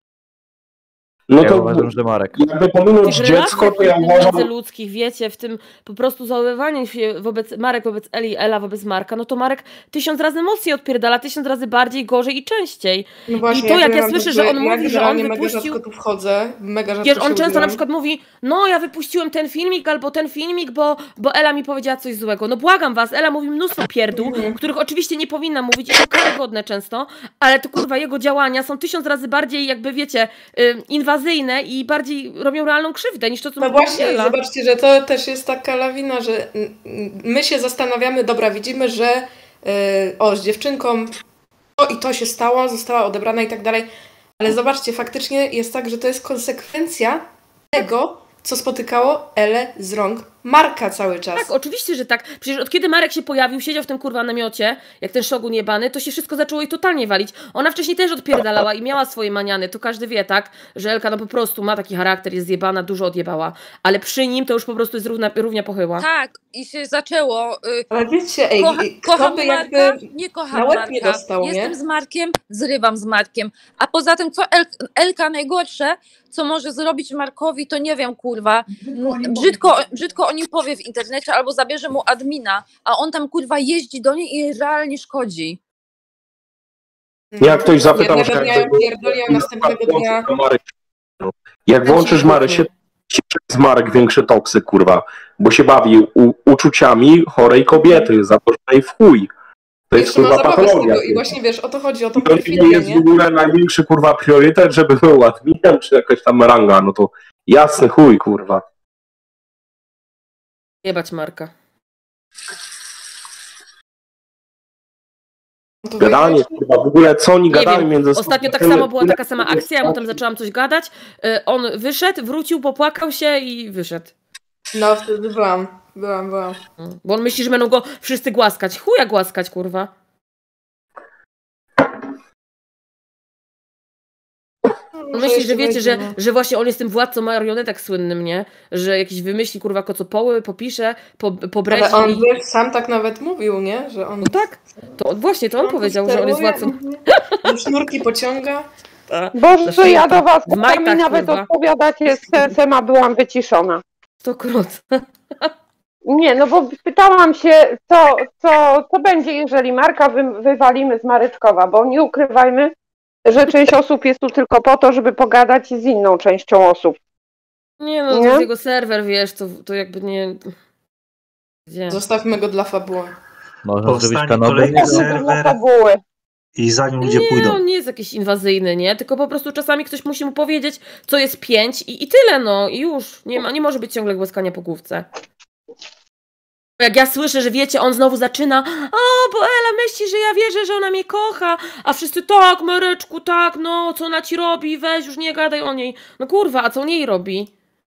No ja to uważam, że Marek. Jakby pominąć dziecko, to ja uważam... międzyludzkich, wiecie, w tym po prostu zachowywanie się Marek wobec Eli, Ela wobec Marka, no to Marek 1000 razy mocniej odpierdala, 1000 razy bardziej, gorzej i częściej. No właśnie, i to jak ja słyszę, że on mówi, że on mega wypuścił... rzadko tu wchodzę, mega rzadko Wiesz, on często udzielam. na przykład mówi, no ja wypuściłem ten filmik albo ten filmik, bo Ela mi powiedziała coś złego. No błagam was, Ela mówi mnóstwo pierdół, których oczywiście nie powinna mówić i są karygodne często, ale to kurwa jego działania są 1000 razy bardziej jakby wiecie, inwazyjne i bardziej robią realną krzywdę niż to, co no mówi właśnie, Ela. Zobaczcie, że to też jest taka lawina, że my się zastanawiamy, dobra, widzimy, że z dziewczynką to się stało, została odebrana i tak dalej, ale zobaczcie, faktycznie jest tak, że to jest konsekwencja tego, co spotykało Elę z rąk Marka cały czas. Tak, oczywiście, że tak. Przecież od kiedy Marek się pojawił, siedział w tym kurwa namiocie, jak ten szogun jebany, to się wszystko zaczęło jej totalnie walić. Ona wcześniej też odpierdalała i miała swoje maniany, to każdy wie, tak? Że Elka no po prostu ma taki charakter, jest zjebana, dużo odjebała. Ale przy nim to już po prostu jest równia pochyła. Tak, i się zaczęło. Ale wiecie, kocham by Marka, jakby nie kocham na łeb Marka. nie dostał, Jestem nie? z Markiem, zrywam z Markiem. A poza tym, co Elka najgorsze, co może zrobić Markowi, to nie wiem, kurwa. Brzydko o nim powie w internecie albo zabierze mu admina, a on tam, kurwa, jeździ do niej i realnie szkodzi. Jak ktoś zapytał, jednego dnia ją pierdoli, a następnego dnia... Jak włączysz Marysię, jest Marek większy toksyk, kurwa, bo się bawi uczuciami chorej kobiety, za to, że jej w chuj. To jest kurwa patologia. I właśnie wiesz, o to chodzi, o to to nie jest w ogóle największy kurwa priorytet, żeby był adminem, czy jakaś tam ranga, no to jasny chuj, kurwa. Jebać Marka. Gadanie, kurwa, w ogóle co oni gadają między sobą. Ostatnio tak samo była taka sama akcja, ja mu tam zaczęłam coś gadać, on wyszedł, wrócił, popłakał się i wyszedł. No wtedy byłam. Bo on myśli, że będą go wszyscy głaskać. Chuja głaskać, kurwa. On myśli, że wiecie, że właśnie on jest tym władcą marionetek słynnym, nie? Że jakiś wymyśli, kurwa, kocopoły, popisze, pobreci. Ale on sam tak nawet mówił, nie? Że on... No tak, to właśnie, to on powiedział, że on jest władcą. Sznurki pociąga. Boże, to ja do was w majtach, mi nawet kurwa. odpowiadacie z sensem, a byłam wyciszona. 100%. Nie, no bo pytałam się, co będzie, jeżeli Marka wywalimy z Maryczkowa, bo nie ukrywajmy, że część osób jest tu tylko po to, żeby pogadać z inną częścią osób. Nie no, to jest jego serwer, wiesz, to jakby nie... Gdzie? Zostawmy go dla fabuły. Można zrobić Powstanie kanał kolejny bez serwer i za nim ludzie Nie, pójdą. on nie jest jakiś inwazyjny, nie? Tylko po prostu czasami ktoś musi mu powiedzieć, co jest 5 i tyle, no. I już. Nie może być ciągle głaskania po główce. Jak ja słyszę, że wiecie, on znowu zaczyna, bo Ela myśli, że ja wierzę, że ona mnie kocha, a wszyscy, tak, Mareczku, tak, no, co ona ci robi, weź, już nie gadaj o niej. No kurwa, a co on jej robi?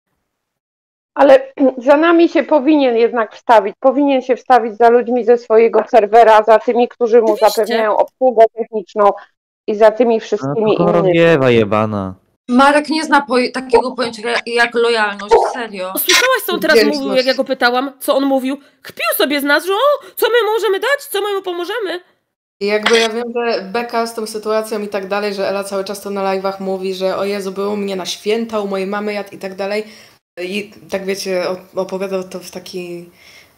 Ale za nami się powinien jednak wstawić. Powinien się wstawić za ludźmi ze swojego serwera, za tymi, którzy mu zapewniają obsługę techniczną i za tymi wszystkimi innymi. Chorągiewa jebana. Marek nie zna takiego pojęcia jak lojalność, serio. Słyszałaś, co on teraz mówił, jak ja go pytałam, co on mówił? Kpił sobie z nas, że co my możemy dać, co my mu pomożemy? I jakby ja wiem, że beka z tą sytuacją i tak dalej, że Ela cały czas to na live'ach mówi, że o Jezu, było u mnie na święta, u mojej mamy jadł i tak dalej. I tak wiecie, opowiadał to w taki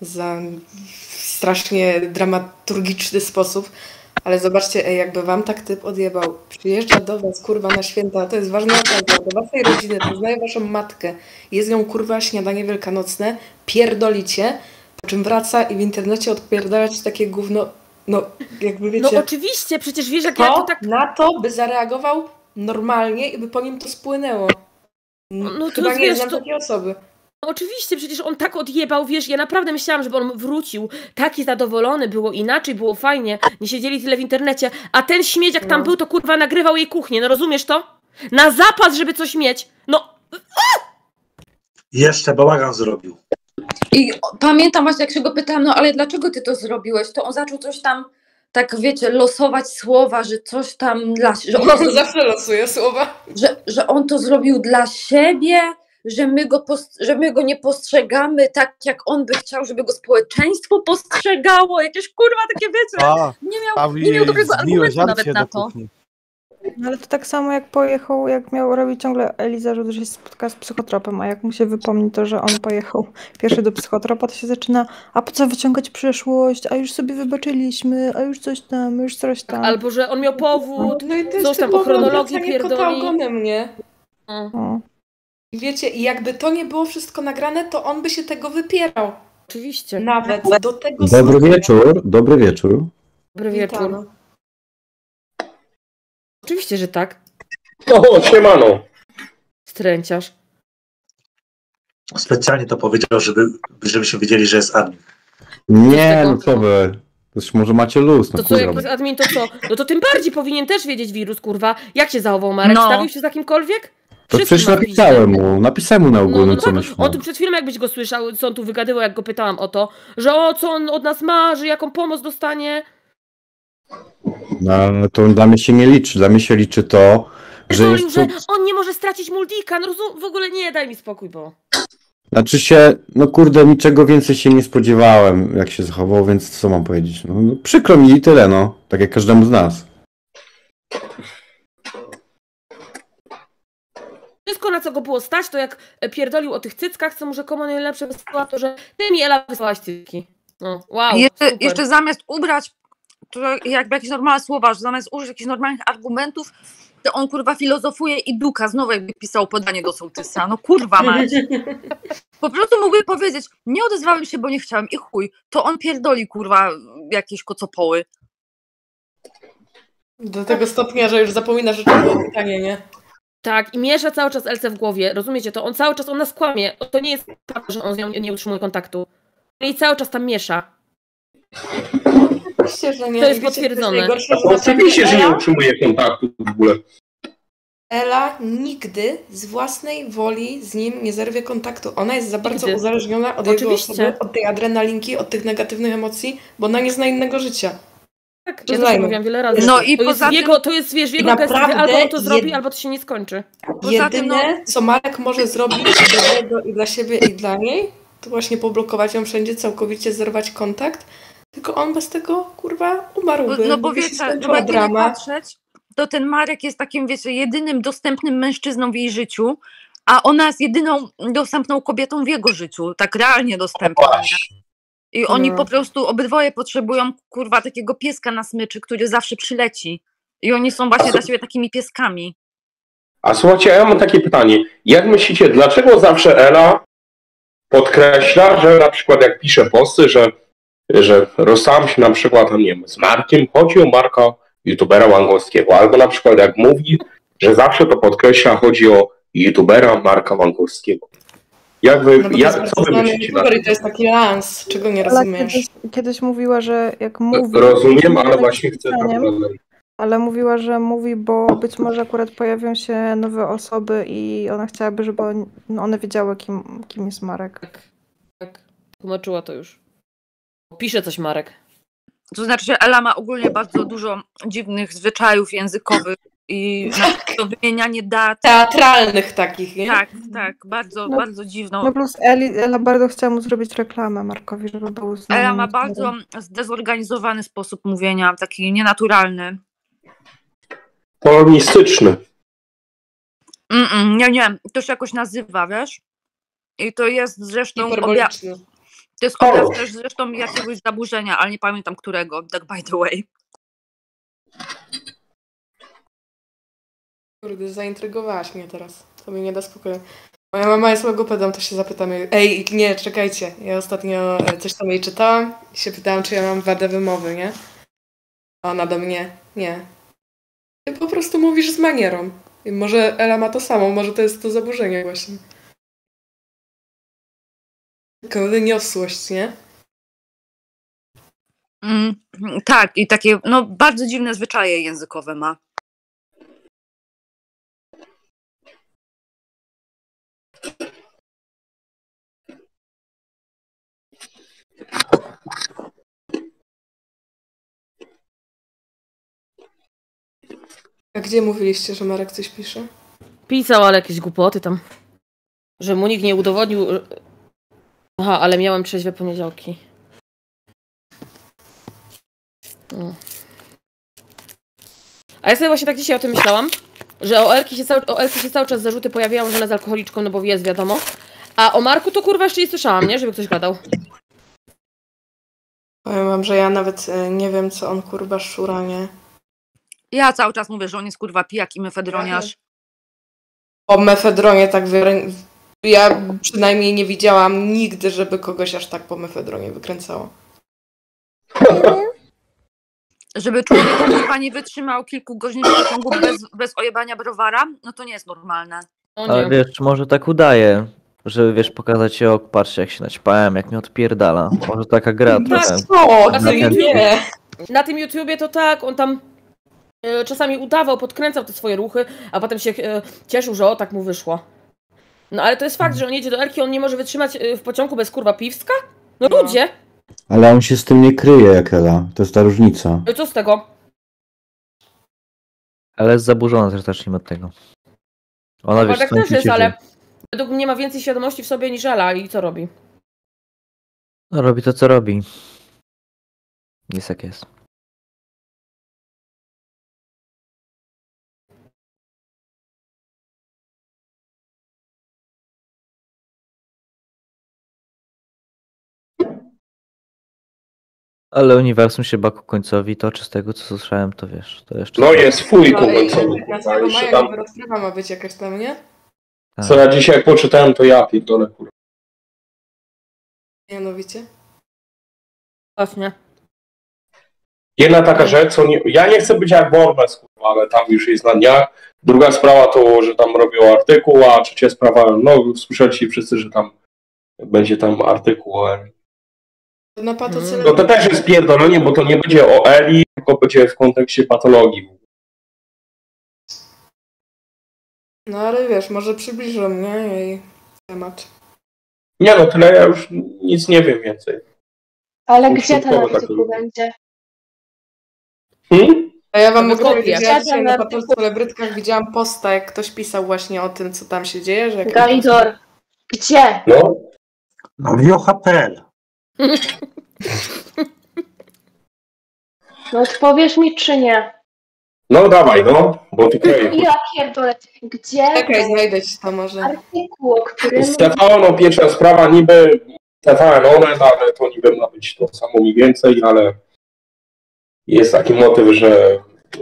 strasznie dramaturgiczny sposób. Ale zobaczcie, jakby wam tak typ odjebał, przyjeżdża do was, kurwa, na święta, to jest ważna okazja, do waszej rodziny, poznaje waszą matkę, jest z nią, kurwa, śniadanie wielkanocne, pierdolicie, po czym wraca i w internecie odpierdalać takie gówno, no, jakby wiecie... No oczywiście, przecież wiesz, jak ja to tak... na to by zareagował normalnie i by po nim to spłynęło. No to Chyba nie wiesz, znam to... takiej osoby. No oczywiście, przecież on tak odjebał, wiesz, ja naprawdę myślałam, żeby on wrócił, taki zadowolony, było inaczej, było fajnie, nie siedzieli tyle w internecie, a ten śmieciak tam był, to kurwa nagrywał jej kuchnię, no rozumiesz to? Na zapas, żeby coś mieć, no... Jeszcze bałagan zrobił. I pamiętam właśnie, jak się go pytałam, no ale dlaczego ty to zrobiłeś? To on zaczął coś tam, tak wiecie, losować słowa, że coś tam dla... Że on zawsze losuje słowa. Że on to zrobił dla siebie, że my go nie postrzegamy tak, jak on by chciał, żeby go społeczeństwo postrzegało. Jakieś kurwa takie, wiecie, nie miał dobrego argumentu nawet na to. No ale to tak samo jak pojechał, jak miał robić ciągle Eli zarzut, że się spotka z psychotropem, a jak mu się wypomni to, że on pojechał pierwszy do psychotropa, to się zaczyna, a po co wyciągać przyszłość, a już sobie wybaczyliśmy, a już coś tam, już coś tam. Albo, że on miał powód, no i to coś tam o chronologii pierdoli. Ogonem, nie? I wiecie, i jakby to nie było wszystko nagrane, to on by się tego wypierał. Oczywiście. Nawet do tego Dobry wieczór, dobry wieczór. Dobry wieczór. Oczywiście, że tak. O, siemano. Stręciarz. Specjalnie to powiedział, żebyśmy wiedzieli, że jest admin. Nie, no co wy. Już może macie luz. No To co, jak jest admin, to co? No to tym bardziej powinien też wiedzieć wirus, kurwa. Jak się zachował Marek? Stawił się za kimkolwiek? To przecież napisałem mu na ogólnym, co myślę. On tu przed chwilą jakbyś go słyszał, co on tu wygadywał, jak go pytałam o to, że co on od nas marzy, jaką pomoc dostanie. No to dla mnie się nie liczy. Dla mnie się liczy to, że Mówił, jest... że on nie może stracić Muldika, no w ogóle nie, daj mi spokój, bo... Znaczy się, no kurde, niczego więcej się nie spodziewałem, jak się zachował, więc co mam powiedzieć? No, przykro mi i tyle, no. Tak jak każdemu z nas. Wszystko, na co go było stać, to jak pierdolił o tych cyckach, co mu rzekomo najlepsze wysłała, to że ty mi, Ela, wysłałaś cycki. No, wow, Jeszcze zamiast ubrać to jakby jakieś normalne słowa, że zamiast użyć jakichś normalnych argumentów, to on kurwa filozofuje i duka, znowu jakby pisał podanie do sołtysa. No kurwa mać. Po prostu mógłby powiedzieć, nie odezwałem się, bo nie chciałem i chuj. To on pierdoli kurwa jakieś kocopoły. Do tego stopnia, że już zapomina, że to było pytanie, nie? Tak, i miesza cały czas Elce w głowie, rozumiecie to? On cały czas, on nas kłamie. To nie jest tak, że on z nią nie utrzymuje kontaktu. I cały czas tam miesza. Oczywiście, że nie. To jest potwierdzone. Oczywiście, że nie utrzymuje kontaktu w ogóle. Ela nigdy z własnej woli z nim nie zerwie kontaktu. Ona jest za bardzo uzależniona od jego osoby, od tej adrenalinki, od tych negatywnych emocji, bo ona nie zna innego życia. Tak, ja to mówiłam wiele razy. No i poza tym... To jest, wiesz, w jego gestii, albo on to zrobi, albo to się nie skończy. Jedyne, co Marek może zrobić dobrego i dla siebie, i dla niej, to właśnie poblokować ją wszędzie, całkowicie zerwać kontakt. Tylko on bez tego, kurwa, umarłby. No bo wiecie, żeby nie patrzeć, to ten Marek jest takim, wiecie, jedynym dostępnym mężczyzną w jej życiu, a ona jest jedyną dostępną kobietą w jego życiu, tak realnie dostępną. Nie? I oni po prostu obydwoje potrzebują, kurwa, takiego pieska na smyczy, który zawsze przyleci. I oni są właśnie dla siebie takimi pieskami. A słuchajcie, ja mam takie pytanie. Jak myślicie, dlaczego zawsze Ela podkreśla, że na przykład jak pisze posty, że rozstałam się na przykład, nie wiem, z Markiem, chodzi o Marka, youtubera Łangowskiego, albo na przykład jak mówi, że zawsze to podkreśla, chodzi o youtubera Marka Łangowskiego. Jak wy, co wy myślicie na to? To jest taki lans, czego nie rozumiesz. Kiedyś mówiła, że jak mówi... Rozumiem, ale właśnie chcę... Ale mówiła, że mówi, bo być może akurat pojawią się nowe osoby i ona chciałaby, żeby one wiedziały, kim jest Marek. Tak, tłumaczyła to już. Pisze coś Marek. To znaczy, że Ela ma ogólnie bardzo dużo dziwnych zwyczajów językowych i to wymienianie dat. Teatralnych takich, nie? Tak, bardzo dziwną. No plus Ela bardzo chciała mu zrobić reklamę Markowi, żeby był z Ela ma bardzo zdezorganizowany sposób mówienia, taki nienaturalny. Polonistyczny. Nie, to się jakoś nazywa, wiesz? I to jest zresztą hiperboliczny. To jest objaw też zresztą jakiegoś zaburzenia, ale nie pamiętam którego, tak by the way. Kurde, zaintrygowałaś mnie teraz. To mi nie da spokoju. Moja mama jest logopedą, to się zapytam jej. Ej, nie, czekajcie. Ja ostatnio coś tam jej czytałam i się pytałam, czy ja mam wadę wymowy, nie? A ona do mnie, nie. Ty po prostu mówisz z manierą. I może Ela ma to samo, może to jest to zaburzenie właśnie. Taka wyniosłość, nie? Tak, i takie no bardzo dziwne zwyczaje językowe ma. A gdzie mówiliście, że Marek coś pisze? Pisał, ale jakieś głupoty tam. Że mu nikt nie udowodnił. Aha, ale miałem trzeźwe poniedziałki. A ja sobie właśnie tak dzisiaj o tym myślałam, że o Elki się cały czas zarzuty pojawiają, że ona jest alkoholiczką, no bo jest, wiadomo. A o Marku to kurwa jeszcze nie słyszałam, nie? Żeby ktoś gadał. Powiem wam, że ja nawet nie wiem, co on kurwa szura, nie? Ja cały czas mówię, że on jest kurwa pijak i mefedroniarz. O mefedronie tak ja przynajmniej nie widziałam nigdy, żeby kogoś aż tak po mefedronie wykręcało. Żeby człowiek kurwa nie wytrzymał kilku godzin w pociągu bez ojebania browara, no to nie jest normalne. Ale wiesz, może tak udaje, żeby wiesz, pokazać się, patrzcie jak się naćpałem, jak mnie odpierdala. Może taka gra trochę. Na tym YouTubie to tak, on tam czasami udawał, podkręcał te swoje ruchy, a potem się cieszył, że o, tak mu wyszło. No ale to jest fakt, że on jedzie do Elki, on nie może wytrzymać w pociągu bez kurwa piwska? No ludzie! Ale on się z tym nie kryje jak Ela, to jest ta różnica. No co z tego? Ale jest zaburzona też, zacznijmy od tego. Ona wiesz, tak też jest, ale według mnie ma więcej świadomości w sobie niż Ela i co robi? No robi to co robi. Jest jak jest. Ale uniwersum się baku końcowi toczy, z tego co słyszałem, to wiesz, to jeszcze... No jest fuj końcowy. 15 maja niby rozprawa ma być jakaś tam, nie? Tak. Co ja dzisiaj poczytałem, to ja pierdolę, kurwa. Mianowicie? Właśnie. Jedna taka rzecz, co nie, ja nie chcę być jak Borbes, kurwa, ale tam już jest na dniach. Druga sprawa to, że tam robią artykuł, a trzecia sprawa, no słyszeliście wszyscy, że tam będzie tam artykuł o Eli. Na patocele... No to też jest pierdolenie, bo to nie będzie o Eli, tylko będzie w kontekście patologii. No ale wiesz, może przybliżą mnie jej temat. Nie no, tyle ja już nic nie wiem więcej. Ale gdzie ten artykuł będzie? A ja wam mogę powiedzieć, że ja dzisiaj na celebrytkach widziałam posta, jak ktoś pisał właśnie o tym, co tam się dzieje. Że Galidor, gdzie? No wiocha.pl. No odpowiesz mi czy nie? No dawaj, no, bo ty kleję. Ja pierdolę, gdzie Czekaj, znajdę ci to może. artykuł, o którym... Z TVN pierwsza sprawa niby TVN Onet, ale to niby ma być to samo mniej więcej, ale jest taki motyw, że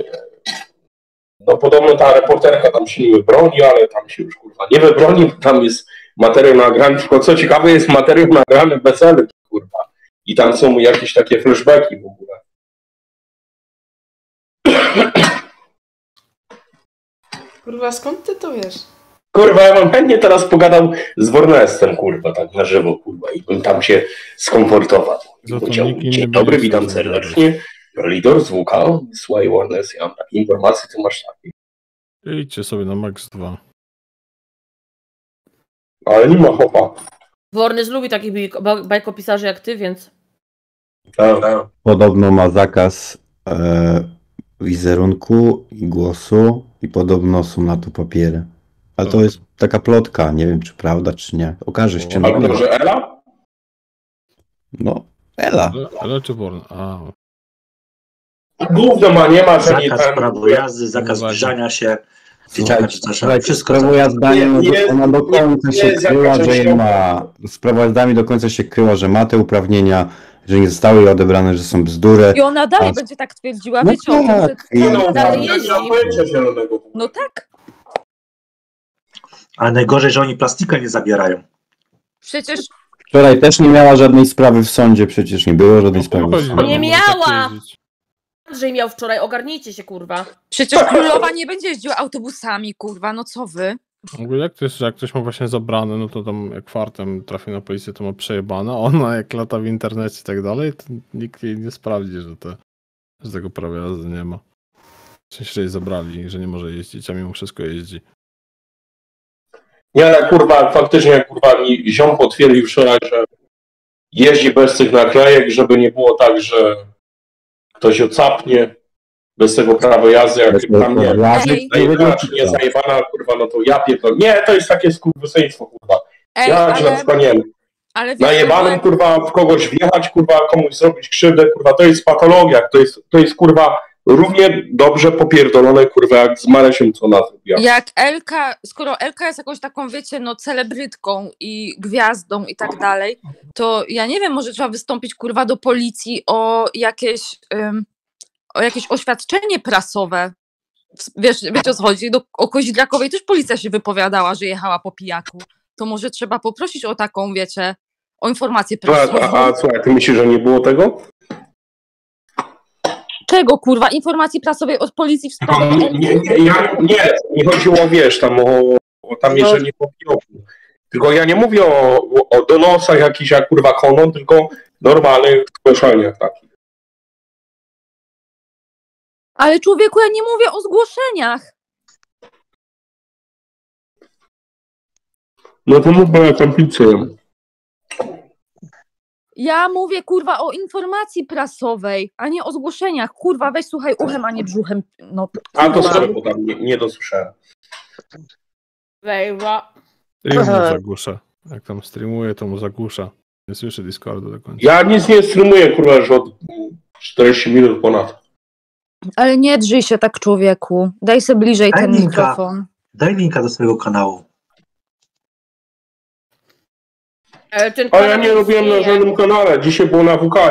no podobno ta reporterka tam się niby broni, ale tam się już kurwa nie wybroni, tam jest materiał nagrany, tylko co ciekawe jest materiał nagrany bez elit, kurwa. I tam są jakieś takie flashbacki w ogóle. Kurwa, skąd ty to wiesz? Kurwa, ja bym chętnie teraz pogadał z Warnestem, kurwa, tak na żywo, kurwa, i bym tam się skomfortował. Dzień dobry, witam serdecznie. Lidor z WK, słuchaj Warnes, ja mam takie informacje, ty masz takie. Idźcie sobie na Max 2. Ale nie ma chopa. Warnes lubi takich bajkopisarzy jak ty, więc... Podobno ma zakaz wizerunku i głosu i podobno są na to papiery. Ale to jest taka plotka, nie wiem czy prawda, czy nie. Okaże się. Ale to, że Ela? No, Ela. Ela czy Born? A. Gówno ma, nie ma, że nie Zakaz ten... prawo jazdy, zakaz zbliżania się. Wszystko sprawozdaniem ona do końca się kryła, że je ma. Sprawozdaniami do końca się kryła, że ma te uprawnienia, że nie zostały jej odebrane, że są bzdury. I ona dalej będzie tak twierdziła, No wiecie o tym, tak. że dalej jeździ. No tak. Ale najgorzej, że oni plastika nie zabierają. Przecież Wczoraj też nie miała żadnej sprawy w sądzie, przecież nie było żadnej sprawy w sądzie. Nie miała! Andrzej miał wczoraj, ogarnijcie się, kurwa. Przecież królowa nie będzie jeździła autobusami, kurwa, no co wy? Jak to jest, że jak ktoś ma właśnie zabrane, no to tam jak fartem trafi na policję, to ma przejebane, a ona jak lata w internecie i tak dalej, to nikt jej nie sprawdzi, że tego prawa jazdy nie ma. W sensie, że jej zabrali, że nie może jeździć, a mimo wszystko jeździ. Nie, ale kurwa, faktycznie kurwa mi ziom potwierdził wczoraj, że jeździ bez tych naklejek, żeby nie było tak, że ktoś ocapnie bez tego prawa jazdy, jak tam nie zajebana czy nie zajebana, kurwa, no to ja pierdolę. Nie, to jest takie skurwysyństwo, kurwa. Ja ci na przykład nie wiem, najebanym, kurwa, w kogoś wjechać, kurwa, komuś zrobić krzywdę, kurwa, to jest patologia, to jest kurwa, równie dobrze popierdolone, kurwa, jak z Maresiem, co ona zrobiła. Jak Elka, skoro Elka jest jakąś taką, wiecie, no celebrytką i gwiazdą i tak dalej, to ja nie wiem, może trzeba wystąpić, kurwa, do policji o jakieś oświadczenie prasowe. Wiecie o co chodzi? O Koźdrakowej też policja się wypowiadała, że jechała po pijaku. To może trzeba poprosić o taką, wiecie, o informację prasową. A słuchaj, ty myślisz, że nie było tego? Czego, kurwa? Informacji prasowej od policji w sprawie Nie chodziło, wiesz, tam tam jeszcze nie po pijoku. Tylko ja nie mówię o donosach jakichś jak kurwa konon, tylko normalnych zgłoszeniach takich. Ale człowieku, ja nie mówię o zgłoszeniach. No to mówmy na tablicy. Ja mówię, kurwa, o informacji prasowej, a nie o zgłoszeniach. Kurwa, weź słuchaj uchem, a nie brzuchem. No, a to sorry, bo tam nie dosłyszałem. Wejwa. Stream mu zagłusza. Jak tam streamuje, to mu zagłusza. Nie słyszę Discordu do końca. Ja nic nie streamuję, kurwa, już od 40 minut ponad. Ale nie drzyj się tak, człowieku. Daj sobie bliżej ten mikrofon. Daj linka do swojego kanału. Ale ja nie robiłem na żadnym kanale. Dzisiaj było na WK.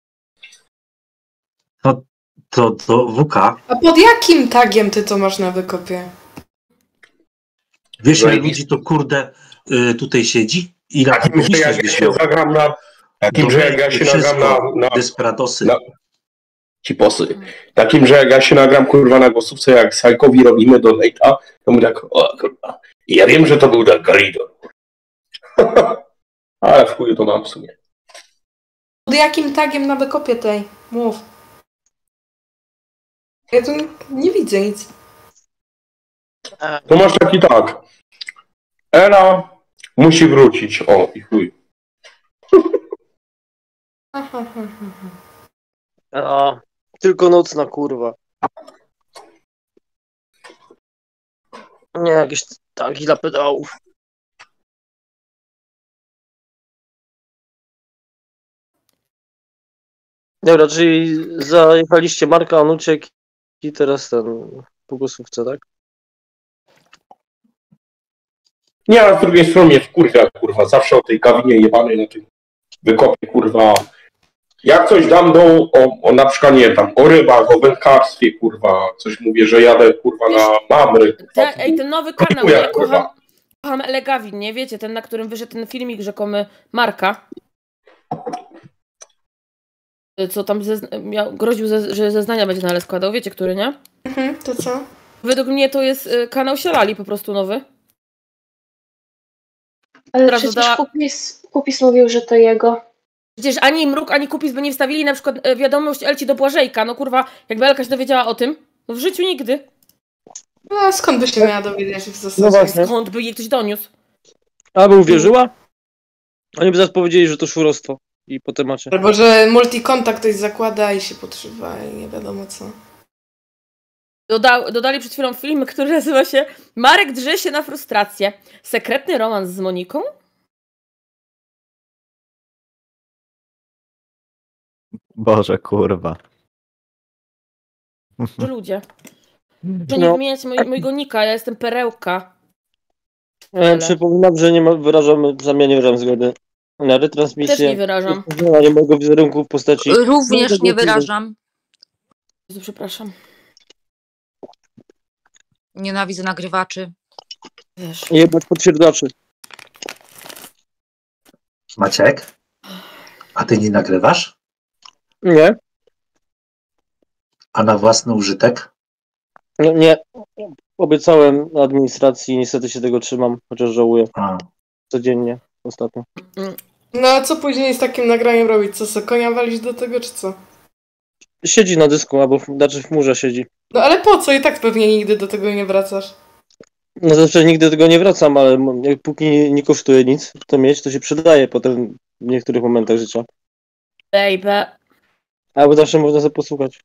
To WK. A pod jakim tagiem ty to masz na wykopie? Wiesz, ile ludzi to kurde tutaj siedzi? I na takim, że jak ja się zagram na... Takim, że jak ja się nagram na Desperatosy. Ciposy. Takim, że jak ja się nagram, kurwa, na głosówce, jak Sajkowi robimy donate'a, to mówię tak, o kurwa. I ja wiem, że to był tak Garidor. Ale w chuju to mam w sumie. Pod jakim tagiem na wykopie tej? Mów. Ja tu nie widzę nic. To masz taki tak. Ela musi wrócić. O, i chuj. A, tylko nocna, kurwa. Nie, jakieś tagi dla pedałów. Dobra, czyli zajechaliście Marka, on uciekł I teraz ten po głosówce, tak? Nie, a z drugiej strony mnie wkurwia, kurwa, zawsze o tej kawinie jebanej na tym wykopie, kurwa. Jak coś dam o na przykład, nie tam, o rybach, o wędkarstwie, kurwa, coś mówię, że jadę, kurwa, na Mamry. Kurwa, Ten nowy kanał, ja kocham Elegawin, nie wiecie, ten, na którym wyszedł ten filmik rzekomy Marka. Co tam groził, że zeznania będzie na składał, wiecie, który, nie? To co? Według mnie to jest kanał Sielali po prostu nowy. Ale przecież Kupis mówił, że to jego. Przecież ani Mruk, ani Kupis by nie wstawili na przykład wiadomość Elci do Błażejka. No kurwa, jakby Elka się dowiedziała o tym, no w życiu nigdy. A skąd by się miała dowiedzieć w zasadzie? No właśnie. Skąd by jej ktoś doniósł? Aby uwierzyła? Oni by zaraz powiedzieli, że to szurostwo. I po temacie. Albo, że multikontakt ktoś zakłada i się podszywa i nie wiadomo co. Dodali przed chwilą film, który nazywa się Marek drze się na frustrację. Sekretny romans z Moniką? Boże, kurwa. Że ludzie. Że nie wymieniać mojego nika, ja jestem perełka. Przypominam, że nie wyrażam zgody na retransmisję. Też nie wyrażam. Nie mojego wizerunku w postaci... Również nie wyrażam. Jezu, przepraszam. Nienawidzę nagrywaczy. Wiesz. Jebać potwierdzaczy. Maciek? A ty nie nagrywasz? Nie. A na własny użytek? Nie. Obiecałem administracji, niestety się tego trzymam, chociaż żałuję. Codziennie, ostatnio. No a co później z takim nagraniem robić? Co, konia walić do tego, czy co? Siedzi na dysku, albo znaczy w chmurze siedzi. No ale po co? I tak pewnie nigdy do tego nie wracasz. No zawsze nigdy do tego nie wracam, ale póki nie kosztuje nic, to mieć, to się przydaje potem w niektórych momentach życia. Baby. Albo zawsze można sobie posłuchać.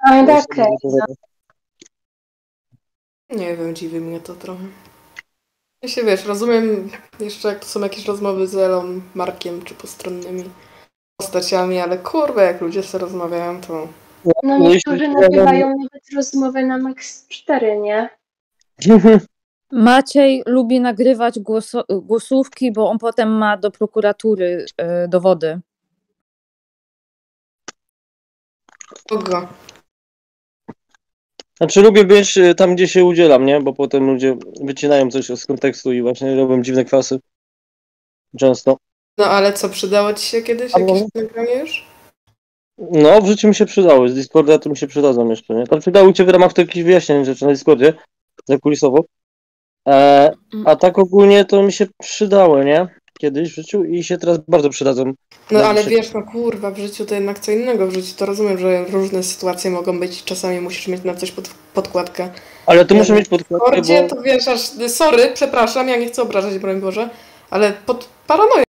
Nie wiem, dziwi mnie to trochę. Ja się, wiesz, rozumiem jeszcze jak to są jakieś rozmowy z Elą, Markiem czy postronnymi postaciami, ale kurwa, jak ludzie sobie rozmawiają, to... No niektórzy nagrywają nawet rozmowę na Max 4, nie? Maciej lubi nagrywać głosówki, bo on potem ma do prokuratury dowody. Kogo? Znaczy lubię być tam, gdzie się udzielam, nie? Bo potem ludzie wycinają coś z kontekstu i właśnie robią dziwne kwasy. Często. No ale co, przydało ci się kiedyś jakieś nagranie już? No, w życiu mi się przydały. Z Discorda to mi się przydadzą jeszcze, nie? Tam przydały cię w ramach takich wyjaśnień rzeczy na Discordzie, zakulisowo. A tak ogólnie to mi się przydało, nie? Kiedyś w życiu i się teraz bardzo przydadzą. No ale wiesz, no kurwa, w życiu to jednak co innego. W życiu to rozumiem, że różne sytuacje mogą być i czasami musisz mieć na coś podkładkę. Ale tu muszę mieć podkładkę, bo... to wiesz, aż... Sorry, przepraszam, ja nie chcę obrażać, broń Boże, ale pod paranoją